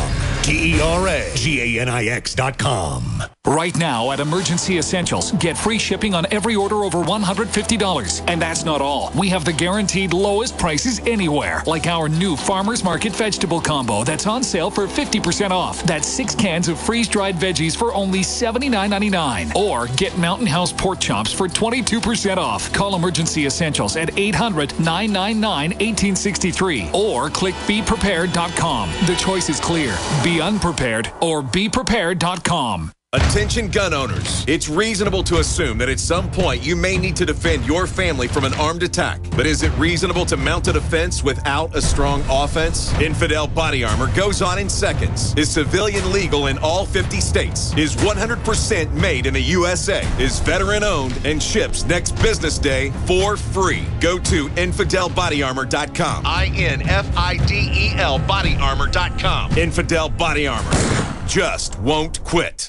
T E R A G A N I X dot com. Right now at Emergency Essentials, get free shipping on every order over one hundred fifty dollars. And that's not all. We have the guaranteed lowest prices anywhere, like our new Farmer's Market vegetable combo that's on sale for fifty percent off. That's six cans of freeze-dried veggies for only seventy-nine ninety-nine. Or get Mountain House pork chops for twenty-two percent off. Call Emergency Essentials at eight hundred, nine nine nine, one eight six three or click be prepared dot com. The choice is clear. Be unprepared or be prepared dot com. Attention gun owners. It's reasonable to assume that at some point you may need to defend your family from an armed attack. But is it reasonable to mount a defense without a strong offense? Infidel Body Armor goes on in seconds. Is civilian legal in all fifty states. Is one hundred percent made in the U S A. Is veteran owned and ships next business day for free. Go to infidel body armor dot com. I N F I D E L body armor dot com. Infidel Body Armor. Just won't quit.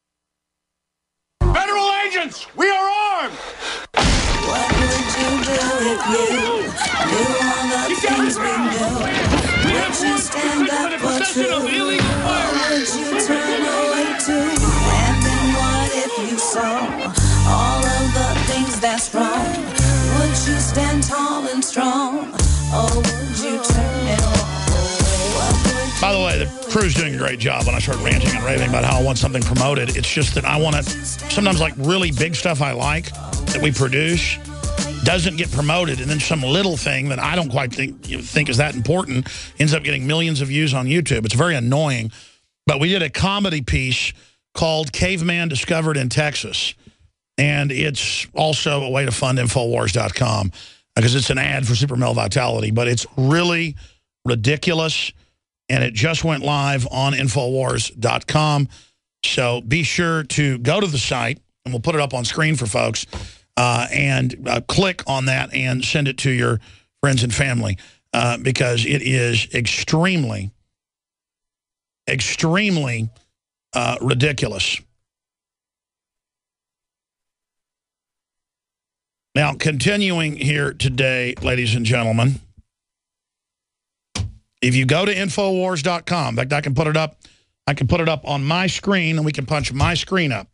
Federal agents, we are armed! What would you do if you knew all the things we know? Would you stand up for truth? Or would you turn away too? And then what if you saw all of the things that's wrong? Would you stand tall and strong? Or would you turn it off? By the way, the crew's doing a great job when I start ranting and raving about how I want something promoted. It's just that I want to, sometimes like really big stuff I like that we produce doesn't get promoted, and then some little thing that I don't quite think, you know, think is that important ends up getting millions of views on YouTube. It's very annoying. But we did a comedy piece called Caveman Discovered in Texas, and it's also a way to fund Infowars dot com because it's an ad for Super Male Vitality, but it's really ridiculous. And it just went live on Infowars dot com. So be sure to go to the site, and we'll put it up on screen for folks, uh, and uh, click on that and send it to your friends and family uh, because it is extremely, extremely uh, ridiculous. Now, continuing here today, ladies and gentlemen, if you go to Infowars dot com, in fact, I can put it up, I can put it up on my screen, and we can punch my screen up.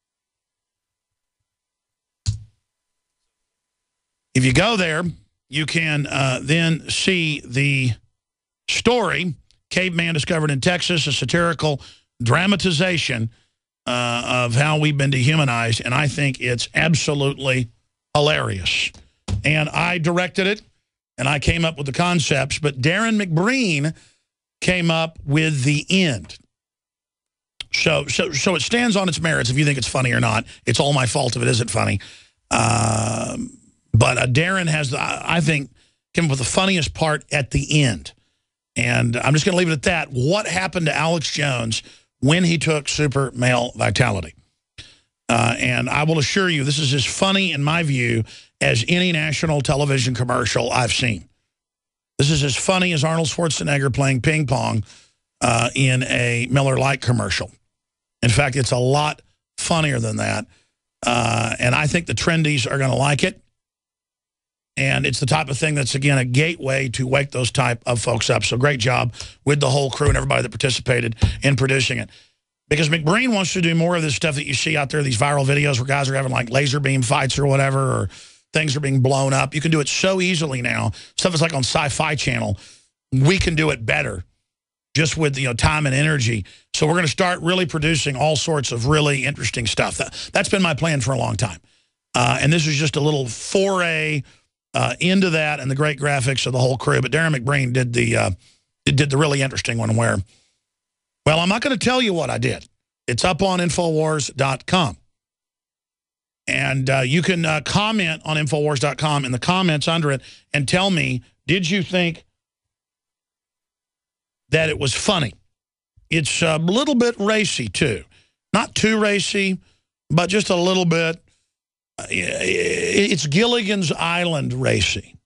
If you go there, you can uh, then see the story, Caveman Discovered in Texas, a satirical dramatization uh, of how we've been dehumanized, and I think it's absolutely hilarious. And I directed it. And I came up with the concepts, but Darren McBreen came up with the end. So, so, so it stands on its merits if you think it's funny or not. It's all my fault if it isn't funny. Um, but uh, Darren has, the, I think, came up with the funniest part at the end. And I'm just going to leave it at that. What happened to Alex Jones when he took Super Male Vitality? Uh, and I will assure you, this is as funny, in my view, as any national television commercial I've seen. This is as funny as Arnold Schwarzenegger playing ping pong uh, in a Miller Lite commercial. In fact, it's a lot funnier than that. Uh, and I think the trendies are going to like it. And it's the type of thing that's, again, a gateway to wake those type of folks up. So great job with the whole crew and everybody that participated in producing it. Because McBreen wants to do more of this stuff that you see out there, these viral videos where guys are having like laser beam fights or whatever, or things are being blown up. You can do it so easily now. Stuff that's like on Sci-Fi Channel. We can do it better just with, you know, time and energy. So we're going to start really producing all sorts of really interesting stuff. That, that's been my plan for a long time. Uh, and this is just a little foray uh, into that and the great graphics of the whole crew. But Darren McBreen did the, uh, did the really interesting one where, well, I'm not going to tell you what I did. It's up on Infowars dot com. And uh, you can uh, comment on Infowars dot com in the comments under it and tell me, did you think that it was funny? It's a little bit racy, too. Not too racy, but just a little bit. It's Gilligan's Island racy.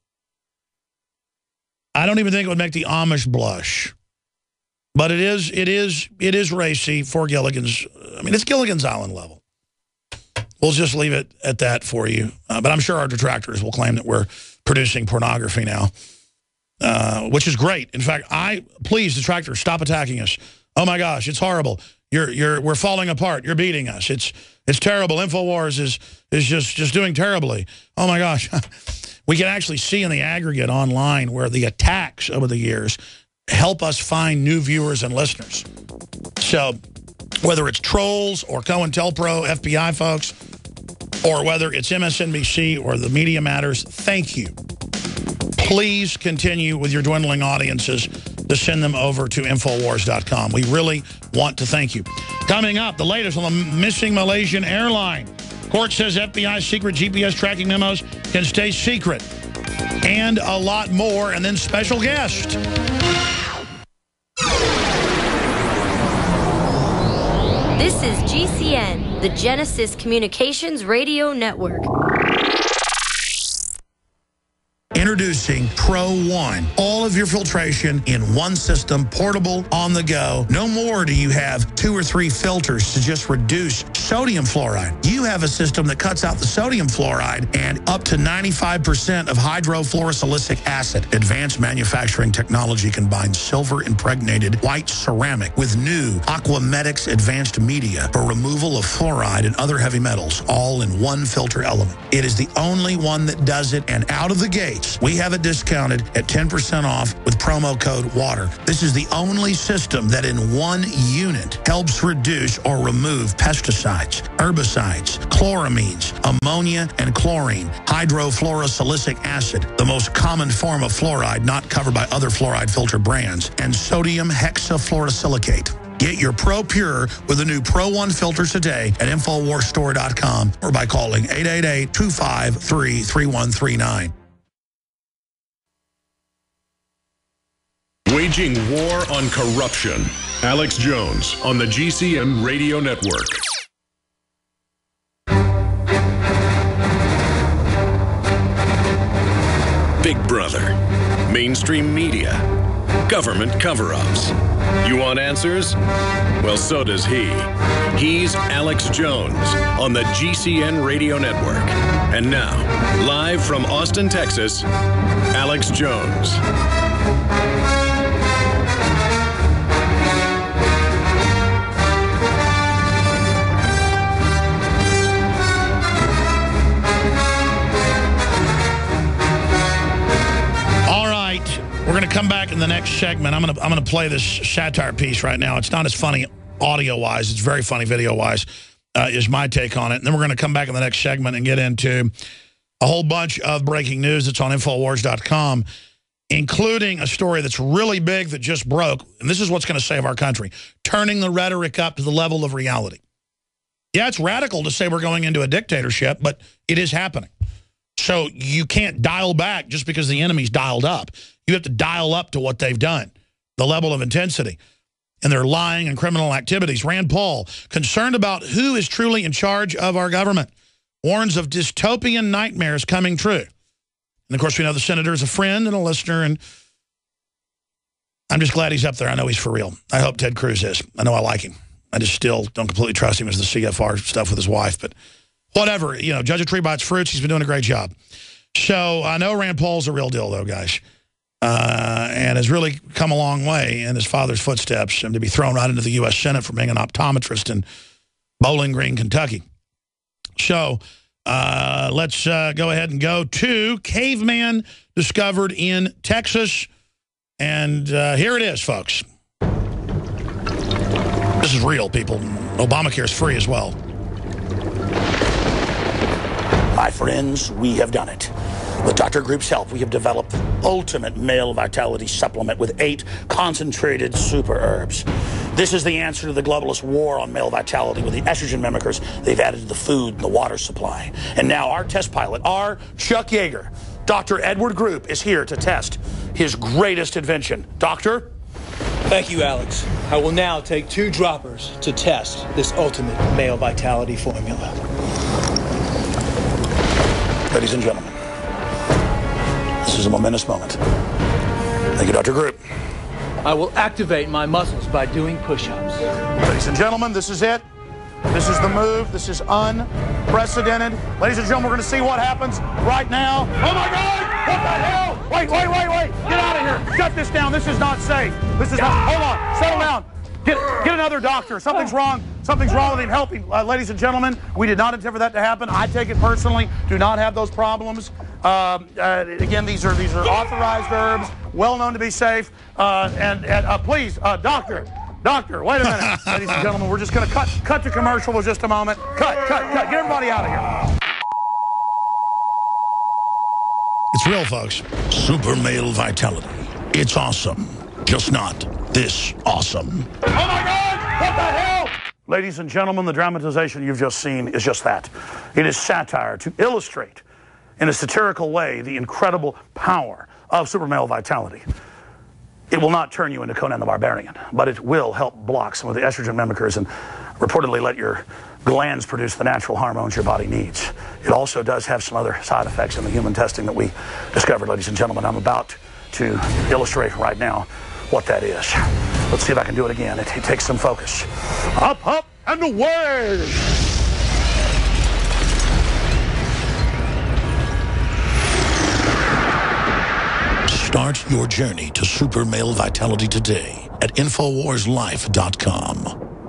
I don't even think it would make the Amish blush. But it is, it is, it is racy for Gilligan's. I mean, it's Gilligan's Island level. We'll just leave it at that for you. Uh, but I'm sure our detractors will claim that we're producing pornography now, uh, which is great. In fact, I please, detractors, stop attacking us. Oh my gosh, it's horrible. You're you're we're falling apart. You're beating us. It's it's terrible. InfoWars is is just just doing terribly. Oh my gosh. We can actually see in the aggregate online where the attacks over the years help us find new viewers and listeners. So whether it's trolls or COINTELPRO, F B I folks, or whether it's M S N B C or the Media Matters, thank you. Please continue with your dwindling audiences to send them over to InfoWars dot com. We really want to thank you. Coming up, the latest on the missing Malaysian airline. Court says F B I secret G P S tracking memos can stay secret. And a lot more, and then special guest. This is G C N, the Genesis Communications Radio Network. Introducing Pro One. All of your filtration in one system, portable, on the go. No more do you have two or three filters to just reduce sodium fluoride. You have a system that cuts out the sodium fluoride and up to ninety-five percent of hydrofluorosilicic acid. Advanced manufacturing technology combines silver-impregnated white ceramic with new Aquamedics advanced media for removal of fluoride and other heavy metals, all in one filter element. It is the only one that does it, and out of the gates, we have it discounted at ten percent off with promo code WATER. This is the only system that in one unit helps reduce or remove pesticides, herbicides, chloramines, ammonia, and chlorine, hydrofluorosilicic acid, the most common form of fluoride not covered by other fluoride filter brands, and sodium hexafluorosilicate. Get your Pro Pure with the new Pro One filters today at InfoWars Store dot com or by calling eight eight eight, two five three, three one three nine. Waging war on corruption. Alex Jones on the G C N Radio Network. Big Brother, mainstream media, government cover-ups. You want answers? Well, so does he. He's Alex Jones on the G C N Radio Network. And now, live from Austin, Texas, Alex Jones. We're going to come back in the next segment. I'm going to I'm going to play this satire piece right now. It's not as funny audio-wise. It's very funny video-wise, uh, is my take on it. And then we're going to come back in the next segment and get into a whole bunch of breaking news that's on InfoWars dot com, including a story that's really big that just broke. And this is what's going to save our country, turning the rhetoric up to the level of reality. Yeah, it's radical to say we're going into a dictatorship, but it is happening. So you can't dial back just because the enemy's dialed up. You have to dial up to what they've done, the level of intensity, and their lying and criminal activities. Rand Paul, concerned about who is truly in charge of our government, warns of dystopian nightmares coming true. And, of course, we know the senator is a friend and a listener, and I'm just glad he's up there. I know he's for real. I hope Ted Cruz is. I know I like him. I just still don't completely trust him as the C F R stuff with his wife, but whatever. You know, judge a tree by its fruits. He's been doing a great job. So I know Rand Paul's a real deal, though, guys. Uh, and has really come a long way in his father's footsteps, and to be thrown right into the U S Senate for being an optometrist in Bowling Green, Kentucky. So uh, let's uh, go ahead and go to caveman discovered in Texas. And uh, here it is, folks. This is real, people. Obamacare is free as well. My friends, we have done it. With Doctor Group's help, we have developed the ultimate male vitality supplement with eight concentrated super herbs. This is the answer to the globalist war on male vitality with the estrogen mimickers they've added to the food and the water supply. And now our test pilot, our Chuck Yeager, Doctor Edward Group, is here to test his greatest invention. Doctor? Thank you, Alex. I will now take two droppers to test this ultimate male vitality formula. Ladies and gentlemen, this is a momentous moment. Thank you, Doctor Group. I will activate my muscles by doing push-ups. Ladies and gentlemen, this is it. This is the move. This is unprecedented. Ladies and gentlemen, we're going to see what happens right now. Oh, my God! What the hell? Wait, wait, wait, wait. Get out of here. Shut this down. This is not safe. This is not... Hold on. Settle down. Get, get another doctor. Something's wrong. Something's wrong with him. Help him. Uh, ladies and gentlemen, we did not intend for that to happen. I take it personally. Do not have those problems. Uh, uh, again, these are these are authorized herbs, well known to be safe. Uh, and and uh, please, uh, doctor, doctor, wait a minute, ladies and gentlemen, we're just going to cut cut to commercial for just a moment. Cut, cut, cut. Get everybody out of here. It's real, folks. Super male vitality. It's awesome. Just not this awesome. Oh my God! What the hell? Ladies and gentlemen, the dramatization you've just seen is just that. It is satire to illustrate in a satirical way the incredible power of super male vitality. It will not turn you into Conan the Barbarian, but it will help block some of the estrogen mimickers and reportedly let your glands produce the natural hormones your body needs. It also does have some other side effects in the human testing that we discovered, ladies and gentlemen. I'm about to illustrate right now what that is. Let's see if I can do it again. It, it takes some focus. Up, up, and away! Start your journey to super male vitality today at Infowars Life dot com.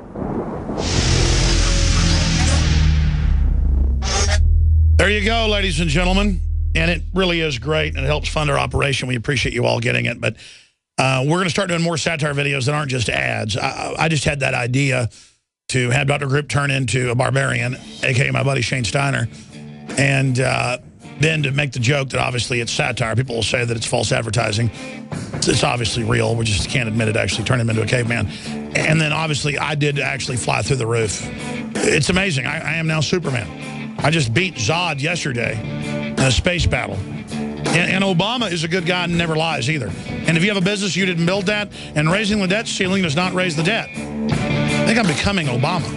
There you go, ladies and gentlemen. And it really is great, and it helps fund our operation. We appreciate you all getting it. But uh, we're going to start doing more satire videos that aren't just ads. I, I just had that idea to have Doctor Grip turn into a barbarian, a k a my buddy Shane Steiner. And uh, then to make the joke that obviously it's satire. People will say that it's false advertising. It's, it's obviously real. We just can't admit it actually turned him into a caveman. And then obviously I did actually fly through the roof. It's amazing. I, I am now Superman. I just beat Zod yesterday in a space battle. And, and Obama is a good guy and never lies either. And if you have a business, you didn't build that. And raising the debt ceiling does not raise the debt. I think I'm becoming Obama.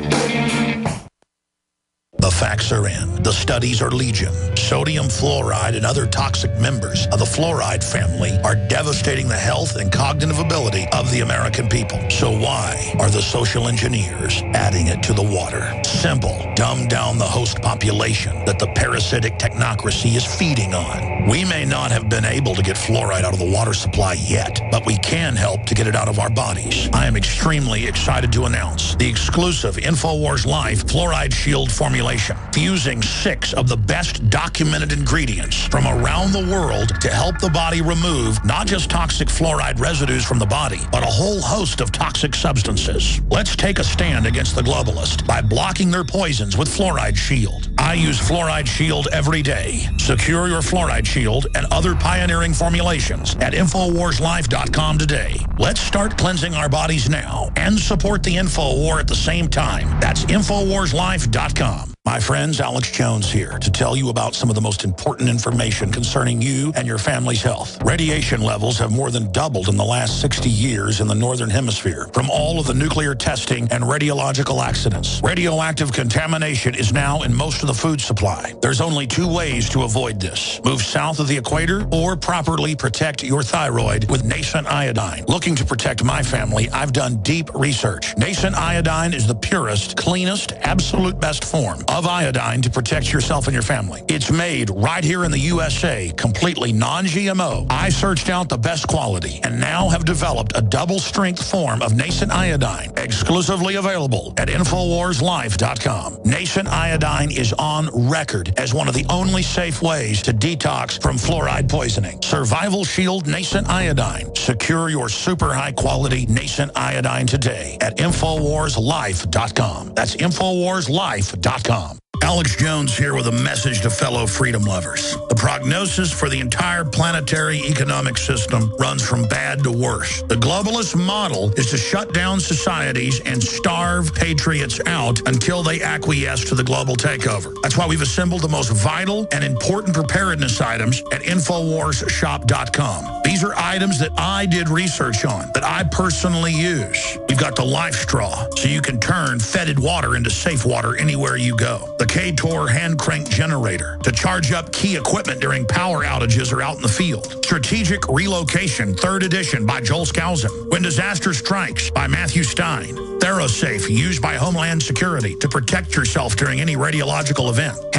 The facts are in. The studies are legion. Sodium fluoride and other toxic members of the fluoride family are devastating the health and cognitive ability of the American people. So why are the social engineers adding it to the water? Simple. Dumb down the host population that the parasitic technocracy is feeding on. We may not have been able to get fluoride out of the water supply yet, but we can help to get it out of our bodies. I am extremely excited to announce the exclusive Infowars Life Fluoride Shield formulation, fusing six of the best documented ingredients from around the world to help the body remove not just toxic fluoride residues from the body, but a whole host of toxic substances. Let's take a stand against the globalists by blocking their poisons with Fluoride Shield. I use Fluoride Shield every day. Secure your Fluoride Shield and other pioneering formulations at Infowars Life dot com today. Let's start cleansing our bodies now and support the InfoWar at the same time. That's Infowars Life dot com. My friends, Alex Jones here to tell you about some of the most important information concerning you and your family's health. Radiation levels have more than doubled in the last sixty years in the Northern Hemisphere from all of the nuclear testing and radiological accidents. Radioactive contamination is now in most of the food supply. There's only two ways to avoid this. Move south of the equator or properly protect your thyroid with Nascent Iodine. Looking to protect my family, I've done deep research. Nascent Iodine is the purest, cleanest, absolute best form of iodine to protect yourself and your family. It's made right here in the U S A, completely non G M O. I searched out the best quality and now have developed a double-strength form of Nascent Iodine, exclusively available at Infowars Life dot com. Nascent Iodine is on record as one of the only safe ways to detox from fluoride poisoning. Survival Shield Nascent Iodine. Secure your super high-quality Nascent Iodine today at Infowars Life dot com. That's Infowars Life dot com. Alex Jones here with a message to fellow freedom lovers. The prognosis for the entire planetary economic system runs from bad to worse. The globalist model is to shut down societies and starve patriots out until they acquiesce to the global takeover. That's why we've assembled the most vital and important preparedness items at Infowars Shop dot com. These are items that I did research on, that I personally use. We've got the Life Straw, so you can turn fetid water into safe water anywhere you go. The K-Tor hand crank generator to charge up key equipment during power outages or out in the field. Strategic Relocation, third edition by Joel Skousen. When Disaster Strikes by Matthew Stein. ThyroSafe, used by Homeland Security to protect yourself during any radiological event.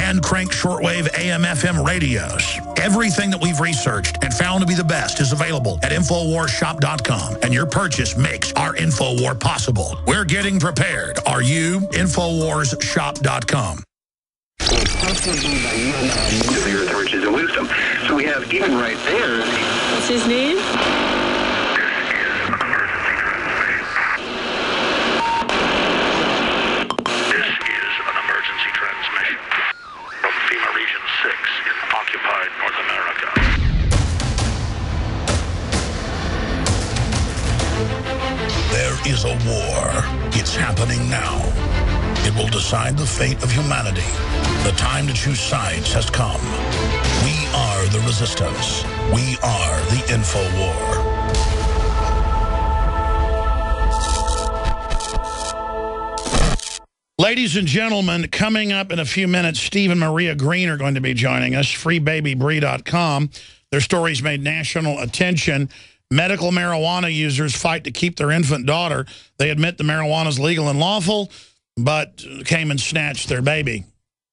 hand-cranked shortwave A M F M radios. Everything that we've researched and found to be the best is available at Infowars Shop dot com, and your purchase makes our Infowar possible. We're getting prepared. Are you? Infowars Shop dot com. To the earth, riches, and wisdom. So we have even right there. What's his name? There is a war. It's happening now. It will decide the fate of humanity. The time to choose sides has come. We are the resistance. We are the Infowar. Ladies and gentlemen, coming up in a few minutes, Steve and Maria Green are going to be joining us, free baby bree dot com. Their stories made national attention. Medical marijuana users fight to keep their infant daughter. They admit the marijuana is legal and lawful, but came and snatched their baby.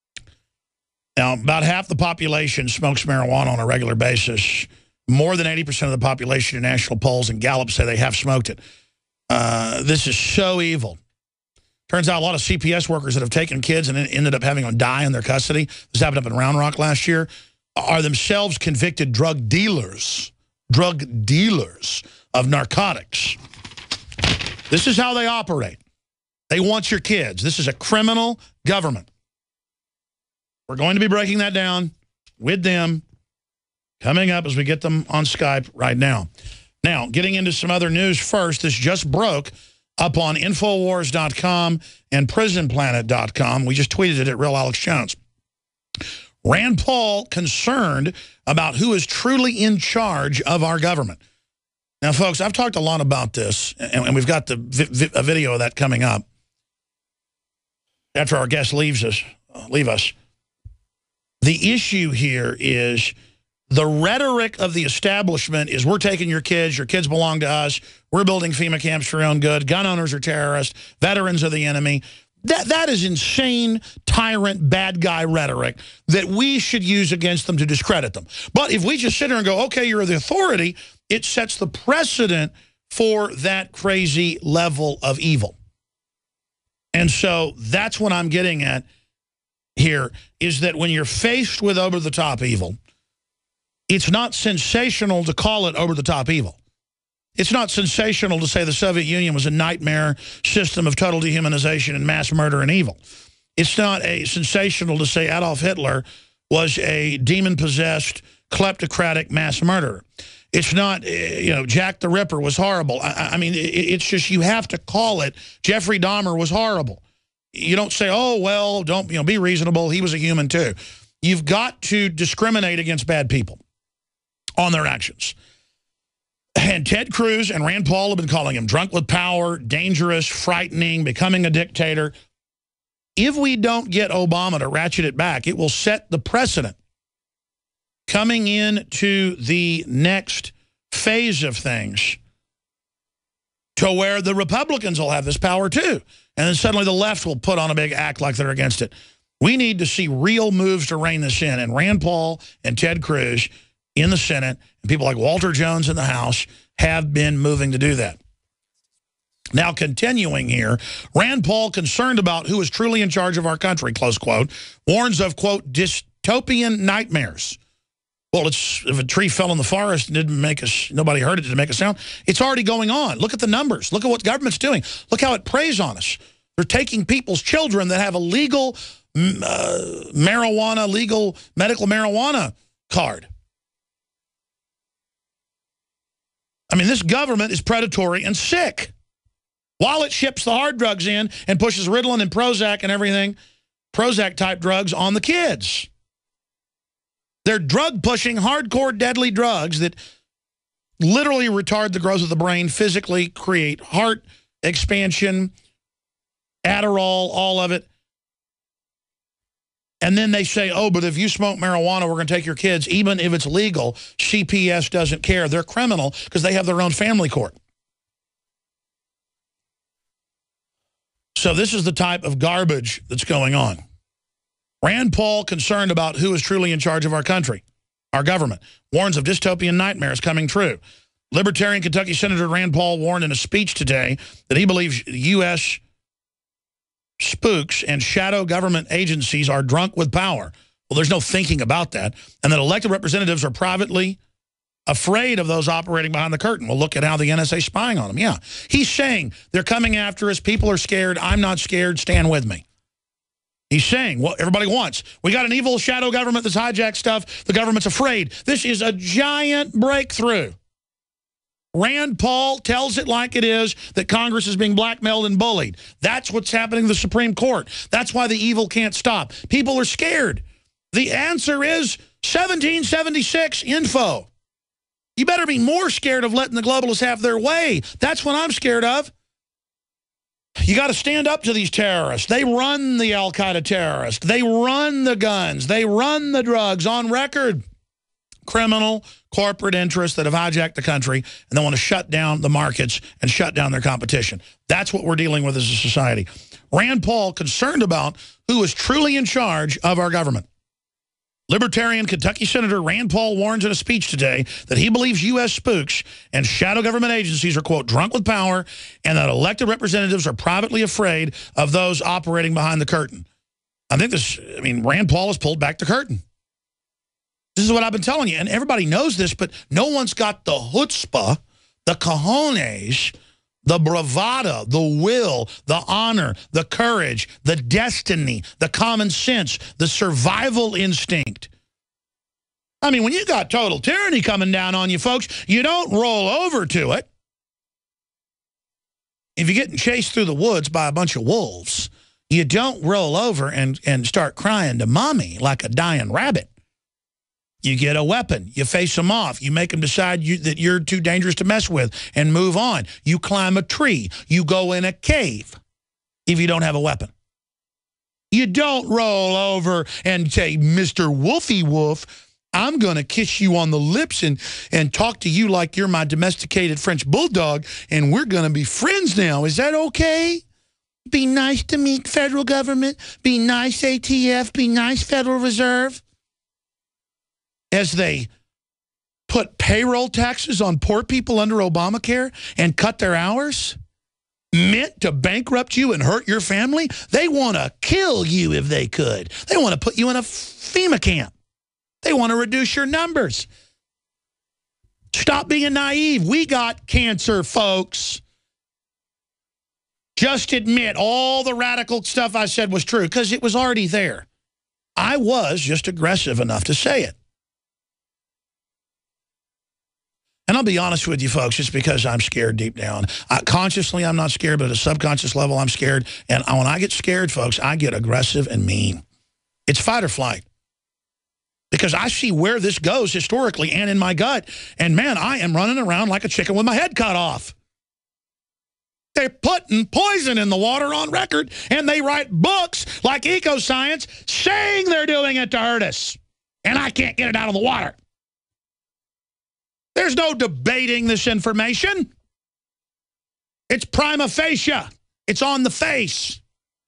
Now, about half the population smokes marijuana on a regular basis. More than eighty percent of the population in national polls and Gallup say they have smoked it. Uh, this is so evil. Turns out a lot of C P S workers that have taken kids and ended up having them die in their custody, this happened up in Round Rock last year, are themselves convicted drug dealers. Drug dealers of narcotics. This is how they operate. They want your kids. This is a criminal government. We're going to be breaking that down with them coming up as we get them on Skype right now. Now, getting into some other news first. This just broke up on Infowars dot com and Prison Planet dot com. We just tweeted it at Real Alex Jones. Rand Paul concerned about who is truly in charge of our government. Now, folks, I've talked a lot about this, and we've got the vi vi a video of that coming up after our guest leaves us, uh, leave us. The issue here is the rhetoric of the establishment is we're taking your kids, your kids belong to us, we're building FEMA camps for your own good, gun owners are terrorists, veterans are the enemy. That, that is insane, tyrant, bad guy rhetoric that we should use against them to discredit them. But if we just sit here and go, okay, you're the authority, it sets the precedent for that crazy level of evil. And so that's what I'm getting at here, is that when you're faced with over-the-top evil, it's not sensational to call it over-the-top evil. It's not sensational to say the Soviet Union was a nightmare system of total dehumanization and mass murder and evil. It's not a sensational to say Adolf Hitler was a demon-possessed, kleptocratic mass murderer. It's not, you know, Jack the Ripper was horrible. I, I mean, it's just you have to call it Jeffrey Dahmer was horrible. You don't say, oh, well, don't, you know, be reasonable. He was a human too. You've got to discriminate against bad people on their actions. And Ted Cruz and Rand Paul have been calling him drunk with power, dangerous, frightening, becoming a dictator. If we don't get Obama to ratchet it back, it will set the precedent coming into the next phase of things to where the Republicans will have this power too. And then suddenly the left will put on a big act like they're against it. We need to see real moves to rein this in. And Rand Paul and Ted Cruz in the Senate, and people like Walter Jones in the House have been moving to do that. Now, continuing here, Rand Paul, concerned about who is truly in charge of our country, close quote, warns of, quote, dystopian nightmares. Well, it's if a tree fell in the forest and didn't make us, nobody heard it, didn't make a sound. It's already going on. Look at the numbers. Look at what the government's doing. Look how it preys on us. They're taking people's children that have a legal uh, marijuana, legal medical marijuana card. I mean, this government is predatory and sick. While it ships the hard drugs in and pushes Ritalin and Prozac and everything, Prozac-type drugs on the kids. They're drug-pushing, hardcore, deadly drugs that literally retard the growth of the brain, physically create heart expansion, Adderall, all of it. And then they say, oh, but if you smoke marijuana, we're going to take your kids. Even if it's legal, C P S doesn't care. They're criminal because they have their own family court. So this is the type of garbage that's going on. Rand Paul, concerned about who is truly in charge of our country, our government, warns of dystopian nightmares coming true. Libertarian Kentucky Senator Rand Paul warned in a speech today that he believes U S spooks and shadow government agencies are drunk with power. Well, there's no thinking about that. And that elected representatives are privately afraid of those operating behind the curtain. Well, look at how the N S A is spying on them. Yeah. He's saying they're coming after us. People are scared. I'm not scared. Stand with me. He's saying what everybody wants. We got an evil shadow government that's hijacked stuff. The government's afraid. This is a giant breakthrough. Rand Paul tells it like it is, that Congress is being blackmailed and bullied. That's what's happening to the Supreme Court. That's why the evil can't stop. People are scared. The answer is seventeen seventy-six info. You better be more scared of letting the globalists have their way. That's what I'm scared of. You got to stand up to these terrorists. They run the Al-Qaeda terrorists. They run the guns. They run the drugs on record. Criminal corporate interests that have hijacked the country, and they want to shut down the markets and shut down their competition. That's what we're dealing with as a society. Rand Paul concerned about who is truly in charge of our government. Libertarian Kentucky Senator Rand Paul warns in a speech today that he believes U S spooks and shadow government agencies are, quote, drunk with power, and that elected representatives are privately afraid of those operating behind the curtain. I think this, I mean, Rand Paul has pulled back the curtain. This is what I've been telling you, and everybody knows this, but no one's got the chutzpah, the cojones, the bravado, the will, the honor, the courage, the destiny, the common sense, the survival instinct. I mean, when you got total tyranny coming down on you, folks, you don't roll over to it. If you're getting chased through the woods by a bunch of wolves, you don't roll over and, and start crying to mommy like a dying rabbit. You get a weapon. You face them off. You make them decide you, that you're too dangerous to mess with and move on. You climb a tree. You go in a cave if you don't have a weapon. You don't roll over and say, Mister Wolfie Wolf, I'm going to kiss you on the lips and, and talk to you like you're my domesticated French bulldog, and we're going to be friends now. Is that okay? Be nice to me, federal government. Be nice, A T F. Be nice, Federal Reserve. As they put payroll taxes on poor people under Obamacare and cut their hours, meant to bankrupt you and hurt your family, they want to kill you if they could. They want to put you in a FEMA camp. They want to reduce your numbers. Stop being naive. We got cancer, folks. Just admit all the radical stuff I said was true, because it was already there. I was just aggressive enough to say it. And I'll be honest with you, folks, it's because I'm scared deep down. I, consciously, I'm not scared, but at a subconscious level, I'm scared. And when I get scared, folks, I get aggressive and mean. It's fight or flight. Because I see where this goes historically and in my gut. And, man, I am running around like a chicken with my head cut off. They're putting poison in the water on record, and they write books like Ecoscience saying they're doing it to hurt us. And I can't get it out of the water. There's no debating this information. It's prima facie. It's on the face.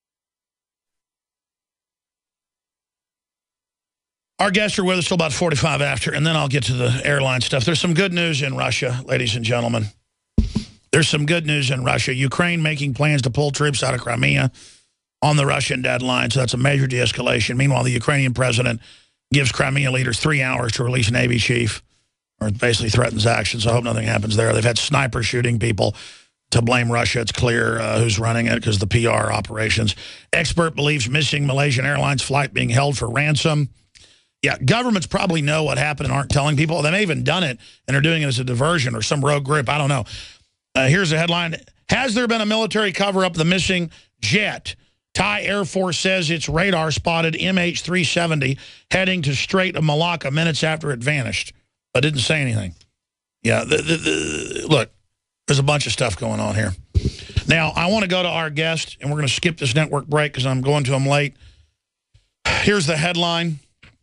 Our guests are with us till about forty-five after, and then I'll get to the airline stuff. There's some good news in Russia, ladies and gentlemen. There's some good news in Russia. Ukraine making plans to pull troops out of Crimea on the Russian deadline, so that's a major de-escalation. Meanwhile, the Ukrainian president gives Crimea leaders three hours to release Navy chief. Or basically threatens action, so I hope nothing happens there. They've had snipers shooting people to blame Russia. It's clear uh, who's running it because the P R operations. Expert believes missing Malaysian Airlines flight being held for ransom. Yeah, governments probably know what happened and aren't telling people. They may have even done it and are doing it as a diversion or some rogue group. I don't know. Uh, here's the headline. Has there been a military cover-up of the missing jet? Thai Air Force says its radar spotted M H three seventy heading to Strait of Malacca minutes after it vanished. I didn't say anything. Yeah, the, the, the, look, there's a bunch of stuff going on here. Now, I want to go to our guest, and we're going to skip this network break because I'm going to them late. Here's the headline.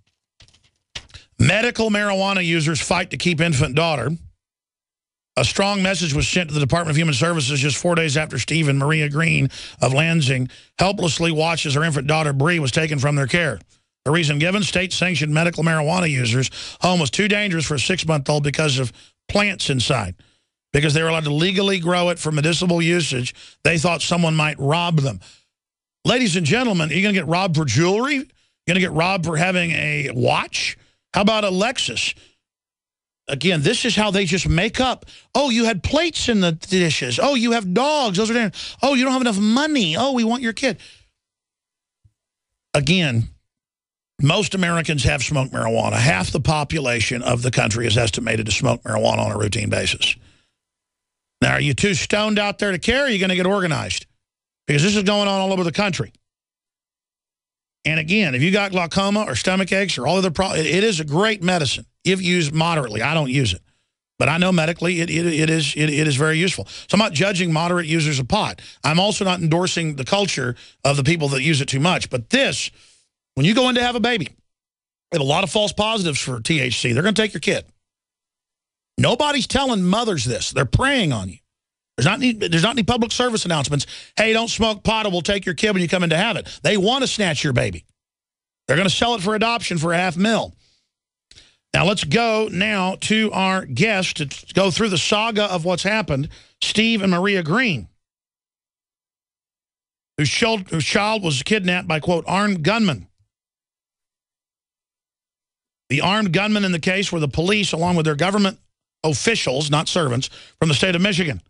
Medical marijuana users fight to keep infant daughter. A strong message was sent to the Department of Human Services just four days after Steve and Maria Green of Lansing helplessly watched as her infant daughter, Bree, was taken from their care. The reason given, state-sanctioned medical marijuana users' home was too dangerous for a six-month-old because of plants inside. Because they were allowed to legally grow it for medicinal usage, they thought someone might rob them. Ladies and gentlemen, are you going to get robbed for jewelry? You're going to get robbed for having a watch? How about a Lexus? Again, this is how they just make up. Oh, you had plates in the dishes. Oh, you have dogs. Those are there. Oh, you don't have enough money. Oh, we want your kid. Again, most Americans have smoked marijuana. Half the population of the country is estimated to smoke marijuana on a routine basis. Now, are you too stoned out there to care, or are you going to get organized? Because this is going on all over the country. And again, if you got glaucoma or stomach aches or all other problems, it, it is a great medicine if used moderately. I don't use it. But I know medically it, it, it, is, it, it is very useful. So I'm not judging moderate users of pot. I'm also not endorsing the culture of the people that use it too much. But this, when you go in to have a baby, they have a lot of false positives for T H C. They're going to take your kid. Nobody's telling mothers this. They're preying on you. There's not any, there's not any public service announcements. Hey, don't smoke pot or we'll take your kid when you come in to have it. They want to snatch your baby. They're going to sell it for adoption for a half mil. Now, let's go now to our guest to go through the saga of what's happened, Steve and Maria Green, whose child, whose child was kidnapped by, quote, armed gunmen. The armed gunmen in the case were the police, along with their government officials, not servants, from the state of Michigan.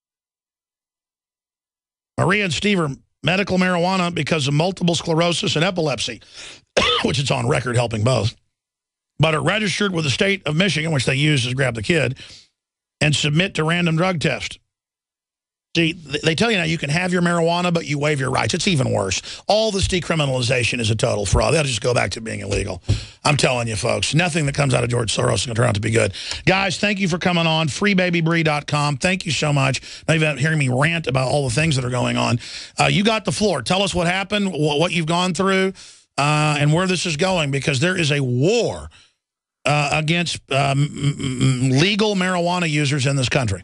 Maria and Steve are medical marijuana because of multiple sclerosis and epilepsy, which it's on record helping both, but are registered with the state of Michigan, which they use to grab the kid, and submit to random drug tests. See, they tell you now you can have your marijuana, but you waive your rights. It's even worse. All this decriminalization is a total fraud. They'll just go back to being illegal. I'm telling you, folks, nothing that comes out of George Soros is going to turn out to be good. Guys, thank you for coming on. free baby bree dot com. Thank you so much. Now you've been hearing me rant about all the things that are going on. Uh, you got the floor. Tell us what happened, what you've gone through, uh, and where this is going, because there is a war uh, against um, legal marijuana users in this country.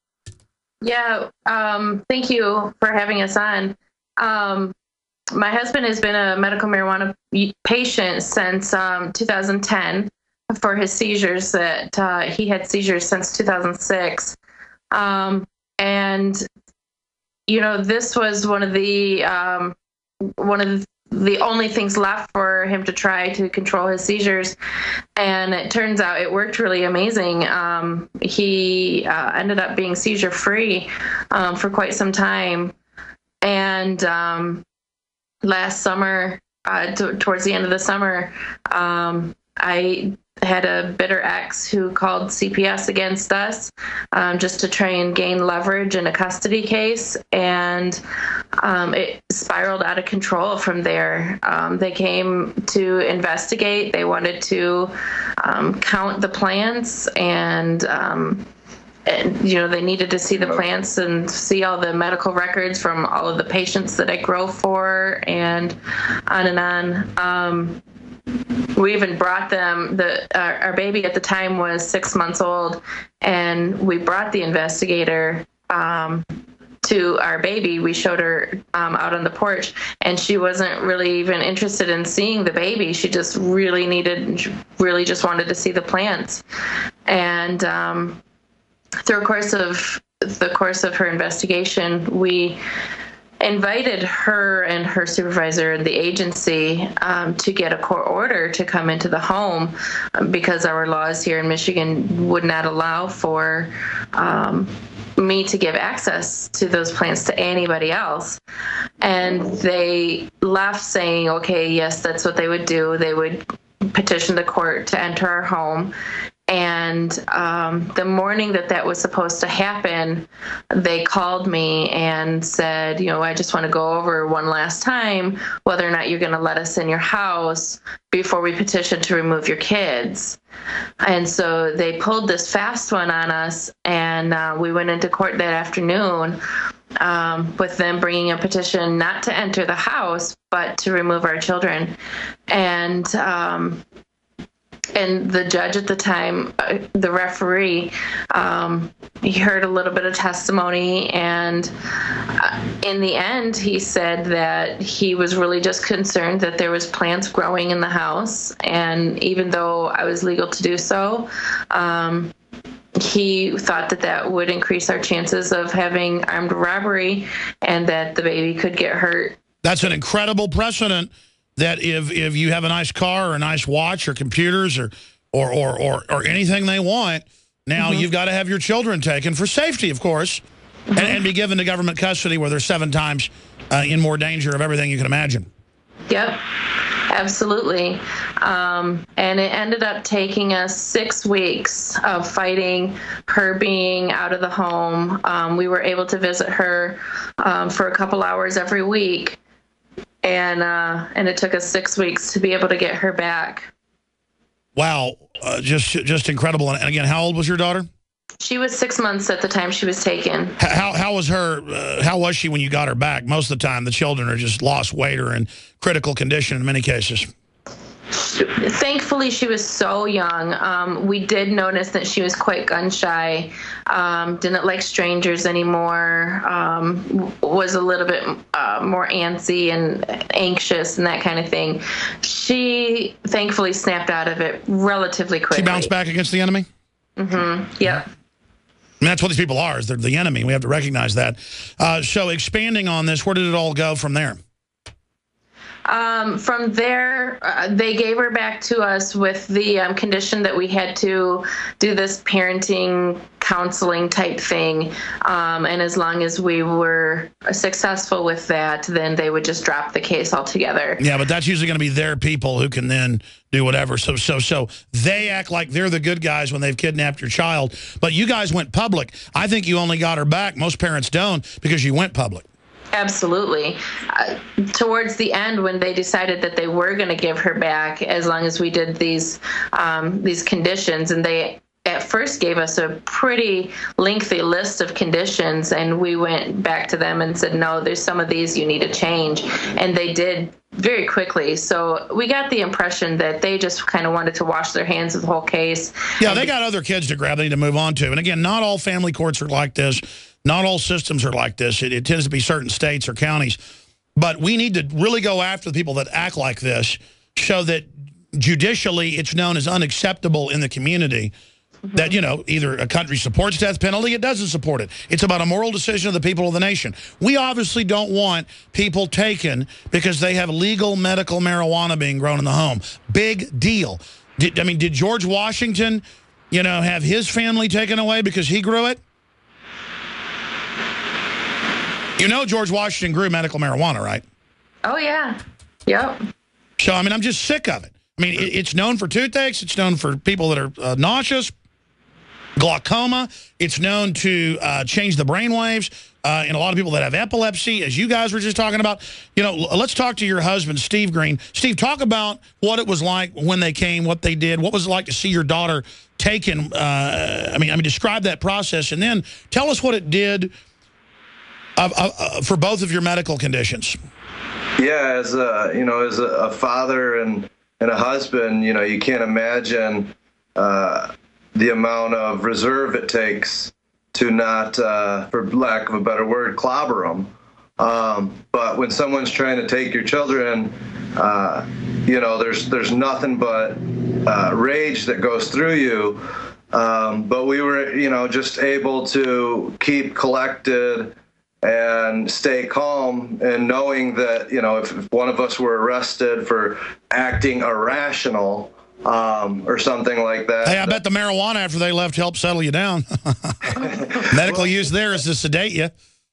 Yeah, um, thank you for having us on. Um, my husband has been a medical marijuana patient since um, two thousand ten for his seizures. That uh, he had seizures since two thousand six, um, and you know this was one of the um, one of the the only things left for him to try to control his seizures. And it turns out it worked really amazing. Um, he uh, ended up being seizure free um, for quite some time. And um, last summer, uh, t- towards the end of the summer, um, I had a bitter ex who called C P S against us um, just to try and gain leverage in a custody case. And um, it spiraled out of control from there. Um, they came to investigate. They wanted to um, count the plants, and, um, and, you know, they needed to see the plants and see all the medical records from all of the patients that I grow for, and on and on. Um, We even brought them, the our, our baby at the time was six months old, and we brought the investigator um, to our baby. We showed her um, out on the porch, and she wasn't really even interested in seeing the baby. She just really needed, really just wanted to see the plants. And um, through the course of the course of her investigation, we invited her and her supervisor and the agency um, to get a court order to come into the home um, because our laws here in Michigan would not allow for um, me to give access to those plants to anybody else. And they left saying, okay, yes, that's what they would do. They would petition the court to enter our home. And um, the morning that that was supposed to happen, they called me and said, you know, I just want to go over one last time whether or not you're going to let us in your house before we petition to remove your kids. And so they pulled this fast one on us, and uh, we went into court that afternoon um, with them bringing a petition not to enter the house, but to remove our children. And um and the judge at the time, uh, the referee, um, he heard a little bit of testimony, and uh, in the end, he said that he was really just concerned that there was plants growing in the house, and even though I was legal to do so, um, he thought that that would increase our chances of having armed robbery, and that the baby could get hurt. That's an incredible precedent. That if if you have a nice car or a nice watch or computers or or or or, or anything they want, now mm-hmm. you've got to have your children taken for safety, of course, mm-hmm. and, and be given to government custody where they're seven times uh, in more danger of everything you can imagine. Yep, absolutely. Um, and it ended up taking us six weeks of fighting her being out of the home. Um, we were able to visit her um, for a couple hours every week. And uh, and it took us six weeks to be able to get her back. Wow, uh, just just incredible. And again, how old was your daughter? She was six months at the time she was taken. How how was her? Uh, how was she when you got her back? Most of the time, the children are just lost weight or in critical condition in many cases. Thankfully, she was so young. Um, we did notice that she was quite gun shy, um, didn't like strangers anymore, um, was a little bit uh, more antsy and anxious and that kind of thing. She thankfully snapped out of it relatively quickly. She bounced back against the enemy? Mm-hmm. Yep. I mean, that's what these people are, is they're the enemy. We have to recognize that. Uh, so expanding on this, where did it all go from there? Um, from there, uh, they gave her back to us with the um, condition that we had to do this parenting counseling type thing. Um, and as long as we were successful with that, then they would just drop the case altogether. Yeah, but that's usually going to be their people who can then do whatever. So, so, so they act like they're the good guys when they've kidnapped your child. But you guys went public. I think you only got her back. Most parents don't, because you went public. Absolutely. Uh, towards the end, when they decided that they were going to give her back, as long as we did these um, these conditions, and they at first gave us a pretty lengthy list of conditions, and we went back to them and said, no, there's some of these you need to change, and they did very quickly. So we got the impression that they just kind of wanted to wash their hands of the whole case. Yeah, they got other kids to grab they need to move on to. And again, not all family courts are like this. Not all systems are like this. It, it tends to be certain states or counties. But we need to really go after the people that act like this, so that judicially it's known as unacceptable in the community. Mm-hmm. That, you know, either a country supports death penalty, it doesn't support it. It's about a moral decision of the people of the nation. We obviously don't want people taken because they have legal medical marijuana being grown in the home. Big deal. Did, I mean, did George Washington, you know, have his family taken away because he grew it? You know George Washington grew medical marijuana, right? Oh, yeah. Yep. So, I mean, I'm just sick of it. I mean, it, it's known for toothaches. It's known for people that are uh, nauseous, glaucoma. It's known to uh, change the brain waves uh, in a lot of people that have epilepsy, as you guys were just talking about. You know, let's talk to your husband, Steve Green. Steve, talk about what it was like when they came, what they did. What was it like to see your daughter taken? Uh, I mean, I mean, describe that process, and then tell us what it did Uh, uh, for both of your medical conditions. Yeah, as a, you know, as a, a father and, and a husband, you know, you can't imagine uh, the amount of reserve it takes to not, uh, for lack of a better word, clobber them. Um, but when someone's trying to take your children, uh, you know, there's there's nothing but uh, rage that goes through you. Um, but we were, you know, just able to keep collected and stay calm, and knowing that, you know, if, if one of us were arrested for acting irrational um, or something like that. Hey, I bet the marijuana after they left helped settle you down. Medical well, use there is to sedate you.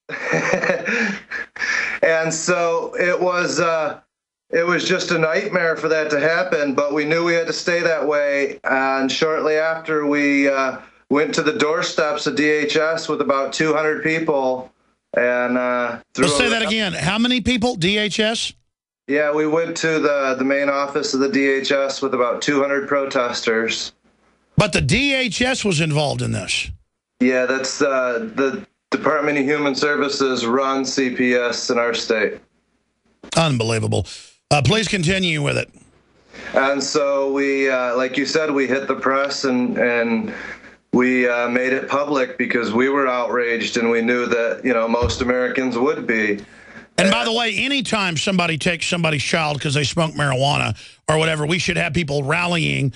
And so it was, uh, it was just a nightmare for that to happen, but we knew we had to stay that way. And shortly after, we uh, went to the doorsteps of D H S with about two hundred people. And uh, let's say that again. How many people? D H S? Yeah, we went to the the main office of the D H S with about two hundred protesters. But the D H S was involved in this. Yeah, that's uh, the Department of Human Services runs C P S in our state. Unbelievable. Uh, please continue with it. And so we, uh, like you said, we hit the press and, and we uh, made it public because we were outraged and we knew that, you know, most Americans would be. And by the way, anytime somebody takes somebody's child because they smoke marijuana or whatever, we should have people rallying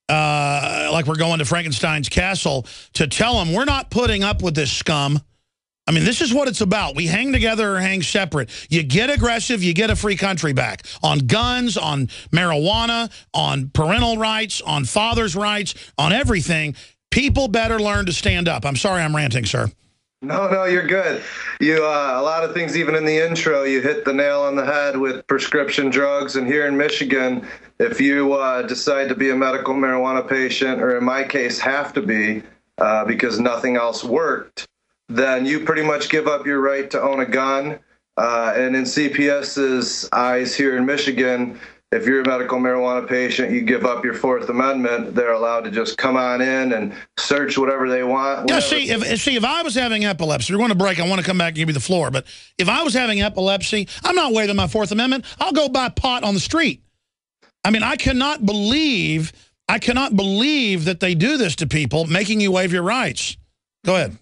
uh, like we're going to Frankenstein's castle to tell them we're not putting up with this scum. I mean, this is what it's about. We hang together or hang separate. You get aggressive, you get a free country back. On guns, on marijuana, on parental rights, on father's rights, on everything. People better learn to stand up. I'm sorry I'm ranting, sir. No, no, you're good. You uh, a lot of things, even in the intro, you hit the nail on the head with prescription drugs. And here in Michigan, if you uh, decide to be a medical marijuana patient, or in my case, have to be uh, because nothing else worked, then you pretty much give up your right to own a gun. Uh, and in C P S's eyes here in Michigan, if you're a medical marijuana patient, you give up your Fourth Amendment. They're allowed to just come on in and search whatever they want. Yeah, see, if, see, if I was having epilepsy, we're going to break. I want to come back and give you the floor. But if I was having epilepsy, I'm not waiving my Fourth Amendment. I'll go buy pot on the street. I mean, I cannot believe, I cannot believe that they do this to people, making you waive your rights. Go ahead.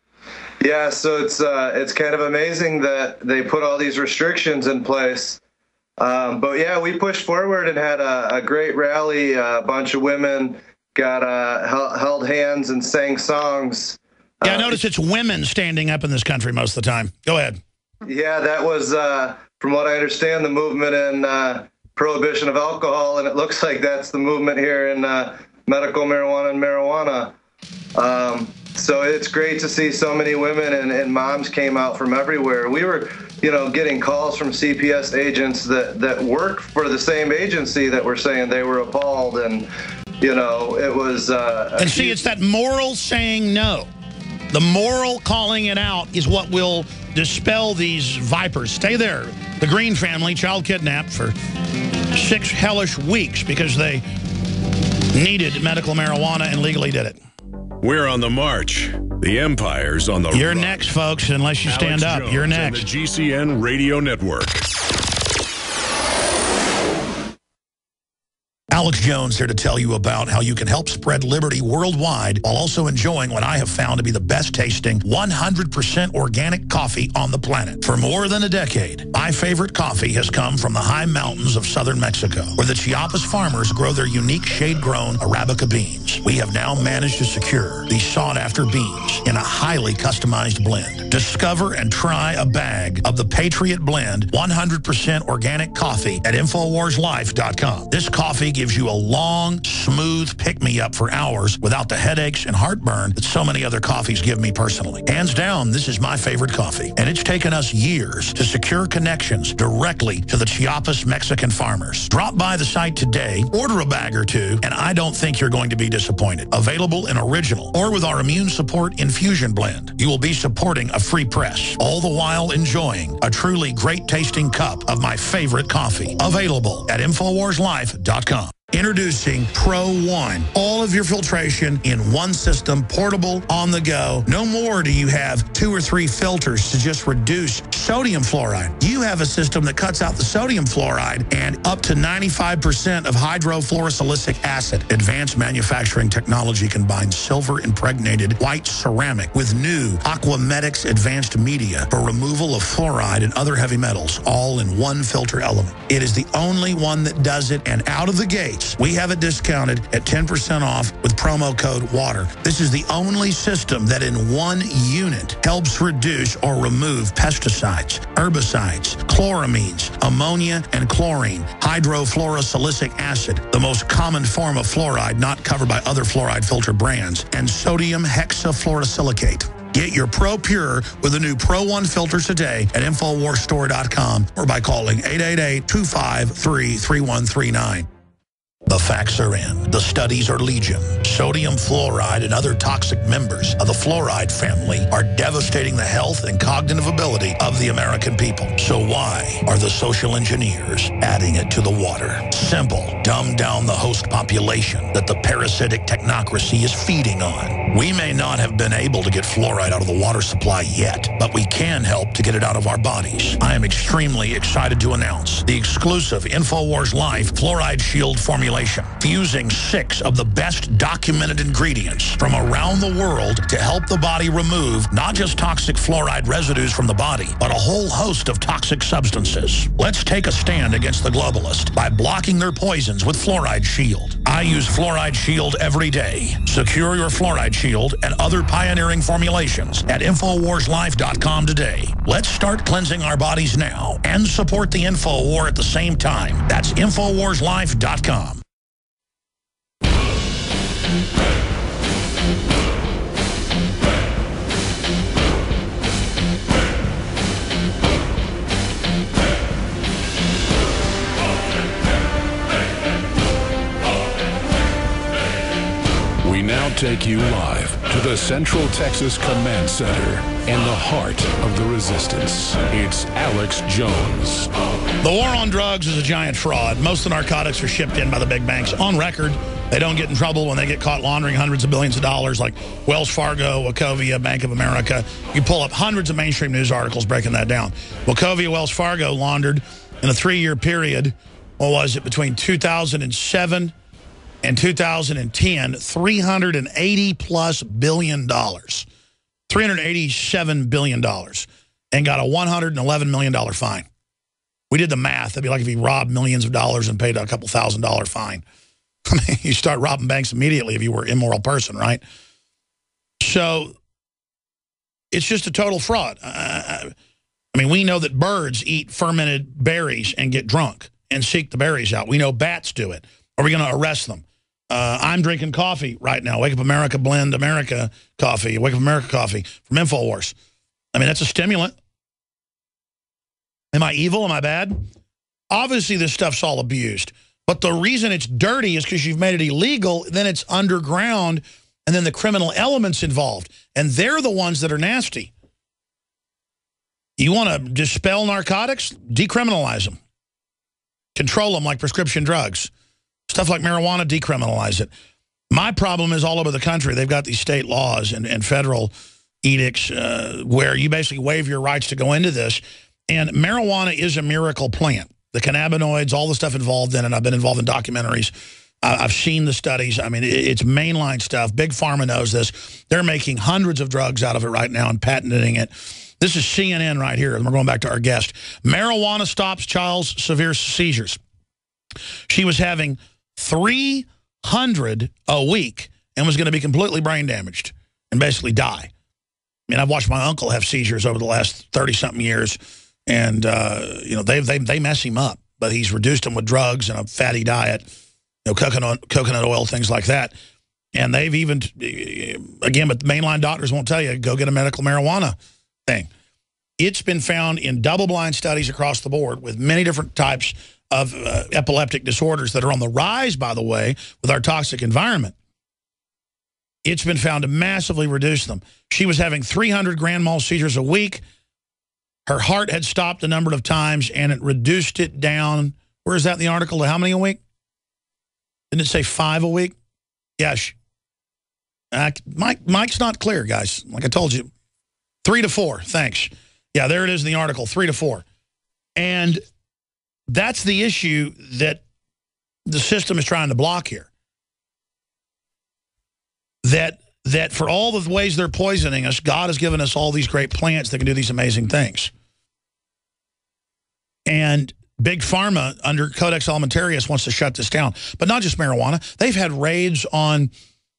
Yeah, so it's uh, it's kind of amazing that they put all these restrictions in place. Um, but yeah, we pushed forward and had a, a great rally. A bunch of women got uh, held, held hands and sang songs. Yeah, I uh, notice it's women standing up in this country most of the time. Go ahead. Yeah, that was, uh, from what I understand, the movement in uh, prohibition of alcohol, and it looks like that's the movement here in uh, medical marijuana and marijuana. Um, so it's great to see so many women and, and moms came out from everywhere. We were, you know, getting calls from C P S agents that, that work for the same agency that were saying they were appalled. And, you know, it was... Uh, and see, it's that moral saying no. The moral calling it out is what will dispel these vipers. Stay there. The Green family, child kidnapped for six hellish weeks because they needed medical marijuana and legally did it. We're on the march. The Empire's on the You're run. next, folks, unless you stand Alex up. Jones You're next. And the G C N Radio Network. Alex Jones here to tell you about how you can help spread liberty worldwide while also enjoying what I have found to be the best tasting one hundred percent organic coffee on the planet. For more than a decade, my favorite coffee has come from the high mountains of southern Mexico, where the Chiapas farmers grow their unique shade-grown Arabica beans. We have now managed to secure these sought-after beans in a highly customized blend. Discover and try a bag of the Patriot Blend one hundred percent organic coffee at Infowars Life dot com. This coffee gives you a long, smooth pick-me-up for hours without the headaches and heartburn that so many other coffees give me personally. Hands down, this is my favorite coffee, and it's taken us years to secure connections directly to the Chiapas Mexican farmers. Drop by the site today, order a bag or two, and I don't think you're going to be disappointed. Available in original or with our Immune Support Infusion Blend. You will be supporting a free press, all the while enjoying a truly great-tasting cup of my favorite coffee. Available at Infowars Life dot com. Introducing Pro One. All of your filtration in one system, portable, on the go. No more do you have two or three filters to just reduce sodium fluoride. You have a system that cuts out the sodium fluoride and up to ninety-five percent of hydrofluorosilicic acid. Advanced manufacturing technology combines silver-impregnated white ceramic with new Aquamedics advanced media for removal of fluoride and other heavy metals, all in one filter element. It is the only one that does it, and out of the gate, we have it discounted at ten percent off with promo code WATER. This is the only system that in one unit helps reduce or remove pesticides, herbicides, chloramines, ammonia, and chlorine, hydrofluorosilicic acid, the most common form of fluoride not covered by other fluoride filter brands, and sodium hexafluorosilicate. Get your Pro Pure with the new Pro One filters today at Infowars Store dot com or by calling eight eight eight, two five three, three one three nine. The facts are in. The studies are legion. Sodium fluoride and other toxic members of the fluoride family are devastating the health and cognitive ability of the American people. So why are the social engineers adding it to the water? Simple. Dumb down the host population that the parasitic technocracy is feeding on. We may not have been able to get fluoride out of the water supply yet, but we can help to get it out of our bodies. I am extremely excited to announce the exclusive InfoWars Life Fluoride Shield formulation, fusing six of the best documented ingredients from around the world to help the body remove not just toxic fluoride residues from the body, but a whole host of toxic substances. Let's take a stand against the globalists by blocking their poisons with Fluoride Shield. I use Fluoride Shield every day. Secure your Fluoride Shield and other pioneering formulations at Infowars Life dot com today. Let's start cleansing our bodies now and support the Info War at the same time. That's Infowars Life dot com. We now take you live to the Central Texas Command Center in the heart of the resistance. It's Alex Jones. The war on drugs is a giant fraud. Most of the narcotics are shipped in by the big banks. On record, they don't get in trouble when they get caught laundering hundreds of billions of dollars, like Wells Fargo, Wachovia, Bank of America. You pull up hundreds of mainstream news articles breaking that down. Wachovia, Wells Fargo laundered in a three-year period, what was it, between two thousand seven and two thousand ten, three hundred eighty plus billion dollars, three hundred eighty-seven billion dollars, and got a one hundred eleven million dollar fine. We did the math. It'd be like if you robbed millions of dollars and paid a couple thousand dollar fine. I mean, you start robbing banks immediately if you were an immoral person, right? So it's just a total fraud. Uh, I mean, we know that birds eat fermented berries and get drunk and seek the berries out. We know bats do it. Are we going to arrest them? Uh, I'm drinking coffee right now. Wake Up America Blend America coffee. Wake Up America coffee from InfoWars. I mean, that's a stimulant. Am I evil? Am I bad? Obviously, this stuff's all abused. But the reason it's dirty is because you've made it illegal. Then it's underground. And then the criminal elements involved. And they're the ones that are nasty. You want to dispel narcotics? Decriminalize them. Control them like prescription drugs. Stuff like marijuana, decriminalize it. My problem is all over the country, they've got these state laws and, and federal edicts uh, where you basically waive your rights to go into this. And marijuana is a miracle plant. The cannabinoids, all the stuff involved in it. I've been involved in documentaries. Uh, I've seen the studies. I mean, it, it's mainline stuff. Big Pharma knows this. They're making hundreds of drugs out of it right now and patenting it. This is C N N right here. And we're going back to our guest. Marijuana stops child's severe seizures. She was having three hundred a week and was going to be completely brain damaged and basically die. I mean, I've watched my uncle have seizures over the last thirty-something years, and, uh, you know, they, they, they mess him up. But he's reduced them with drugs and a fatty diet, you know, coconut, coconut oil, things like that. And they've even, again, but the mainline doctors won't tell you, go get a medical marijuana thing. It's been found in double-blind studies across the board with many different types of uh, epileptic disorders that are on the rise, by the way, with our toxic environment. It's been found to massively reduce them. She was having three hundred grand mal seizures a week. Her heart had stopped a number of times, and it reduced it down. Where is that in the article? How many a week? Didn't it say five a week? Yeah. She, uh, Mike, Mike's not clear, guys. Like I told you, three to four. Thanks. Yeah, there it is in the article, three to four. And that's the issue that the system is trying to block here. That that for all the ways they're poisoning us, God has given us all these great plants that can do these amazing things. And Big Pharma, under Codex Alimentarius, wants to shut this down. But not just marijuana. They've had raids on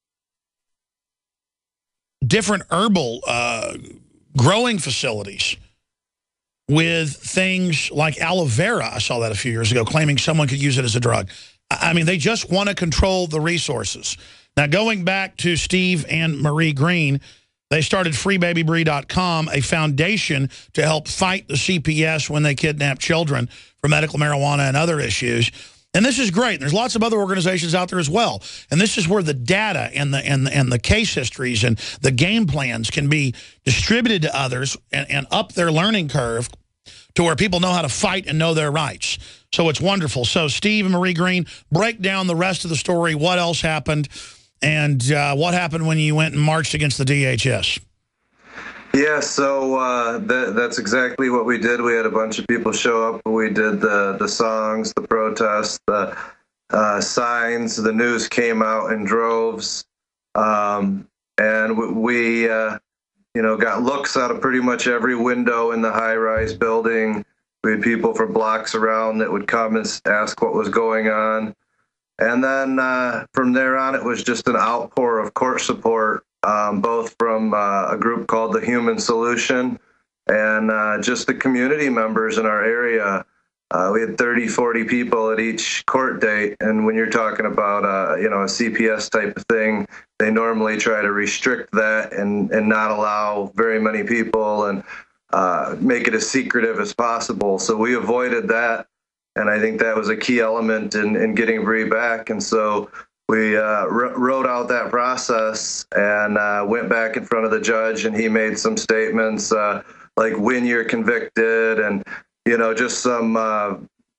different herbal uh, growing facilities with things like aloe vera. I saw that a few years ago, claiming someone could use it as a drug. I mean, they just want to control the resources. Now, going back to Steve and Marie Green, they started free baby bree dot com, a foundation to help fight the C P S when they kidnap children for medical marijuana and other issues. And this is great. There's lots of other organizations out there as well. And this is where the data and the and, and the case histories and the game plans can be distributed to others and, and up their learning curve to where people know how to fight and know their rights. So it's wonderful. So Steve and Marie Green, break down the rest of the story. What else happened? And uh, what happened when you went and marched against the D H S? Yeah, so uh, that, that's exactly what we did. We had a bunch of people show up. We did the, the songs, the protests, the uh, signs. The news came out in droves. Um, and we, uh, you know, got looks out of pretty much every window in the high-rise building. We had people for blocks around that would come and ask what was going on. And then uh, from there on, it was just an outpour of court support. Um, both from uh, a group called the Human Solution and uh, just the community members in our area. Uh, we had thirty, forty people at each court date. And when you're talking about, uh, you know, a C P S type of thing, they normally try to restrict that and, and not allow very many people and uh, make it as secretive as possible. So we avoided that. And I think that was a key element in, in getting Bree back. And so we uh, wrote out that process and uh, went back in front of the judge, and he made some statements uh, like when you're convicted and, you know, just some uh,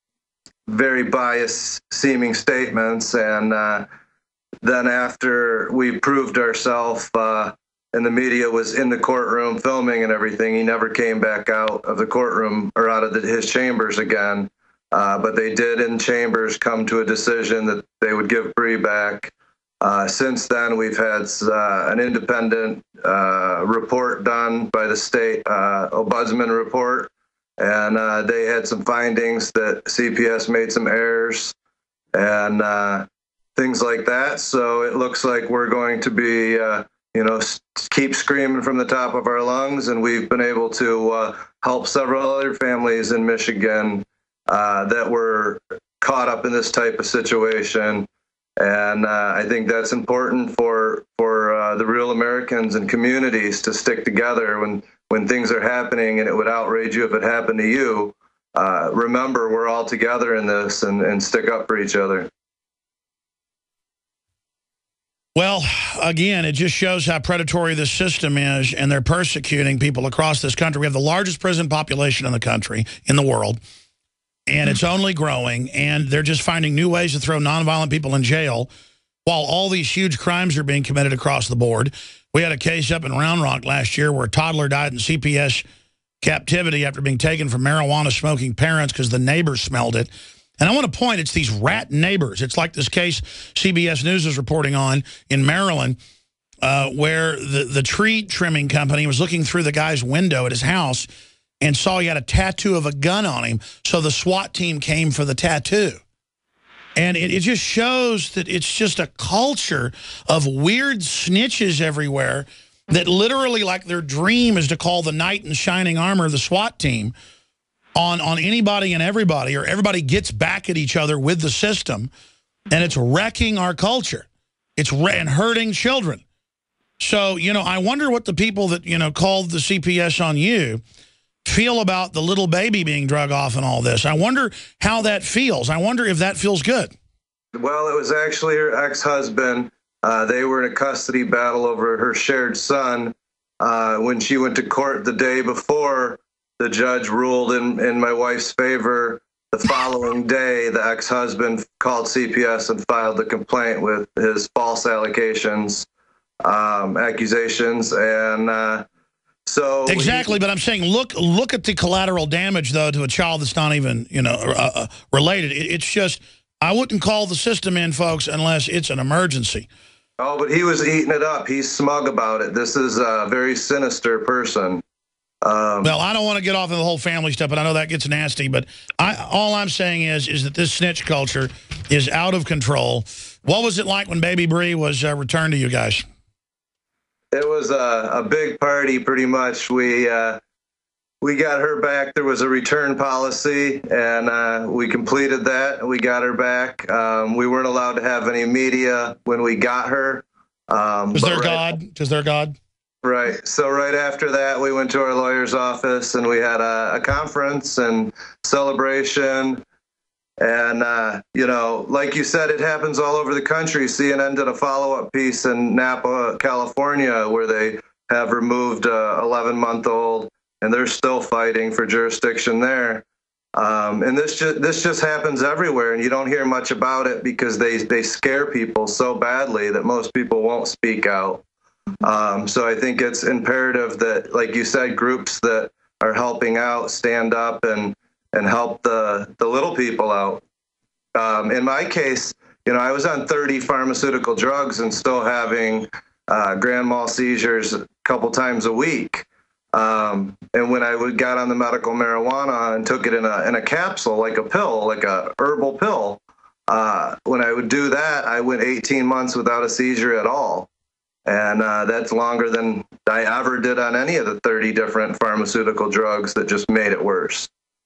very biased-seeming statements. And uh, then after we proved ourselves uh, and the media was in the courtroom filming and everything, he never came back out of the courtroom or out of the, his chambers again. Uh, but they did in chambers come to a decision that they would give Bree back. Uh, since then, we've had uh, an independent uh, report done by the state uh, ombudsman report, and uh, they had some findings that C P S made some errors and uh, things like that. So it looks like we're going to be, uh, you know, keep screaming from the top of our lungs, and we've been able to uh, help several other families in Michigan Uh, that were caught up in this type of situation. And uh, I think that's important for for uh, the real Americans and communities to stick together when, when things are happening, and it would outrage you if it happened to you. Uh, remember, we're all together in this, and, and stick up for each other. Well, again, it just shows how predatory this system is, and they're persecuting people across this country. We have the largest prison population in the country, in the world. And it's only growing, and they're just finding new ways to throw nonviolent people in jail while all these huge crimes are being committed across the board. We had a case up in Round Rock last year where a toddler died in C P S captivity after being taken from marijuana-smoking parents because the neighbors smelled it. And I want to point, it's these rat neighbors. It's like this case C B S News is reporting on in Maryland uh, where the, the tree trimming company was looking through the guy's window at his house and saw he had a tattoo of a gun on him, so the SWAT team came for the tattoo. And it, it just shows that it's just a culture of weird snitches everywhere that literally, like, their dream is to call the knight in shining armor of the SWAT team on, on anybody and everybody, or everybody gets back at each other with the system, and it's wrecking our culture. It's re and hurting children. So, you know, I wonder what the people that, you know, called the C P S on you feel about the little baby being drug off and all this. I wonder how that feels. I wonder if that feels good. Well, it was actually her ex-husband. Uh, they were in a custody battle over her shared son. Uh, when she went to court the day before, the judge ruled in, in my wife's favor. The following day, the ex-husband called C P S and filed the complaint with his false allegations, um, accusations, and uh, So exactly, he, but I'm saying look look at the collateral damage, though, to a child that's not even, you know, uh, uh, related. It, it's just, I wouldn't call the system in, folks, unless it's an emergency. Oh, but he was eating it up. He's smug about it. This is a very sinister person. Um, well, I don't want to get off of the whole family stuff, but I know that gets nasty. But I, all I'm saying is, is that this snitch culture is out of control. What was it like when baby Bree was uh, returned to you guys? It was a, a big party, pretty much. We uh, we got her back. There was a return policy, and uh, we completed that. We got her back. Um, we weren't allowed to have any media when we got her. Um, was there right, God? Is there God? Right. So right after that, we went to our lawyer's office, and we had a, a conference and celebration. And, uh, you know, like you said, it happens all over the country. C N N did a follow-up piece in Napa, California, where they have removed a eleven-month-old, and they're still fighting for jurisdiction there. Um, and this just, this just happens everywhere, and you don't hear much about it because they, they scare people so badly that most people won't speak out. Um, so I think it's imperative that, like you said, groups that are helping out stand up and, and help the, the little people out. Um, in my case, you know, I was on thirty pharmaceutical drugs and still having uh, grand mal seizures a couple times a week. Um, and when I would got on the medical marijuana and took it in a in a capsule, like a pill, like a herbal pill, uh, when I would do that, I went eighteen months without a seizure at all. And uh, that's longer than I ever did on any of the thirty different pharmaceutical drugs that just made it worse.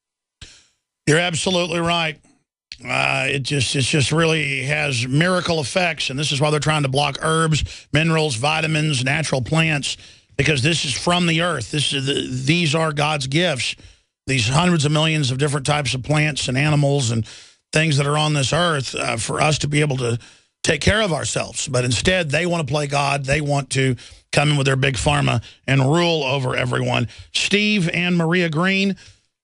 You're absolutely right. Uh, it just it just really has miracle effects, and this is why they're trying to block herbs, minerals, vitamins, natural plants, because this is from the earth. This is the, these are God's gifts. These hundreds of millions of different types of plants and animals and things that are on this earth uh, for us to be able to take care of ourselves. But instead, they want to play God. They want to come in with their big pharma and rule over everyone. Steve and Maria Green,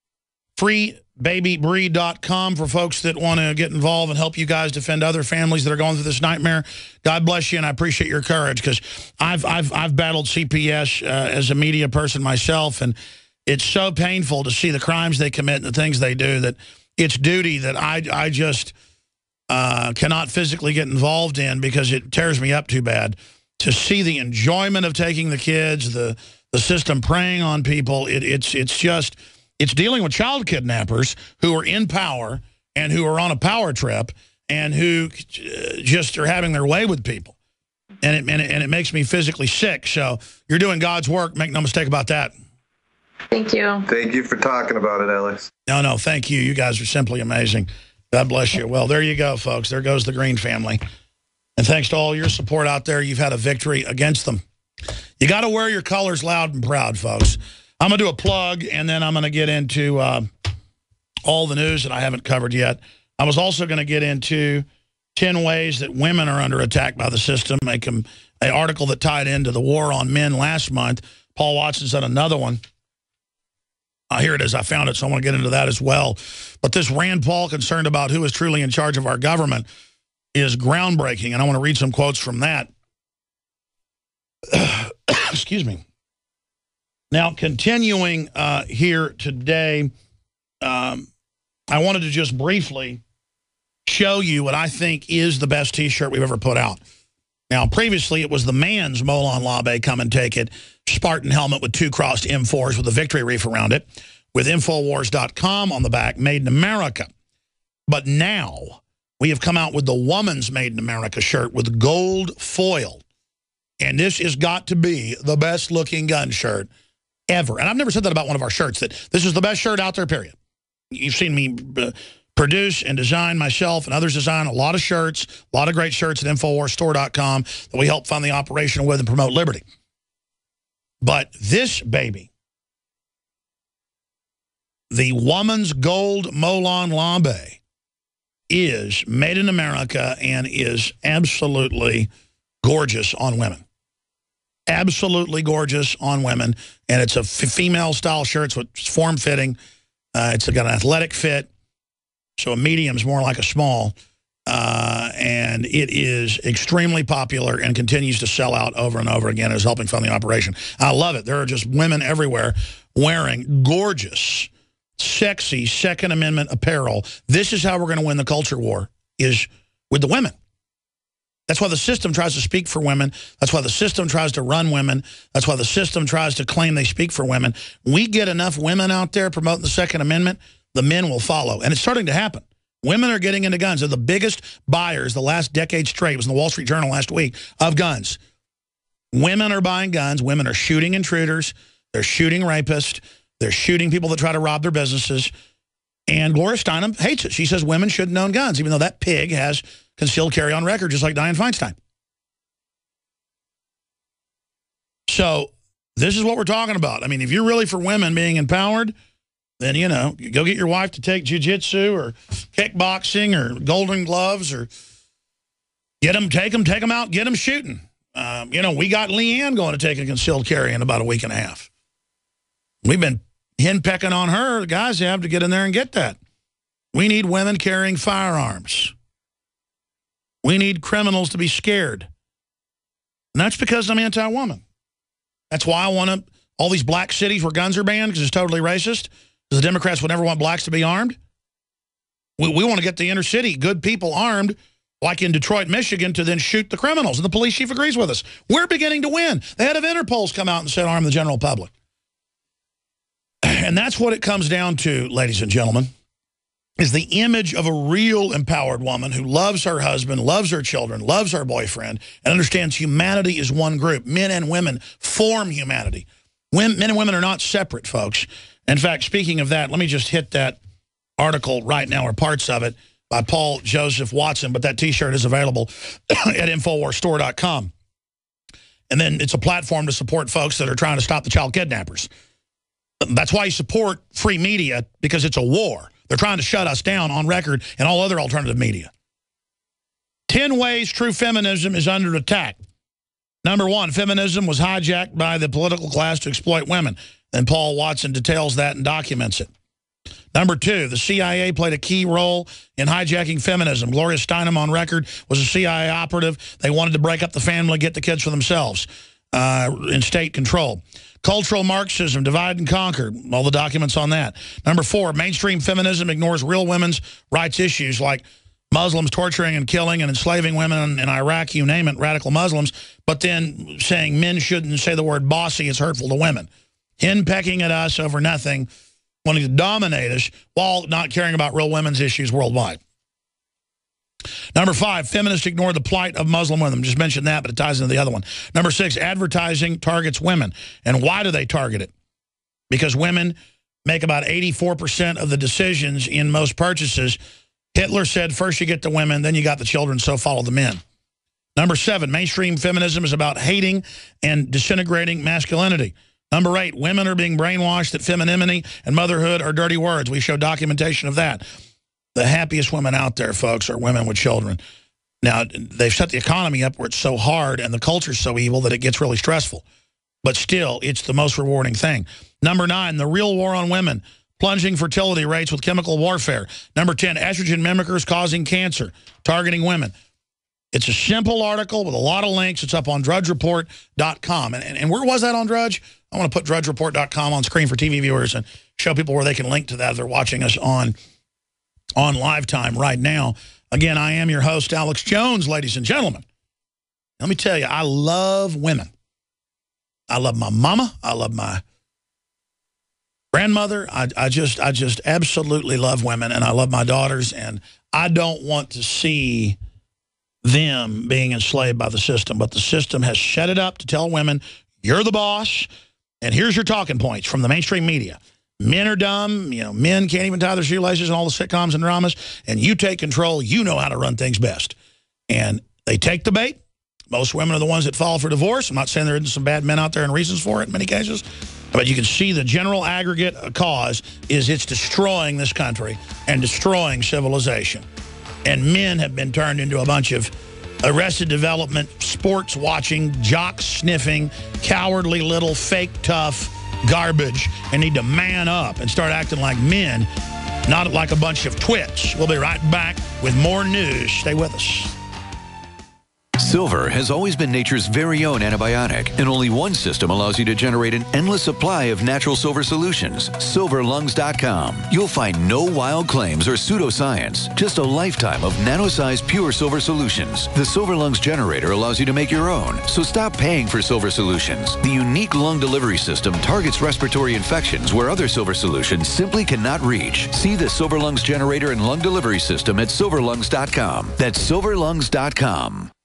free baby breed dot com for folks that want to get involved and help you guys defend other families that are going through this nightmare. God bless you, and I appreciate your courage, because I've, I've, I've battled C P S uh, as a media person myself, and it's so painful to see the crimes they commit and the things they do that it's duty that I, I just uh, cannot physically get involved in, because it tears me up too bad. To see the enjoyment of taking the kids, the, the system preying on people, it, it's, it's just... It's dealing with child kidnappers who are in power and who are on a power trip and who just are having their way with people. And it, and it, and it makes me physically sick. So you're doing God's work. Make no mistake about that. Thank you. Thank you for talking about it, Alex. No, no, thank you. You guys are simply amazing. God bless you. Well, there you go, folks. There goes the Green family. And thanks to all your support out there, you've had a victory against them. You got to wear your colors loud and proud, folks. I'm going to do a plug, and then I'm going to get into uh, all the news that I haven't covered yet. I was also going to get into ten ways that women are under attack by the system, make them an article that tied into the war on men last month. Paul Watson's done another one. Uh, here it is. I found it, so I want to get into that as well. But this Rand Paul concerned about who is truly in charge of our government is groundbreaking, and I want to read some quotes from that. Excuse me. Now, continuing uh, here today, um, I wanted to just briefly show you what I think is the best T-shirt we've ever put out. Now, previously, it was the man's Molon Labe Come and Take It Spartan helmet with two crossed M fours with a victory wreath around it, with Infowars dot com on the back, Made in America. But now, we have come out with the woman's Made in America shirt with gold foil. And this has got to be the best-looking gun shirt ever. And I've never said that about one of our shirts, that this is the best shirt out there, period. You've seen me uh, produce and design myself, and others design a lot of shirts, a lot of great shirts at Infowars store dot com that we help fund the operation with and promote liberty. But this baby, the woman's gold Molon Labe, is made in America and is absolutely gorgeous on women. Absolutely gorgeous on women, and it's a female-style shirt, so it's form-fitting. Uh, it's got an athletic fit, so a medium is more like a small, uh, and it is extremely popular and continues to sell out over and over again. It's helping fund the operation. I love it. There are just women everywhere wearing gorgeous, sexy Second Amendment apparel. This is how we're going to win the culture war, is with the women. That's why the system tries to speak for women. That's why the system tries to run women. That's why the system tries to claim they speak for women. We get enough women out there promoting the Second Amendment, the men will follow. And it's starting to happen. Women are getting into guns. They're the biggest buyers the last decade straight. It was in the Wall Street Journal last week, of guns. Women are buying guns. Women are shooting intruders. They're shooting rapists. They're shooting people that try to rob their businesses. And Gloria Steinem hates it. She says women shouldn't own guns, even though that pig has concealed carry on record, just like Dianne Feinstein. So this is what we're talking about. I mean, if you're really for women being empowered, then, you know, you go get your wife to take jiu-jitsu or kickboxing or golden gloves or get them, take them, take them out, get them shooting. Um, you know, we got Leanne going to take a concealed carry in about a week and a half. We've been henpecking on her. The guys have to get in there and get that. We need women carrying firearms. We need criminals to be scared. And that's because I'm anti-woman. That's why I want to, all these black cities where guns are banned, because it's totally racist. Because the Democrats would never want blacks to be armed. We, we want to get the inner city, good people armed, like in Detroit, Michigan, to then shoot the criminals. And the police chief agrees with us. We're beginning to win. The head of Interpol's come out and said arm the general public. And that's what it comes down to, ladies and gentlemen, is the image of a real empowered woman who loves her husband, loves her children, loves her boyfriend, and understands humanity is one group. Men and women form humanity. Women, men and women are not separate, folks. In fact, speaking of that, let me just hit that article right now, or parts of it, by Paul Joseph Watson, but that T-shirt is available at Infowars Store dot com. And then it's a platform to support folks that are trying to stop the child kidnappers. That's why you support free media, because it's a war. They're trying to shut us down on record and all other alternative media. Ten ways true feminism is under attack. Number one, feminism was hijacked by the political class to exploit women. And Paul Watson details that and documents it. Number two, the C I A played a key role in hijacking feminism. Gloria Steinem, on record, was a C I A operative. They wanted to break up the family, get the kids for themselves uh, in state control. Cultural Marxism, divide and conquer. All the documents on that. Number four, mainstream feminism ignores real women's rights issues like Muslims torturing and killing and enslaving women in Iraq, you name it, radical Muslims, but then saying men shouldn't say the word bossy is hurtful to women. Henpecking at us over nothing, wanting to dominate us while not caring about real women's issues worldwide. Number five, feminists ignore the plight of Muslim women. Just mentioned that, but it ties into the other one. Number six, advertising targets women. And why do they target it? Because women make about eighty-four percent of the decisions in most purchases. Hitler said, first you get the women, then you got the children, so follow the men. Number seven, mainstream feminism is about hating and disintegrating masculinity. Number eight, women are being brainwashed that femininity and motherhood are dirty words. We show documentation of that. The happiest women out there, folks, are women with children. Now, they've set the economy up where it's so hard and the culture's so evil that it gets really stressful. But still, it's the most rewarding thing. Number nine, the real war on women, plunging fertility rates with chemical warfare. Number ten, estrogen mimickers causing cancer, targeting women. It's a simple article with a lot of links. It's up on Drudge Report dot com. And, and, and where was that on Drudge? I want to put Drudge Report dot com on screen for T V viewers and show people where they can link to that if they're watching us on, on live time right now. Again, I am your host, Alex Jones, ladies and gentlemen. Let me tell you, I love women. I love my mama. I love my grandmother. I, I just I just absolutely love women, and I love my daughters, and I don't want to see them being enslaved by the system. But the system has set it up to tell women, you're the boss, and here's your talking points from the mainstream media. Men are dumb, you know, men can't even tie their shoelaces and all the sitcoms and dramas, and you take control, you know how to run things best. And they take the bait. Most women are the ones that fall for divorce. I'm not saying there isn't some bad men out there and reasons for it in many cases, but you can see the general aggregate cause is it's destroying this country and destroying civilization. And men have been turned into a bunch of Arrested Development, sports-watching, jock-sniffing, cowardly little fake tough garbage, and need to man up and start acting like men, not like a bunch of twits. We'll be right back with more news. Stay with us. Silver has always been nature's very own antibiotic, and only one system allows you to generate an endless supply of natural silver solutions. Silver Lungs dot com. You'll find no wild claims or pseudoscience, just a lifetime of nano-sized pure silver solutions. The Silver Lungs generator allows you to make your own, so stop paying for silver solutions. The unique lung delivery system targets respiratory infections where other silver solutions simply cannot reach. See the Silver Lungs generator and lung delivery system at Silver Lungs dot com. That's Silver Lungs dot com.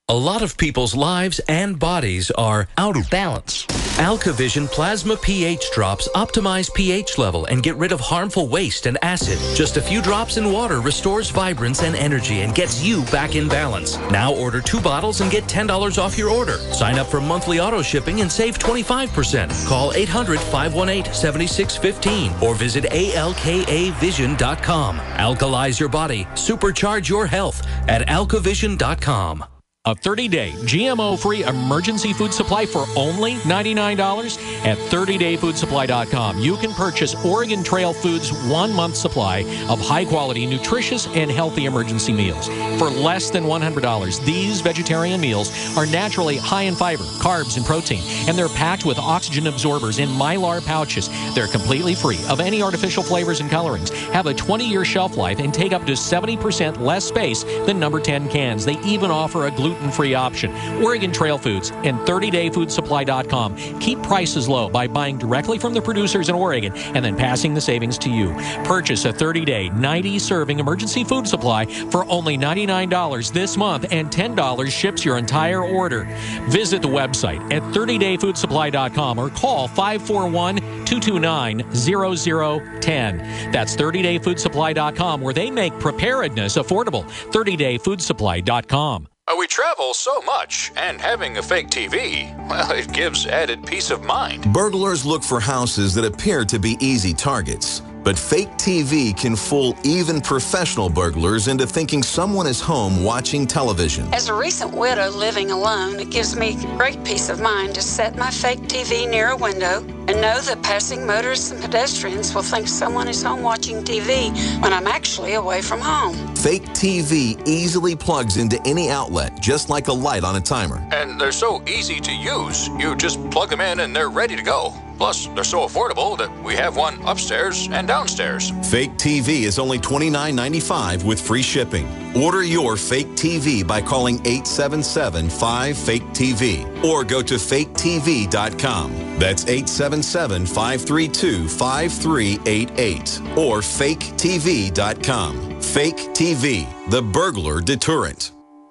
A lot of people's lives and bodies are out of balance. AlkaVision Plasma pH drops optimize pH level and get rid of harmful waste and acid. Just a few drops in water restores vibrance and energy and gets you back in balance. Now order two bottles and get ten dollars off your order. Sign up for monthly auto shipping and save twenty-five percent. Call eight hundred, five one eight, seven six one five or visit A L K A vision dot com. Alkalize your body. Supercharge your health at alka vision dot com. A thirty-day G M O-free emergency food supply for only ninety-nine dollars at thirty day food supply dot com. You can purchase Oregon Trail Foods' one-month supply of high-quality, nutritious, and healthy emergency meals for less than one hundred dollars. These vegetarian meals are naturally high in fiber, carbs, and protein, and they're packed with oxygen absorbers in Mylar pouches. They're completely free of any artificial flavors and colorings, have a twenty year shelf life, and take up to seventy percent less space than number ten cans. They even offer a gluten gluten-free option. Oregon Trail Foods and thirty day food supply dot com keep prices low by buying directly from the producers in Oregon and then passing the savings to you. Purchase a thirty day, ninety serving emergency food supply for only ninety-nine dollars this month, and ten dollars ships your entire order. Visit the website at thirty day food supply dot com or call five four one, two two nine, zero zero one zero. That's thirty day food supply dot com, where they make preparedness affordable. thirty day food supply dot com. We travel so much, and having a fake T V, well, it gives added peace of mind. Burglars look for houses that appear to be easy targets. But fake T V can fool even professional burglars into thinking someone is home watching television. As a recent widow living alone, it gives me great peace of mind to set my fake T V near a window and know that passing motorists and pedestrians will think someone is home watching T V when I'm actually away from home. Fake T V easily plugs into any outlet, just like a light on a timer. And they're so easy to use. You just plug them in and they're ready to go. Plus, they're so affordable that we have one upstairs and downstairs. Fake T V is only twenty-nine ninety-five with free shipping. Order your fake T V by calling eight seven seven, five, fake T V or go to fake T V dot com. That's eight seven seven, five three two, five three eight eight or fake T V dot com. Fake T V, the burglar deterrent.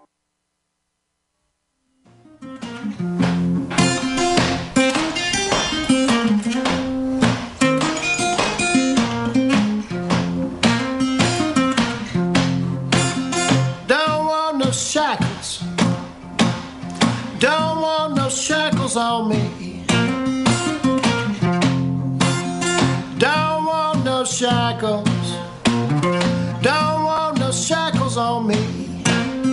Shackles, don't want no shackles on me. Don't want no shackles, don't want no shackles on me.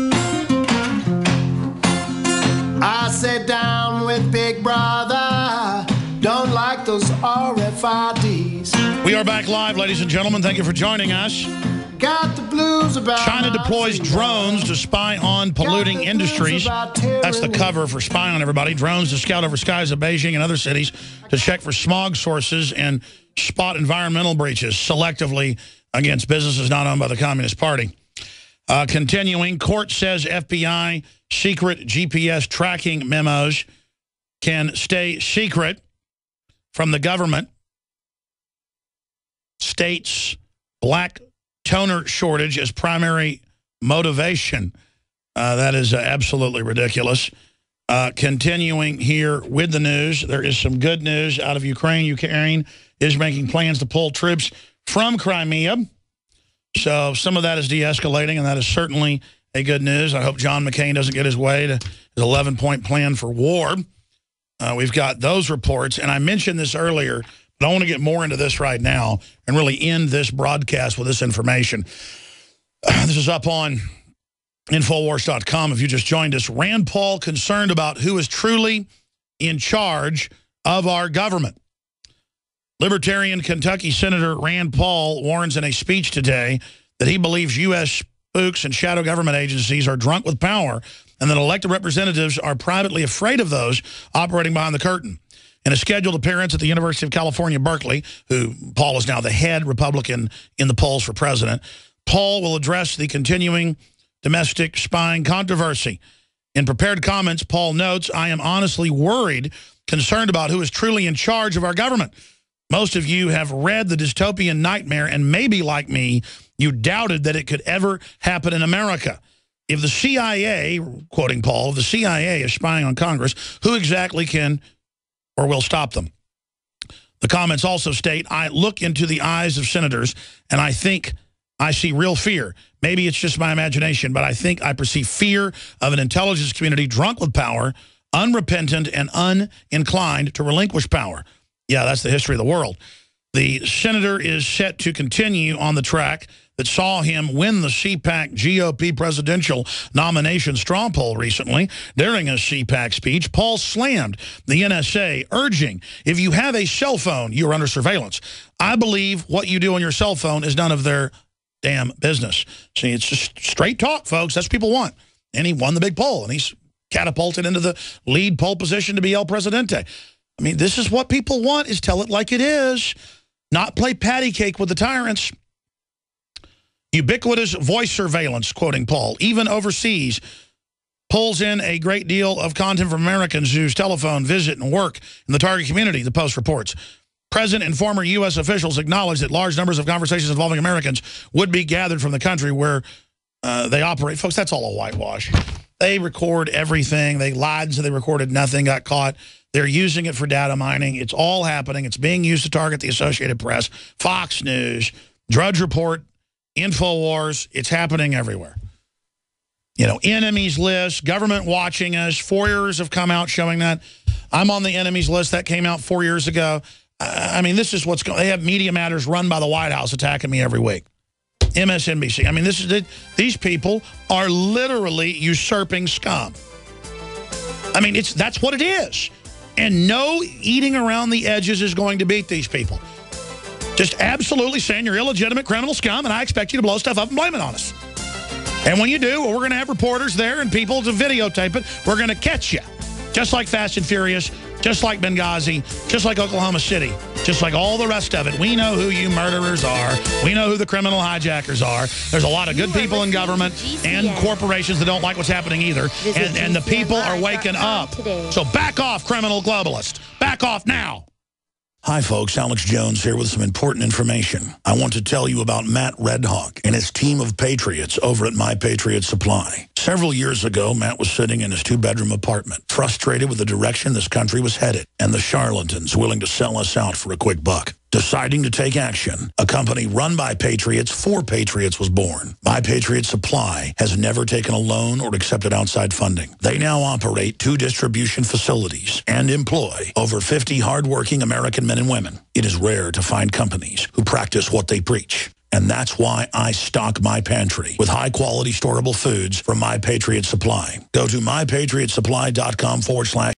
I sit down with Big Brother, don't like those R F I Ds. We are back live, ladies and gentlemen. Thank you for joining us. Got the blues about China deploys drones to spy on polluting industries. That's the cover for Spy on Everybody. Drones to scout over skies of Beijing and other cities to check for smog sources and spot environmental breaches selectively against businesses not owned by the Communist Party. Uh, continuing, court says F B I secret G P S tracking memos can stay secret from the government. States black toner shortage as primary motivation. Uh, that is uh, absolutely ridiculous. Uh, continuing here with the news, there is some good news out of Ukraine. Ukraine is making plans to pull troops from Crimea. So some of that is de-escalating, and that is certainly a good news. I hope John McCain doesn't get his way to his eleven point plan for war. Uh, we've got those reports, and I mentioned this earlier, but I want to get more into this right now and really end this broadcast with this information. Uh, this is up on Infowars dot com if you just joined us. Rand Paul concerned about who is truly in charge of our government. Libertarian Kentucky Senator Rand Paul warns in a speech today that he believes U S spooks and shadow government agencies are drunk with power and that elected representatives are privately afraid of those operating behind the curtain. In a scheduled appearance at the University of California, Berkeley, who Paul is now the head Republican in the polls for president, Paul will address the continuing domestic spying controversy. In prepared comments, Paul notes, I am honestly worried, concerned about who is truly in charge of our government. Most of you have read the dystopian nightmare, and maybe like me, you doubted that it could ever happen in America. if the C I A, quoting Paul, if the C I A is spying on Congress, who exactly can or will stop them? The comments also state, I look into the eyes of senators, and I think I see real fear. Maybe it's just my imagination, but I think I perceive fear of an intelligence community drunk with power, unrepentant, and uninclined to relinquish power. Yeah, that's the history of the world. The senator is set to continue on the track that saw him win the C PAC G O P presidential nomination straw poll recently. During a C PAC speech, Paul slammed the N S A, urging, if you have a cell phone, you are under surveillance. I believe what you do on your cell phone is none of their damn business. See, it's just straight talk, folks. That's what people want. And he won the big poll, and he's catapulted into the lead poll position to be El Presidente. I mean, this is what people want, is tell it like it is, not play patty cake with the tyrants. Ubiquitous voice surveillance, quoting Paul, even overseas, pulls in a great deal of content from Americans whose telephone, visit, and work in the target community, the Post reports. Present and former U S officials acknowledge that large numbers of conversations involving Americans would be gathered from the country where uh, they operate. Folks, that's all a whitewash. They record everything. They lied and said they recorded nothing, got caught. They're using it for data mining. It's all happening. It's being used to target the Associated Press, Fox News, Drudge Report, InfoWars. It's happening everywhere. You know, enemies list, government watching us. Four years have come out showing that. I'm on the enemies list. That came out four years ago. I mean, this is what's going on. They have Media Matters run by the White House attacking me every week. M S N B C. I mean, this is it. These people are literally usurping scum. I mean, it's that's what it is. And no eating around the edges is going to beat these people. Just absolutely saying you're illegitimate criminal scum, and I expect you to blow stuff up and blame it on us. And when you do, well, we're going to have reporters there and people to videotape it. We're going to catch you. Just like Fast and Furious, just like Benghazi, just like Oklahoma City, just like all the rest of it. We know who you murderers are. We know who the criminal hijackers are. There's a lot of good people in government and corporations that don't like what's happening either. And, and the people are waking up. So back off, criminal globalist. Back off now. Hi, folks. Alex Jones here with some important information. I want to tell you about Matt Redhawk and his team of patriots over at My Patriot Supply. Several years ago, Matt was sitting in his two-bedroom apartment, frustrated with the direction this country was headed and the charlatans willing to sell us out for a quick buck. Deciding to take action, a company run by patriots for patriots was born. My Patriot Supply has never taken a loan or accepted outside funding. They now operate two distribution facilities and employ over fifty hardworking American men and women. It is rare to find companies who practice what they preach. And that's why I stock my pantry with high-quality storable foods from My Patriot Supply. Go to my patriot supply dot com forward slash